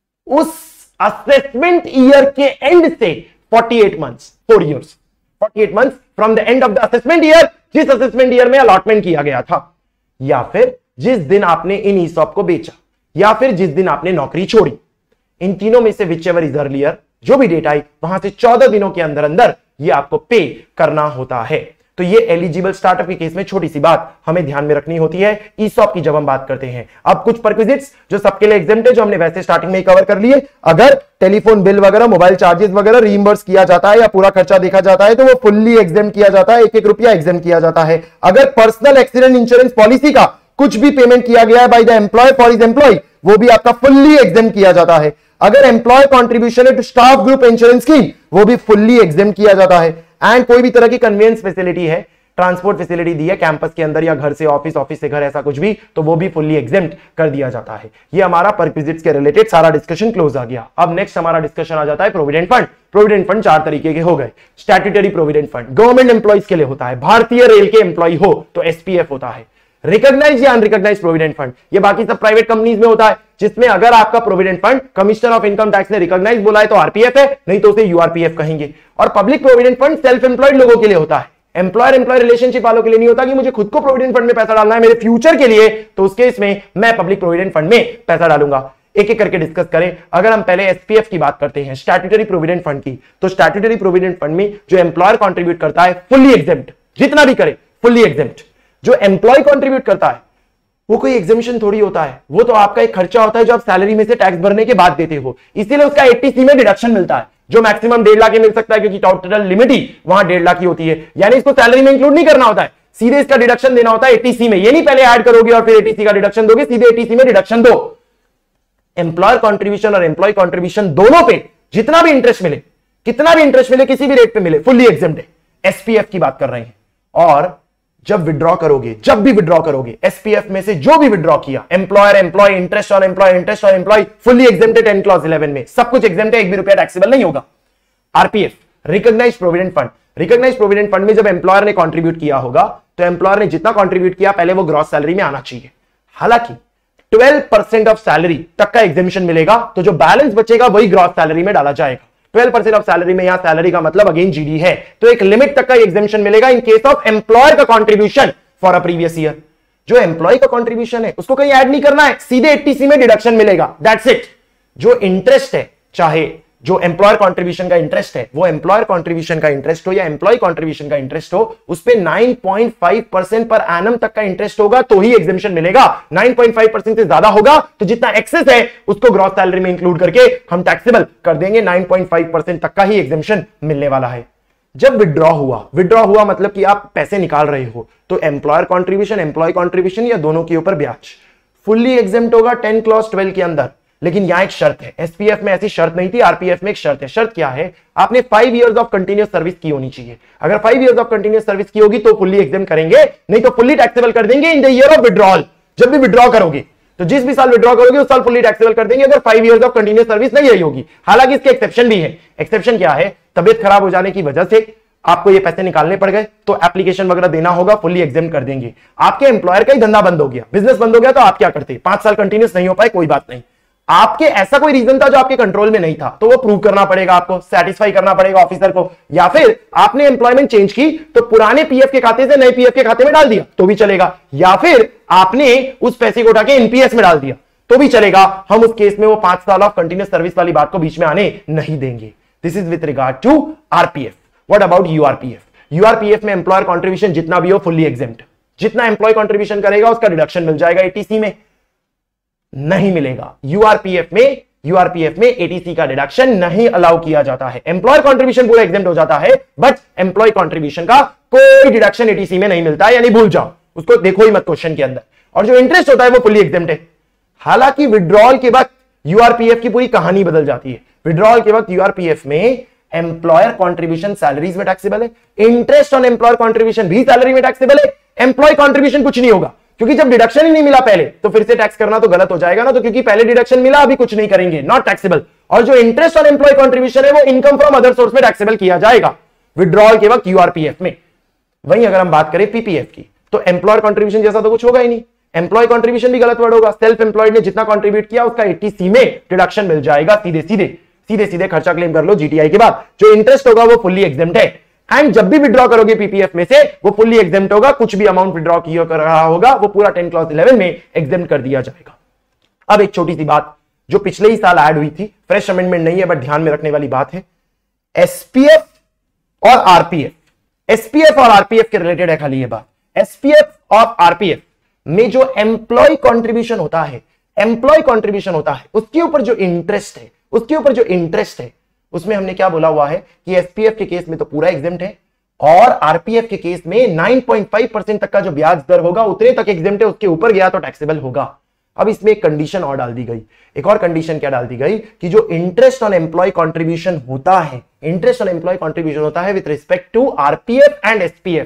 उस असेसमेंट ईयर के एंड से अड़तालीस मंथ्स, फोर इयर्स, अड़तालीस months from the end of the assessment year, जिस असेसमेंट ईयर में अलॉटमेंट किया गया था, या फिर जिस दिन आपने इन ईसॉप को बेचा, या फिर जिस दिन आपने नौकरी छोड़ी, इन तीनों में से विच एवर इज अर्लियर, जो भी डेट आई वहां से चौदह दिनों के अंदर अंदर ये आपको पे करना होता है। तो ये एलिजिबल स्टार्टअप के केस में छोटी सी बात हमें ध्यान में रखनी होती है ईसॉप की जब हम बात करते हैं। अब कुछ परक्विजिट्स जो सबके लिए एग्जेम्प्ट है, जो हमने वैसे स्टार्टिंग में ही कवर कर लिए। अगर टेलीफोन बिल वगैरह, मोबाइल चार्जेस वगैरह रीइंबर्स किया जाता है या पूरा खर्चा देखा जाता है तो वो फुल्ली एग्जेम्प्ट किया जाता है, एक एक रुपया एग्जेम्प्ट किया जाता है। अगर पर्सनल एक्सीडेंट इंश्योरेंस पॉलिसी का कुछ भी पेमेंट किया गया है by the employer for his employee, वो भी आपका फुल्ली एग्जेम्प्ट किया जाता है। अगर एम्प्लॉय कंट्रीब्यूशन है to staff group insurance scheme, वो भी फुल्ली एग्जेम्प्ट किया जाता है। एंड कोई भी तरह की कन्वेंस फैसिलिटी है, ट्रांसपोर्ट फैसिलिटी दी है कैंपस के अंदर या घर से ऑफिस, ऑफिस से घर, ऐसा कुछ भी, तो वो भी फुल्ली एग्जेम्प्ट कर दिया जाता है। ये हमारा परक्विजिट्स के रिलेटेड सारा डिस्कशन क्लोज आ गया। अब नेक्स्ट हमारा डिस्कशन आ जाता है प्रोविडेंट फंड। प्रोविडेंट फंड चार तरीके के हो गए। Statutory provident fund government employees के लिए होता है, भारतीय रेल के एम्प्लॉय हो तो एसपीएफ होता है। रिकॉग्नाइज या अनरिकॉग्नाइज प्रोविडेंट फंड, ये बाकी सब प्राइवेट कंपनीज में होता है, जिसमें अगर आपका provident fund commissioner of income tax ने रिकॉग्नाइज बोला है तो आरपीएफ है, नहीं तो उसे यूआरपीएफ कहेंगे। और public provident fund self employed लोगों के लिए होता है, एम्प्लॉयर एम्प्लॉय रिलेशनशिप वालों के लिए नहीं होता कि मुझे खुद को प्रोविडेंट फंड में पैसा डालना है मेरे फ्यूचर के लिए, तो उस केस में मैं पब्लिक प्रोविडेंट फंड में पैसा डालूंगा। एक एक करके डिस्कस करें। अगर हम पहले एसपीएफ की बात करते हैं, स्टैट्यूटरी प्रोविडेंट फंड की, तो स्टैट्यूटरी प्रोविडेंट फंड में जो एम्प्लॉयर कंट्रीब्यूट करता है फुल्ली एग्जेम्प्ट, जितना भी करे फुल्ली एग्जेम्प्ट। जो एम्प्लॉय कंट्रीब्यूट करता है वो कोई एग्जेम्पशन थोड़ी होता है, वो तो आपका एक खर्चा होता है जो आप सैलरी में से टैक्स भरने के बाद देते हो, इसीलिए उसका अस्सी सी में डिडक्शन मिलता है, जो मैक्सिमम डेढ़ लाख मिल सकता है, क्योंकि टोटल लिमिट ही वहां डेढ़ लाख की होती है। यानी इसको सैलरी में इंक्लूड नहीं करना होता है, सीधे इसका डिडक्शन देना होता है अस्सी सी में। ये नहीं पहले ऐड करोगे और फिर अस्सी सी का डिडक्शन दोगे, सीधे अस्सी सी में डिडक्शन दो। एम्प्लॉयर कॉन्ट्रीब्यूशन और एम्प्लॉय कॉन्ट्रीब्यूशन दोनों पे जितना भी इंटरेस्ट मिले, कितना भी इंटरेस्ट मिले, किसी भी रेट पे मिले, फुल्ली एग्जेम्प्ट है। एसपीएफ की बात कर रहे हैं। और जब विड्रॉ करोगे, जब भी विड्रॉ करोगे, एसपीएफ में से जो भी विड्रॉ किया, एम्प्लॉयर एम्प्लॉय इंटरेस्ट और एम्प्लॉय इंटरेस्ट और employee fully exempted ten clause eleven में, सब कुछ एग्जेम्प्ट है, एक भी रुपया टैक्सेबल नहीं होगा। RPF recognised provident fund, recognised provident fund में जब एम्प्लॉयर ने कंट्रीब्यूट किया होगा तो एम्प्लॉयर ने जितना कंट्रीब्यूट किया पहले वो ग्रॉस सैलरी में आना चाहिए। हालांकि ट्वेल्व परसेंट ऑफ सैलरी तक का एग्जेम्पशन मिलेगा, तो जो बैलेंस बचेगा वही ग्रॉस सैलरी में डाला जाएगा। ट्वेल्व परसेंट ऑफ सैलरी में यहां सैलरी का मतलब अगेन जीडी है, तो एक लिमिट तक का एग्जेम्पशन मिलेगा इन केस ऑफ एम्प्लॉयर का contribution for a previous year. जो एम्प्लॉय का कंट्रीब्यूशन है उसको कहीं ऐड नहीं करना है, सीधे अस्सी सी में डिडक्शन मिलेगा, दैट्स इट। जो इंटरेस्ट है, चाहे जो एम्प्लॉयर कंट्रीब्यूशन का इंटरेस्ट है, वो एम्प्लॉयर कंट्रीब्यूशन का इंटरेस्ट हो या एम्प्लॉय कंट्रीब्यूशन का इंटरेस्ट हो, उस पे nine point five percent per annum तक का इंटरेस्ट होगा तो ही एग्जेम्पशन मिलेगा। नाइन पॉइंट फाइव परसेंट से ज्यादा होगा तो जितना एक्सेस है उसको ग्रॉस सैलरी में इंक्लूड करके हम टैक्सेबल कर देंगे, नाइन पॉइंट फाइव परसेंट तक का ही एग्जेम्पशन मिलने वाला है। जब विड्रॉ हुआ, विड्रॉ हुआ मतलब कि आप पैसे निकाल रहे हो, तो एम्प्लॉयर कंट्रीब्यूशन, एम्प्लॉय कंट्रीब्यूशन या दोनों के ऊपर ब्याज फुल्ली एग्जेम्प्ट होगा टेन क्लॉज ट्वेल्व के अंदर। लेकिन यहां एक शर्त है, एसपीएफ में ऐसी शर्त नहीं थी, आरपीएफ में एक शर्त है। शर्त क्या है? आपने five years of continuous service की होनी चाहिए। अगर five years of continuous service की होगी तो फुल्ली एग्जेम्प्ट करेंगे, नहीं तो फुल्ली टैक्सेबल कर देंगे in the year of withdrawal. जब भी विड्रॉ करोगे तो जिस भी साल विड्रॉ करोगे उस साल फुल्ली टैक्सेबल कर देंगे, अगर five years of continuous service नहीं रही होगी। हालांकि इसके एक्सेप्शन भी है। एक्सेप्शन क्या है? तबियत खराब हो जाने की वजह से आपको ये पैसे निकालने पड़ गए तो एप्लीकेशन वगैरह देना होगा, फुल्ली एग्जेम्प्ट कर देंगे। आपके एम्प्लॉयर का ही धंधा बंद हो गया, बिजनेस बंद हो गया, तो आप क्या करते? पांच साल कंटिन्यूस नहीं हो पाए, कोई बात नहीं, आपके ऐसा कोई रीजन था जो आपके कंट्रोल में नहीं था, तो वो प्रूव करना पड़ेगा आपको, सेटिस्फाई करना पड़ेगा ऑफिसर को। या फिर आपने एम्प्लॉयमेंट चेंज की तो पुराने पीएफ के खाते से नए पीएफ के खाते में डाल दिया तो भी चलेगा, या फिर आपने उस पैसे को उठा के एनपीएस में डाल दिया तो भी चलेगा। हम उस केस में वो पांच साल ऑफ कंटिन्यूस सर्विस वाली बात को बीच में आने नहीं देंगे। This is with regard to RPF. What about URPF? URPF में एम्प्लॉयर कंट्रीब्यूशन जितना भी हो फुल्ली एग्जेम्प्ट, जितना एम्प्लॉय कंट्रीब्यूशन करेगा उसका डिडक्शन मिल जाएगा, एटीसी में नहीं मिलेगा। यूआरपीएफ में यूआरपीएफ में एटीसी का डिडक्शन नहीं अलाउ किया जाता है। एम्प्लॉयर कंट्रीब्यूशन पूरा एग्जेम्प्ट हो जाता है, बट एम्प्लॉय कंट्रीब्यूशन का कोई डिडक्शन एटीसी में नहीं मिलता है, यानी भूल जाओ, उसको देखो ही मत क्वेश्चन के अंदर। और जो इंटरेस्ट होता है वो फुल्ली एग्जेम्प्ट है। हालांकि विड्रॉल के वक्त यूआरपीएफ की पूरी कहानी बदल जाती है। विड्रॉल के वक्त यूआरपीएफ में एम्प्लॉयर कंट्रीब्यूशन सैलरीज में टैक्सेबल है, इंटरेस्ट ऑन एम्प्लॉयर कंट्रीब्यूशन भी सैलरी में टैक्सेबल है, एम्प्लॉय कंट्रीब्यूशन कुछ नहीं होगा, क्योंकि जब डिडक्शन ही नहीं मिला पहले तो फिर से टैक्स करना तो गलत हो जाएगा ना, तो क्योंकि पहले डिडक्शन मिला अभी कुछ नहीं करेंगे, नॉट टैक्सेबल। और जो इंटरेस्ट ऑन एम्प्लॉय कंट्रीब्यूशन है वो इनकम फ्रॉम अदर सोर्स में टैक्सेबल किया जाएगा विड्रॉल के वक्त यूआरपीएफ में। वहीं अगर हम बात करें पीपीएफ की तो एम्प्लॉयर कंट्रीब्यूशन जैसा तो कुछ होगा ही नहीं, एम्प्लॉय कंट्रीब्यूशन भी गलत वर्ड होगा। सेल्फ एम्प्लॉयड ने जितना कंट्रीब्यूट किया उसका एटीसी में डिडक्शन मिल जाएगा, सीधे सीधे सीधे सीधे खर्चा क्लेम कर लो जीटीआई के बाद। जो इंटरेस्ट होगा वो फुल्ली एग्जेम्प्ट है, एंड जब भी विड्रॉ करोगे पीपीएफ में से वो फुल्ली एग्जेम्प्ट होगा। कुछ भी अमाउंट विड्रॉ किया कर रहा होगा वो पूरा टेन क्लॉज इलेवन में एग्जेम्प्ट कर दिया जाएगा। अब एक छोटी सी बात जो पिछले ही साल ऐड हुई थी, फ्रेश अमेंडमेंट नहीं है बट ध्यान में रखने वाली बात है, एसपीएफ और आरपीएफ। एसपीएफ और आरपीएफ के रिलेटेड है खाली ये बात। एसपीएफ और आरपीएफ में जो एम्प्लॉय कंट्रीब्यूशन होता है, एम्प्लॉय कंट्रीब्यूशन होता है उसके ऊपर जो इंटरेस्ट है, उसके ऊपर जो इंटरेस्ट है उसमें हमने क्या बोला हुआ है कि एसपीएफ के केस में तो पूरा एग्जेम्प्ट है, और आरपीएफ के केस में नौ पॉइंट पाँच परसेंट तक का जो ब्याज दर होगा उतने तक एग्जेम्प्ट है, उसके ऊपर गया तो टैक्सेबल होगा। अब इसमें एक कंडीशन और डाल दी गई। एक और कंडीशन क्या डाल दी गई कि जो इंटरेस्ट ऑन एम्प्लॉय कंट्रीब्यूशन होता है, इंटरेस्ट ऑन एम्प्लॉय कंट्रीब्यूशन होता है with respect to RPF and SPF,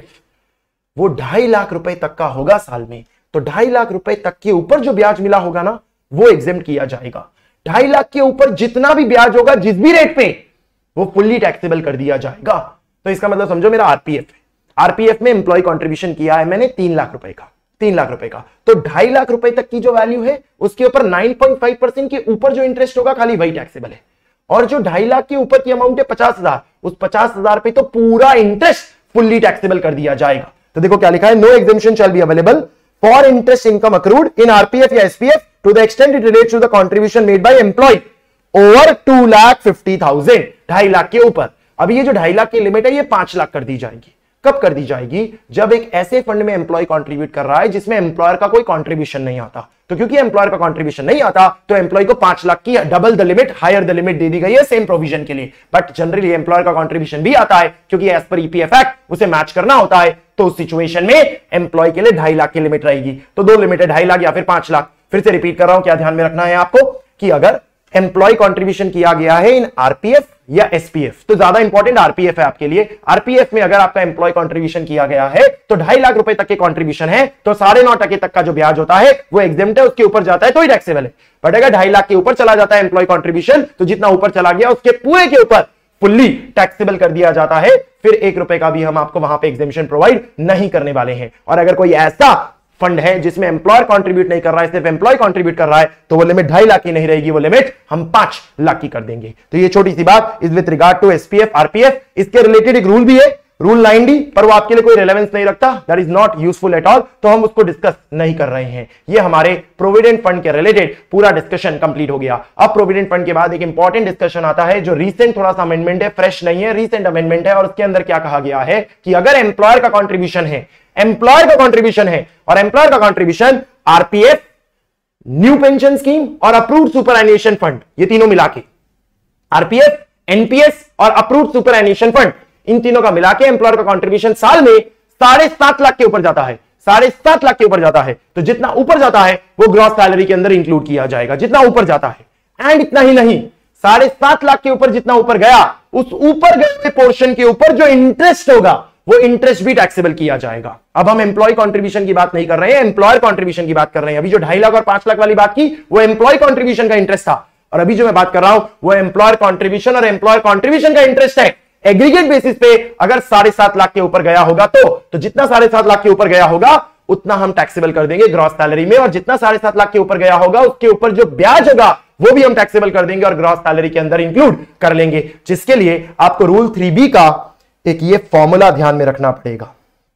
वो ढाई लाख रुपए तक का होगा साल में। तो ढाई लाख रुपए तक के ऊपर जो ब्याज मिला होगा ना वो एग्जेम्प्ट किया जाएगा। ढाई लाख के ऊपर जितना भी ब्याज होगा जिस भी रेट पे वो फुल्ली टैक्सेबल कर दिया जाएगा। तो इसका मतलब समझो मेरा आरपीएफ है, आरपीएफ में एम्प्लॉय कंट्रीब्यूशन किया है मैंने तीन लाख रुपए का, तीन लाख रुपए का, तो ढाई लाख रुपए तक की जो वैल्यू है उसके ऊपर नौ पॉइंट पाँच परसेंट के ऊपर जो इंटरेस्ट होगा खाली वही टैक्सेबल है। और जो ढाई लाख के ऊपर की अमाउंट है पचास हजार, उस पचास हजार पे तो पूरा इंटरेस्ट फुल्ली टैक्सेबल कर दिया जाएगा। तो देखो क्या लिखा है, no exemption shall be available for interest income accrued in RPF या SPF to the extent it relates to the contribution made by employee over two lakh fifty thousand, ढाई लाख के ऊपर। अभी ये जो ढाई लाख की लिमिट है ये पांच लाख कर दी जाएगी। कब कर दी जाएगी? जब एक ऐसे फंड में एम्प्लॉय कंट्रीब्यूट कर रहा है जिसमें एम्प्लॉयर का कोई कंट्रीब्यूशन नहीं आता। तो क्योंकि एम्प्लॉयर का कंट्रीब्यूशन नहीं आता तो एम्प्लॉय को पांच लाख की double the limit, higher the limit दे दी गई है सेम प्रोविजन के लिए। बट जनरली एम्प्लॉयर का कंट्रीब्यूशन भी आता है क्योंकि एज पर ईपीएफ एक्ट उसे मैच करना होता है। तो उस सिचुएशन में एम्प्लॉय के लिए ढाई लाख की लिमिट रहेगी। तो दो लिमिट है, ढाई लाख या फिर पांच लाख। फिर से रिपीट कर रहा हूं, क्या ध्यान में रखना है आपको कि अगर एम्प्लॉय कंट्रीब्यूशन किया गया है इन आरपीएफ या एसपीएफ, तो ज्यादा इंपॉर्टेंट आरपीएफ है आपके लिए। आरपीएफ में अगर आपका एम्प्लॉय कंट्रीब्यूशन किया गया है तो ढाई लाख रुपए तक के कंट्रीब्यूशन है तो साढ़े नौ टके तक का जो ब्याज होता है वो एग्जेम्प्ट है, उसके ऊपर जाता है तो ही टैक्सेबल है। बट अगर ढाई लाख के ऊपर चला जाता है एम्प्लॉय कंट्रीब्यूशन तो जितना ऊपर चला गया उसके पूरे के ऊपर फुल्ली टैक्सेबल कर दिया जाता है। फिर एक रुपए का भी हम आपको वहां पे एग्जेम्पशन प्रोवाइड नहीं करने वाले हैं। और अगर कोई ऐसा फंड है जिसमें एम्प्लॉयर कंट्रीब्यूट नहीं कर रहा है, सिर्फ एम्प्लॉय कंट्रीब्यूट कर रहा है, तो वो लिमिट ढाई लाख की नहीं रहेगी, वो लिमिट हम पांच लाख की कर देंगे। तो ये छोटी सी बात is with regard to SPF RPF. इसके रिलेटेड एक रूल भी है, रूल नाइन डी, पर वो आपके लिए कोई रेलेवेंस नहीं रखता, that is not useful at all, तो हम उसको डिस्कस नहीं कर रहे हैं। ये हमारे प्रोविडेंट फंड के रिलेटेड पूरा डिस्कशन कंप्लीट हो गया। अब प्रोविडेंट फंड के बाद एक इंपॉर्टेंट डिस्कशन आता है जो रीसेंट थोड़ा सा अमेंडमेंट है, फ्रेश नहीं है, रीसेंट अमेंडमेंट है। और उसके अंदर क्या कहा गया है कि अगर एम्प्लॉयर का कॉन्ट्रीब्यूशन है, एम्प्लॉयर का कॉन्ट्रीब्यूशन है और एम्प्लॉयर का contribution RPF, new pension scheme और अप्रूव्ड सुपरएन्युएशन फंड, ये तीनों मिला के आरपीएफ, एनपीएस और अप्रूव्ड सुपरएन्युएशन फंड, इन तीनों का मिला के एम्प्लॉयर का कंट्रीब्यूशन साल में साढ़े सात लाख के ऊपर जाता है, साढ़े सात लाख के ऊपर जाता है। तो जितना ऊपर जाता है वो ग्रॉस सैलरी के अंदर इंक्लूड किया जाएगा, जितना ऊपर जाता है। एंड इतना ही नहीं, साढ़े सात लाख के ऊपर जितना ऊपर गया उस ऊपर गए पोर्शन के ऊपर जो इंटरेस्ट होगा वो इंटरेस्ट भी टैक्सेबल किया जाएगा। अब हम एम्प्लॉय कंट्रीब्यूशन की बात नहीं कर रहे हैं, एम्प्लॉयर कंट्रीब्यूशन की बात कर रहे हैं। अभी जो ढाई लाख और पांच लाख वाली बात की वो एम्प्लॉय कंट्रीब्यूशन का इंटरेस्ट था, और अभी जो मैं बात कर रहा हूं वो एम्प्लॉयर कंट्रीब्यूशन, और एम्प्लॉयर कंट्रीब्यूशन का इंटरेस्ट है एग्रीगेट बेसिस पे अगर साढ़े सात लाख के ऊपर गया होगा तो तो जितना साढ़े सात लाख के ऊपर गया होगा उतना हम टैक्सेबल कर देंगे ग्रॉस सैलरी में, और जितना साढ़े सात लाख के ऊपर गया होगा उसके ऊपर जो ब्याज होगा वो भी हम टैक्सेबल कर देंगे और ग्रॉस सैलरी के अंदर इंक्लूड कर लेंगे। जिसके लिए आपको रूल थ्री बी का एक ये फॉर्मूला ध्यान में रखना पड़ेगा,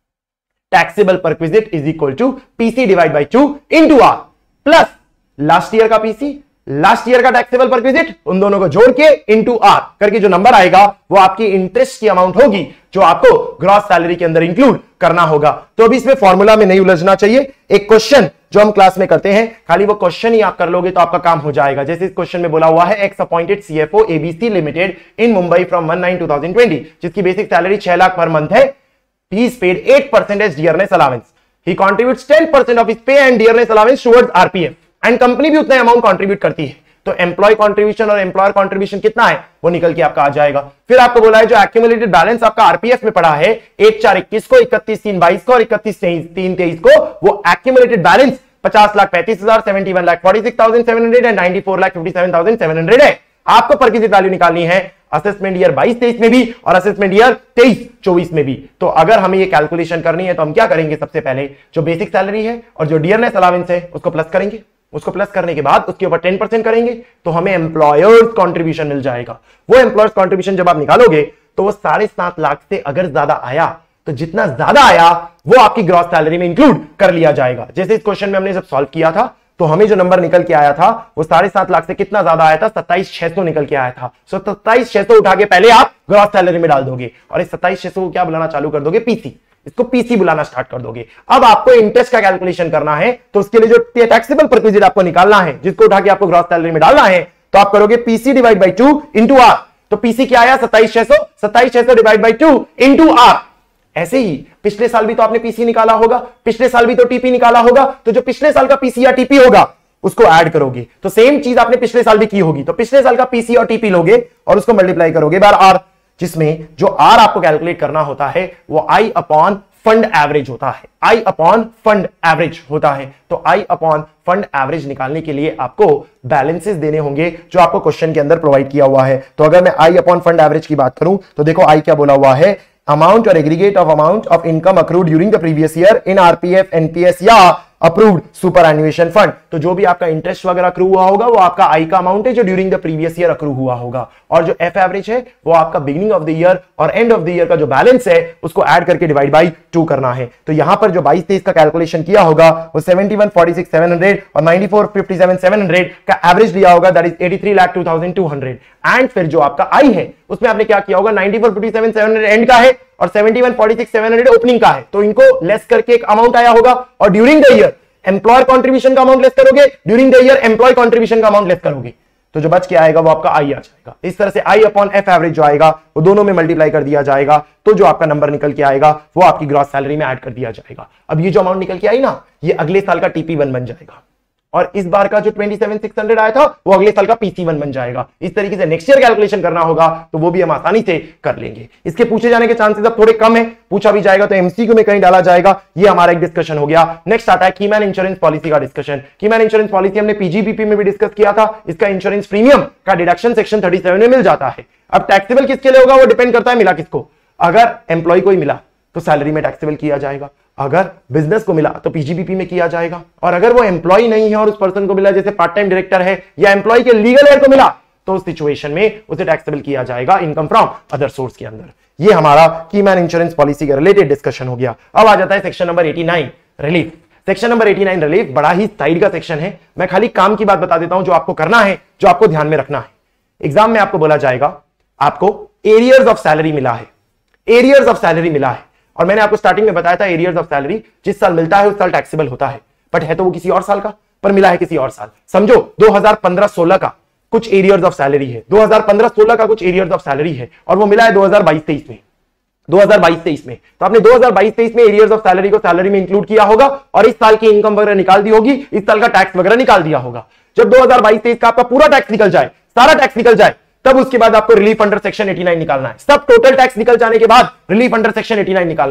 taxable perquisite is equal to PC divide by two into R plus last year का पीसी, लास्ट ईयर का टैक्सेबल परक्विजिट, उन दोनों को जोड़ के इनटू आर करके जो नंबर आएगा वो आपकी इंटरेस्ट की अमाउंट होगी जो आपको ग्रॉस सैलरी के अंदर इंक्लूड करना होगा। तो अभी इसमें फॉर्मूला में नहीं उलझना चाहिए। एक क्वेश्चन जो हम क्लास में करते हैं, खाली वो क्वेश्चन ही आप कर लोगे तो आपका काम हो जाएगा। जैसे इस क्वेश्चन में बोला हुआ है, X appointed CFO ABC limited in Mumbai from one nine two thousand twenty, जिसकी बेसिक सैलरी छह लाख पर मंथ है, he is paid eight percent as dearness allowance. He contributes ten percent of his pay and dearness allowance towards RPF, and company भी उतना amount contribute करती है। तो employee contribution और employer contribution कितना है वो निकल के आपका आ जाएगा। फिर आपको बोला है जो एक्यूमुलेटेड बैलेंस आपका आरपीएफ में पड़ा है एक चार इक्कीस को, इकतीस तीन बाईस को और इकतीस तीन तेईस को, वो एक्यूमुलेटेड बैलेंस पचास लाख पैंतीस हजार seventy one lakh forty six thousand seven hundred and ninety four lakh fifty seven thousand seven hundred है। आपको परक्विजिट वैल्यू निकालनी है असेसमेंट ईयर बाईस तेईस में भी और असेसमेंट ईयर तेईस चौबीस में भी। तो अगर हमें ये कैलकुलेशन करनी है तो हम क्या करेंगे, सबसे पहले जो बेसिक सैलरी है और जो डियरनेस अलाउंस है उसको प्लस करेंगे, उसको प्लस करने के बाद उसके ऊपर टेन परसेंट करेंगे तो हमें एम्प्लॉयर्स कंट्रीब्यूशन मिल जाएगा। वो एम्प्लॉयर्स कंट्रीब्यूशन जब आप निकालोगे तो वो साढ़े सात लाख से अगर ज्यादा आया तो जितना ज्यादा आया वो आपकी ग्रॉस सैलरी में इंक्लूड कर लिया जाएगा। जैसे इस क्वेश्चन में हमने जब सॉल्व किया था तो हमें जो नंबर निकल के आया था वो साढ़े सात लाख से कितना ज्यादा आया था, सत्ताईस छह सौ निकल के आया था। सो सत्ताईस छह सौ उठा के पहले आप ग्रॉस सैलरी में डाल दोगे और इस सत्ताईस छह सौ को क्या बुलाना चालू कर दोगे, पीसी, इसको पीसी बुलाना स्टार्ट कर दोगे। अब आपको इंटरेस्ट का कैलकुलेशन करना है तो उसके लिए जो टैक्सेबल परक्विजिट आपको निकालना है जिसको उठा के आपको ग्रॉस सैलरी में डालना है तो आप करोगे PC divide by two into R. तो पीसी क्या आया, सत्ताईस छह सौ, सत्ताईस छह सौ divide by two into R. ऐसे ही पिछले साल भी तो आपने पीसी निकाला होगा, पिछले साल भी तो टीपी निकाला होगा, तो जो पिछले साल का पीसी या टीपी होगा उसको ऐड करोगे। तो सेम चीज आपने पिछले साल भी की होगी, तो पिछले साल का पीसी और टीपी लोगे और उसको मल्टीप्लाई करोगे बार आर, जिसमें जो आर आपको कैलकुलेट करना होता है वो आई अपॉन फंड एवरेज होता है, आई अपॉन फंड एवरेज होता है। तो आई अपॉन फंड एवरेज निकालने के लिए आपको बैलेंसेस देने होंगे जो आपको क्वेश्चन के अंदर प्रोवाइड किया हुआ है। तो अगर मैं आई अपॉन फंड एवरेज की बात करूं तो देखो आई क्या बोला हुआ है, अमाउंट और aggregate of amount of income accrued during the previous year in RPF, NPS या अप्रूव्ड सुपर एन्युएशन फंड। तो जो भी आपका इंटरेस्ट वगैरह अक्रू हुआ होगा वो आपका आई का अमाउंट है जो during the previous year accrue हुआ होगा, और जो एफ एवरेज है वो आपका बिगिनिंग ऑफ द ईयर और एंड ऑफ द ईयर का जो बैलेंस है उसको ऐड करके डिवाइड बाई टू करना है। तो यहां पर जो बाईस तेईस का कैलकुलेशन किया होगा वो seventy one forty six seven hundred और ninety four fifty seven seven hundred का एवरेज लिया होगा, that is eighty three lakh two thousand two hundred. And फिर जो आपका आई है उसमें आपने क्या किया होगा, ninety four fifty seven seven hundred end का है और seventy one forty six seven hundred opening का है, तो इनको लेस करके एक अमाउंट आया होगा, और during the year employer contribution का अमाउंट लेस करोगे, during the year employ contribution का अमाउंट लेस करोगे, तो जो बच के आएगा वो आपका आई आ जाएगा। इस तरह से आई अपॉन एफ एवरेज जो आएगा वो दोनों में मल्टीप्लाई कर दिया जाएगा, तो जो आपका नंबर निकल के आएगा वो आपकी ग्रॉस सैलरी में ऐड कर दिया जाएगा। अब ये जो अमाउंट निकल के आई ना ये अगले साल का टीपी वन बन जाएगा, और इस बार का जो ट्वेंटी सेवन सिक्स हंड्रेड आया था वो अगले साल का पीसी वन बन जाएगा। इस तरीके से नेक्स्ट ईयर कैलकुलेशन करना होगा तो वो भी हम आसानी से कर लेंगे। इसके पूछे जाने के चांसेस अब थोड़े कम है, पूछा भी जाएगा तो एमसीक्यू में कहीं डाला जाएगा। ये हमारा एक डिस्कशन हो गया। नेक्स्ट आता है कीमैन इंश्योरेंस पॉलिसी का डिस्कशन। कीमैन इंश्योरेंस पॉलिसी हमने पीजीबीपी में भी डिस्कस किया था। इसका इंश्योरेंस प्रीमियम का डिडक्शन सेक्शन थर्टी सेवन में मिल जाता है। अब टैक्सेबल किसके लिए होगा वो डिपेंड करता है मिला किसको। अगर एम्प्लॉय को ही मिला तो सैलरी में टैक्सेबल किया जाएगा, अगर बिजनेस को मिला तो पीजीबीपी में किया जाएगा, और अगर वो एम्प्लॉय नहीं है और उस पर्सन को मिला जैसे पार्ट टाइम डायरेक्टर है या एम्प्लॉय के लीगल एड को मिला तो उस सिचुएशन में उसे टैक्सेबल किया जाएगा इनकम फ्रॉम अदर सोर्स के अंदर। ये हमारा कीमैन इंश्योरेंस पॉलिसी के रिलेटेड डिस्कशन हो गया। अब आ जाता है section number eighty nine relief. Section number eighty nine relief बड़ा ही साइड का सेक्शन है। मैं खाली काम की बात बता देता हूं जो आपको करना है, जो आपको ध्यान में रखना है। एग्जाम में आपको बोला जाएगा आपको एरियर्स ऑफ सैलरी मिला है, एरियर्स ऑफ सैलरी मिला है, और मैंने आपको स्टार्टिंग में बताया था एरियर्स ऑफ सैलरी जिस साल मिलता है उस साल टैक्सेबल होता है, बट है तो वो किसी और साल का, पर मिला है किसी और साल। समझो दो हज़ार पंद्रह सोलह का कुछ एरियर्स ऑफ सैलरी है, दो हज़ार पंद्रह सोलह का कुछ एरियर्स ऑफ सैलरी है, और वो मिला है दो हज़ार बाईस तेईस में, दो हज़ार बाईस तेईस में। तो आपने दो हज़ार बाईस तेईस में एरियर्स ऑफ सैलरी को सैलरी में इंक्लूड किया होगा और इस साल की इनकम वगैरह निकाल दी होगी, इस साल का टैक्स वगैरह निकाल दिया होगा। जब दो हज़ार बाईस तेईस का आपका पूरा टैक्स निकल जाए, सारा टैक्स निकल जाए, तब उसके बाद आपको relief under section eighty nine निकालना है। सब टोटल टैक्स निकल जाने के बाद relief under section eighty nine निकालना है।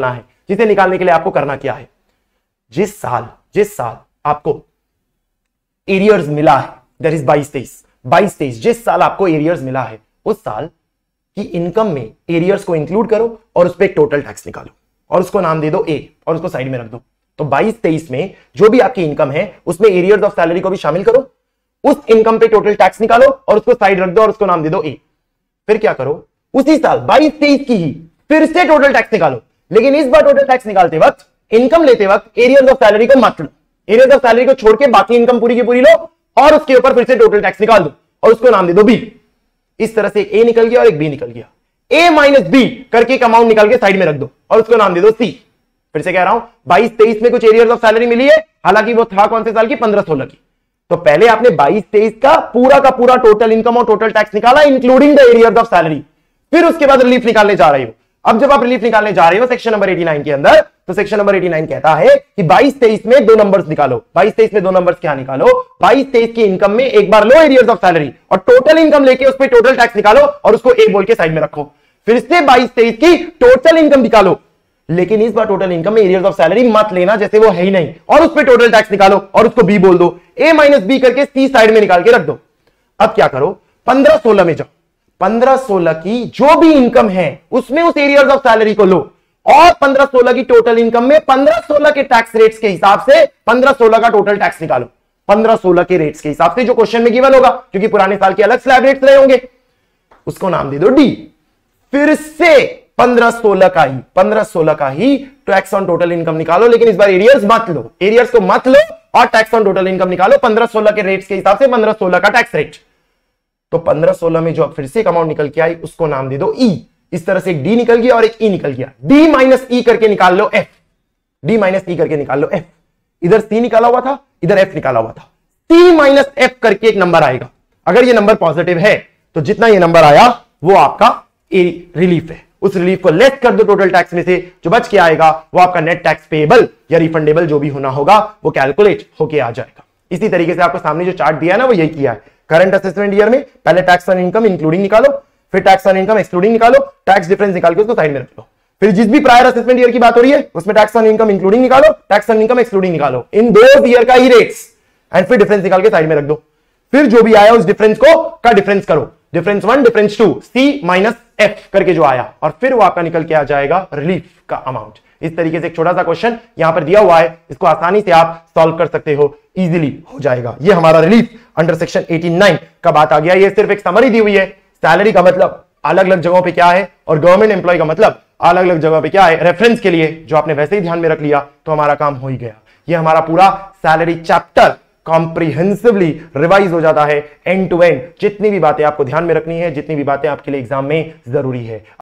जिसे निकालने के लिए आपको करना क्या है, जिस साल जिस साल आपको एरियर्स मिला है, दैट इज बाईस तेईस बाईस तेईस जिस साल आपको एरियर्स मिला है उस साल की इनकम में एरियर्स को इंक्लूड करो और उस पर एक टोटल टैक्स निकालो और उसको नाम दे दो ए और उसको साइड में रख दो। तो बाईस तेईस में जो भी आपकी इनकम है उसमें एरियर्स ऑफ सैलरी को भी शामिल करो, उस इनकम पे टोटल टैक्स निकालो और उसको साइड रख दो और उसको नाम दे दो ए। फिर क्या करो, उसी साल बाईस तेईस की ही फिर से टोटल टैक्स निकालो, लेकिन इस बार टोटल टैक्स निकालते वक्त, इनकम लेते वक्त एरियर्स ऑफ सैलरी को मत लो, एरियर्स ऑफ सैलरी को छोड़ के बाकी इनकम पूरी की पूरी लो और उसके ऊपर फिर से टोटल टैक्स निकाल दो और उसको नाम दे दो बी। इस तरह से एक ए निकल गया और एक बी निकल गया। ए माइनस बी करके एक अमाउंट निकाल के साइड में रख दो और उसको नाम दे दो सी। फिर से कह रहा हूं, बाईस तेईस में कुछ एरियर्स ऑफ सैलरी मिली है, हालांकि वो था कौन से साल की, पंद्रह सोलह की। तो पहले आपने बाईस तेईस का पूरा का पूरा टोटल इनकम और टोटल टैक्स निकाला including the arrears of salary, फिर उसके बाद रिलीफ निकालने जा रहे हो। अब जब आप रिलीफ निकालने जा रहे हो सेक्शन नंबर नवासी के अंदर, तो सेक्शन नंबर नवासी कहता है कि बाईस तेईस में दो नंबर्स निकालो। बाईस तेईस में दो नंबर्स क्या निकालो, बाईस तेईस की इनकम में एक बार लो एरियर्स ऑफ सैलरी और टोटल इनकम लेके उस पर टोटल टैक्स निकालो और उसको ए बोल के साइड में रखो। फिर से बाईस तेईस की टोटल इनकम निकालो, लेकिन इस बार टोटल इनकम में एरियर्स ऑफ सैलरी मत लेना जैसे वो है ही नहीं, और उस पर टोटल टैक्स निकालो और उसको बी बोल दो। ए माइनस बी करके सी साइड में निकाल के रख दो। अब क्या करो, पंद्रह सोलह में जाओ, पंद्रह सोलह की जो भी इनकम है उसमें उस एरियर्स ऑफ सैलरी को लो और पंद्रह सोलह की टोटल इनकम में पंद्रह सोलह के टैक्स रेट्स के हिसाब से पंद्रह सोलह का टोटल टैक्स निकालो। पंद्रह सोलह के रेट्स के हिसाब से जो क्वेश्चन में गिवन होगा, क्योंकि पुराने साल के अलग स्लैब रेट्स रहे होंगे, उसको नाम दे दो डी। फिर से पंद्रह सोलह का ही पंद्रह सोलह का ही टैक्स ऑन टोटल इनकम निकालो, लेकिन इस बार एरियर्स मत लो, एरियर्स को मत लो और टैक्स ऑन टोटल इनकम निकालो पंद्रह सोलह के रेट्स के हिसाब से पंद्रह सोलह का टैक्स रेट। तो पंद्रह सोलह में जो अब फिर से एक अमाउंट निकल के आई उसको नाम दे दो ई। इस तरह से एक डी निकल गया और एक ई निकल गया। डी माइनस ई करके निकाल लो एफ, डी माइनस ई करके निकाल लो एफ। इधर सी निकाला हुआ था, इधर एफ निकाला हुआ था। सी माइनस एफ करके एक नंबर आएगा। अगर ये नंबर पॉजिटिव है तो जितना ये नंबर आया वो आपका रिलीफ है, उस रिलीफ को लेस कर दो टोटल टैक्स में से, जो बच के आएगा वो आपका नेट टैक्स पेएबल या रिफंडेबल जो भी होना होगा वो कैलकुलेट होके आ जाएगा। इसी तरीके से आपको सामने जो चार्ट दिया है ना वो यही किया है। करंट असेसमेंट ईयर में पहले टैक्स ऑन इनकम इंक्लूडिंग निकालो, फिर टैक्स ऑन इनकम एक्सक्लूडिंग निकालो, टैक्स डिफरेंस निकाल के उसको साइड में रख लो। फिर जिस भी प्रायर असेसमेंट ईयर की बात हो रही है उसमें टैक्स ऑन इनकम इंक्लूडिंग निकालो, टैक्स ऑन इनकम एक्सक्लूडिंग निकालो, इन दो ईयर का ही रेट्स एंड फिर डिफरेंस निकाल के साइड में रख दो। फिर जो भी आया उस डिफरेंस को का डिफरेंस करो, difference one difference two, C minus F करके जो आया, और फिर वो आपका निकल के आ जाएगा रिलीफ का अमाउंट। इस तरीके से एक छोटा सा क्वेश्चन यहां पर दिया हुआ है, इसको आसानी से आप सॉल्व कर सकते हो, इजीली हो जाएगा। ये हमारा रिलीफ अंडर सेक्शन नवासी का बात आ गया। ये सिर्फ एक समरी दी हुई है, सैलरी का मतलब अलग अलग जगहों पे क्या है और गवर्नमेंट एम्प्लॉय का मतलब अलग अलग जगहों पे क्या है, रेफरेंस के लिए जो आपने वैसे ही ध्यान में रख लिया तो हमारा काम हो ही गया। ये हमारा पूरा सैलरी चैप्टर कॉम्प्रिहेंसिवली रिवाइज हो जाता है एंड टू एंड। जितनी भी बातें आपको ध्यान में रखनी है, जितनी भी बातें आपके लिए एग्जाम में जरूरी है।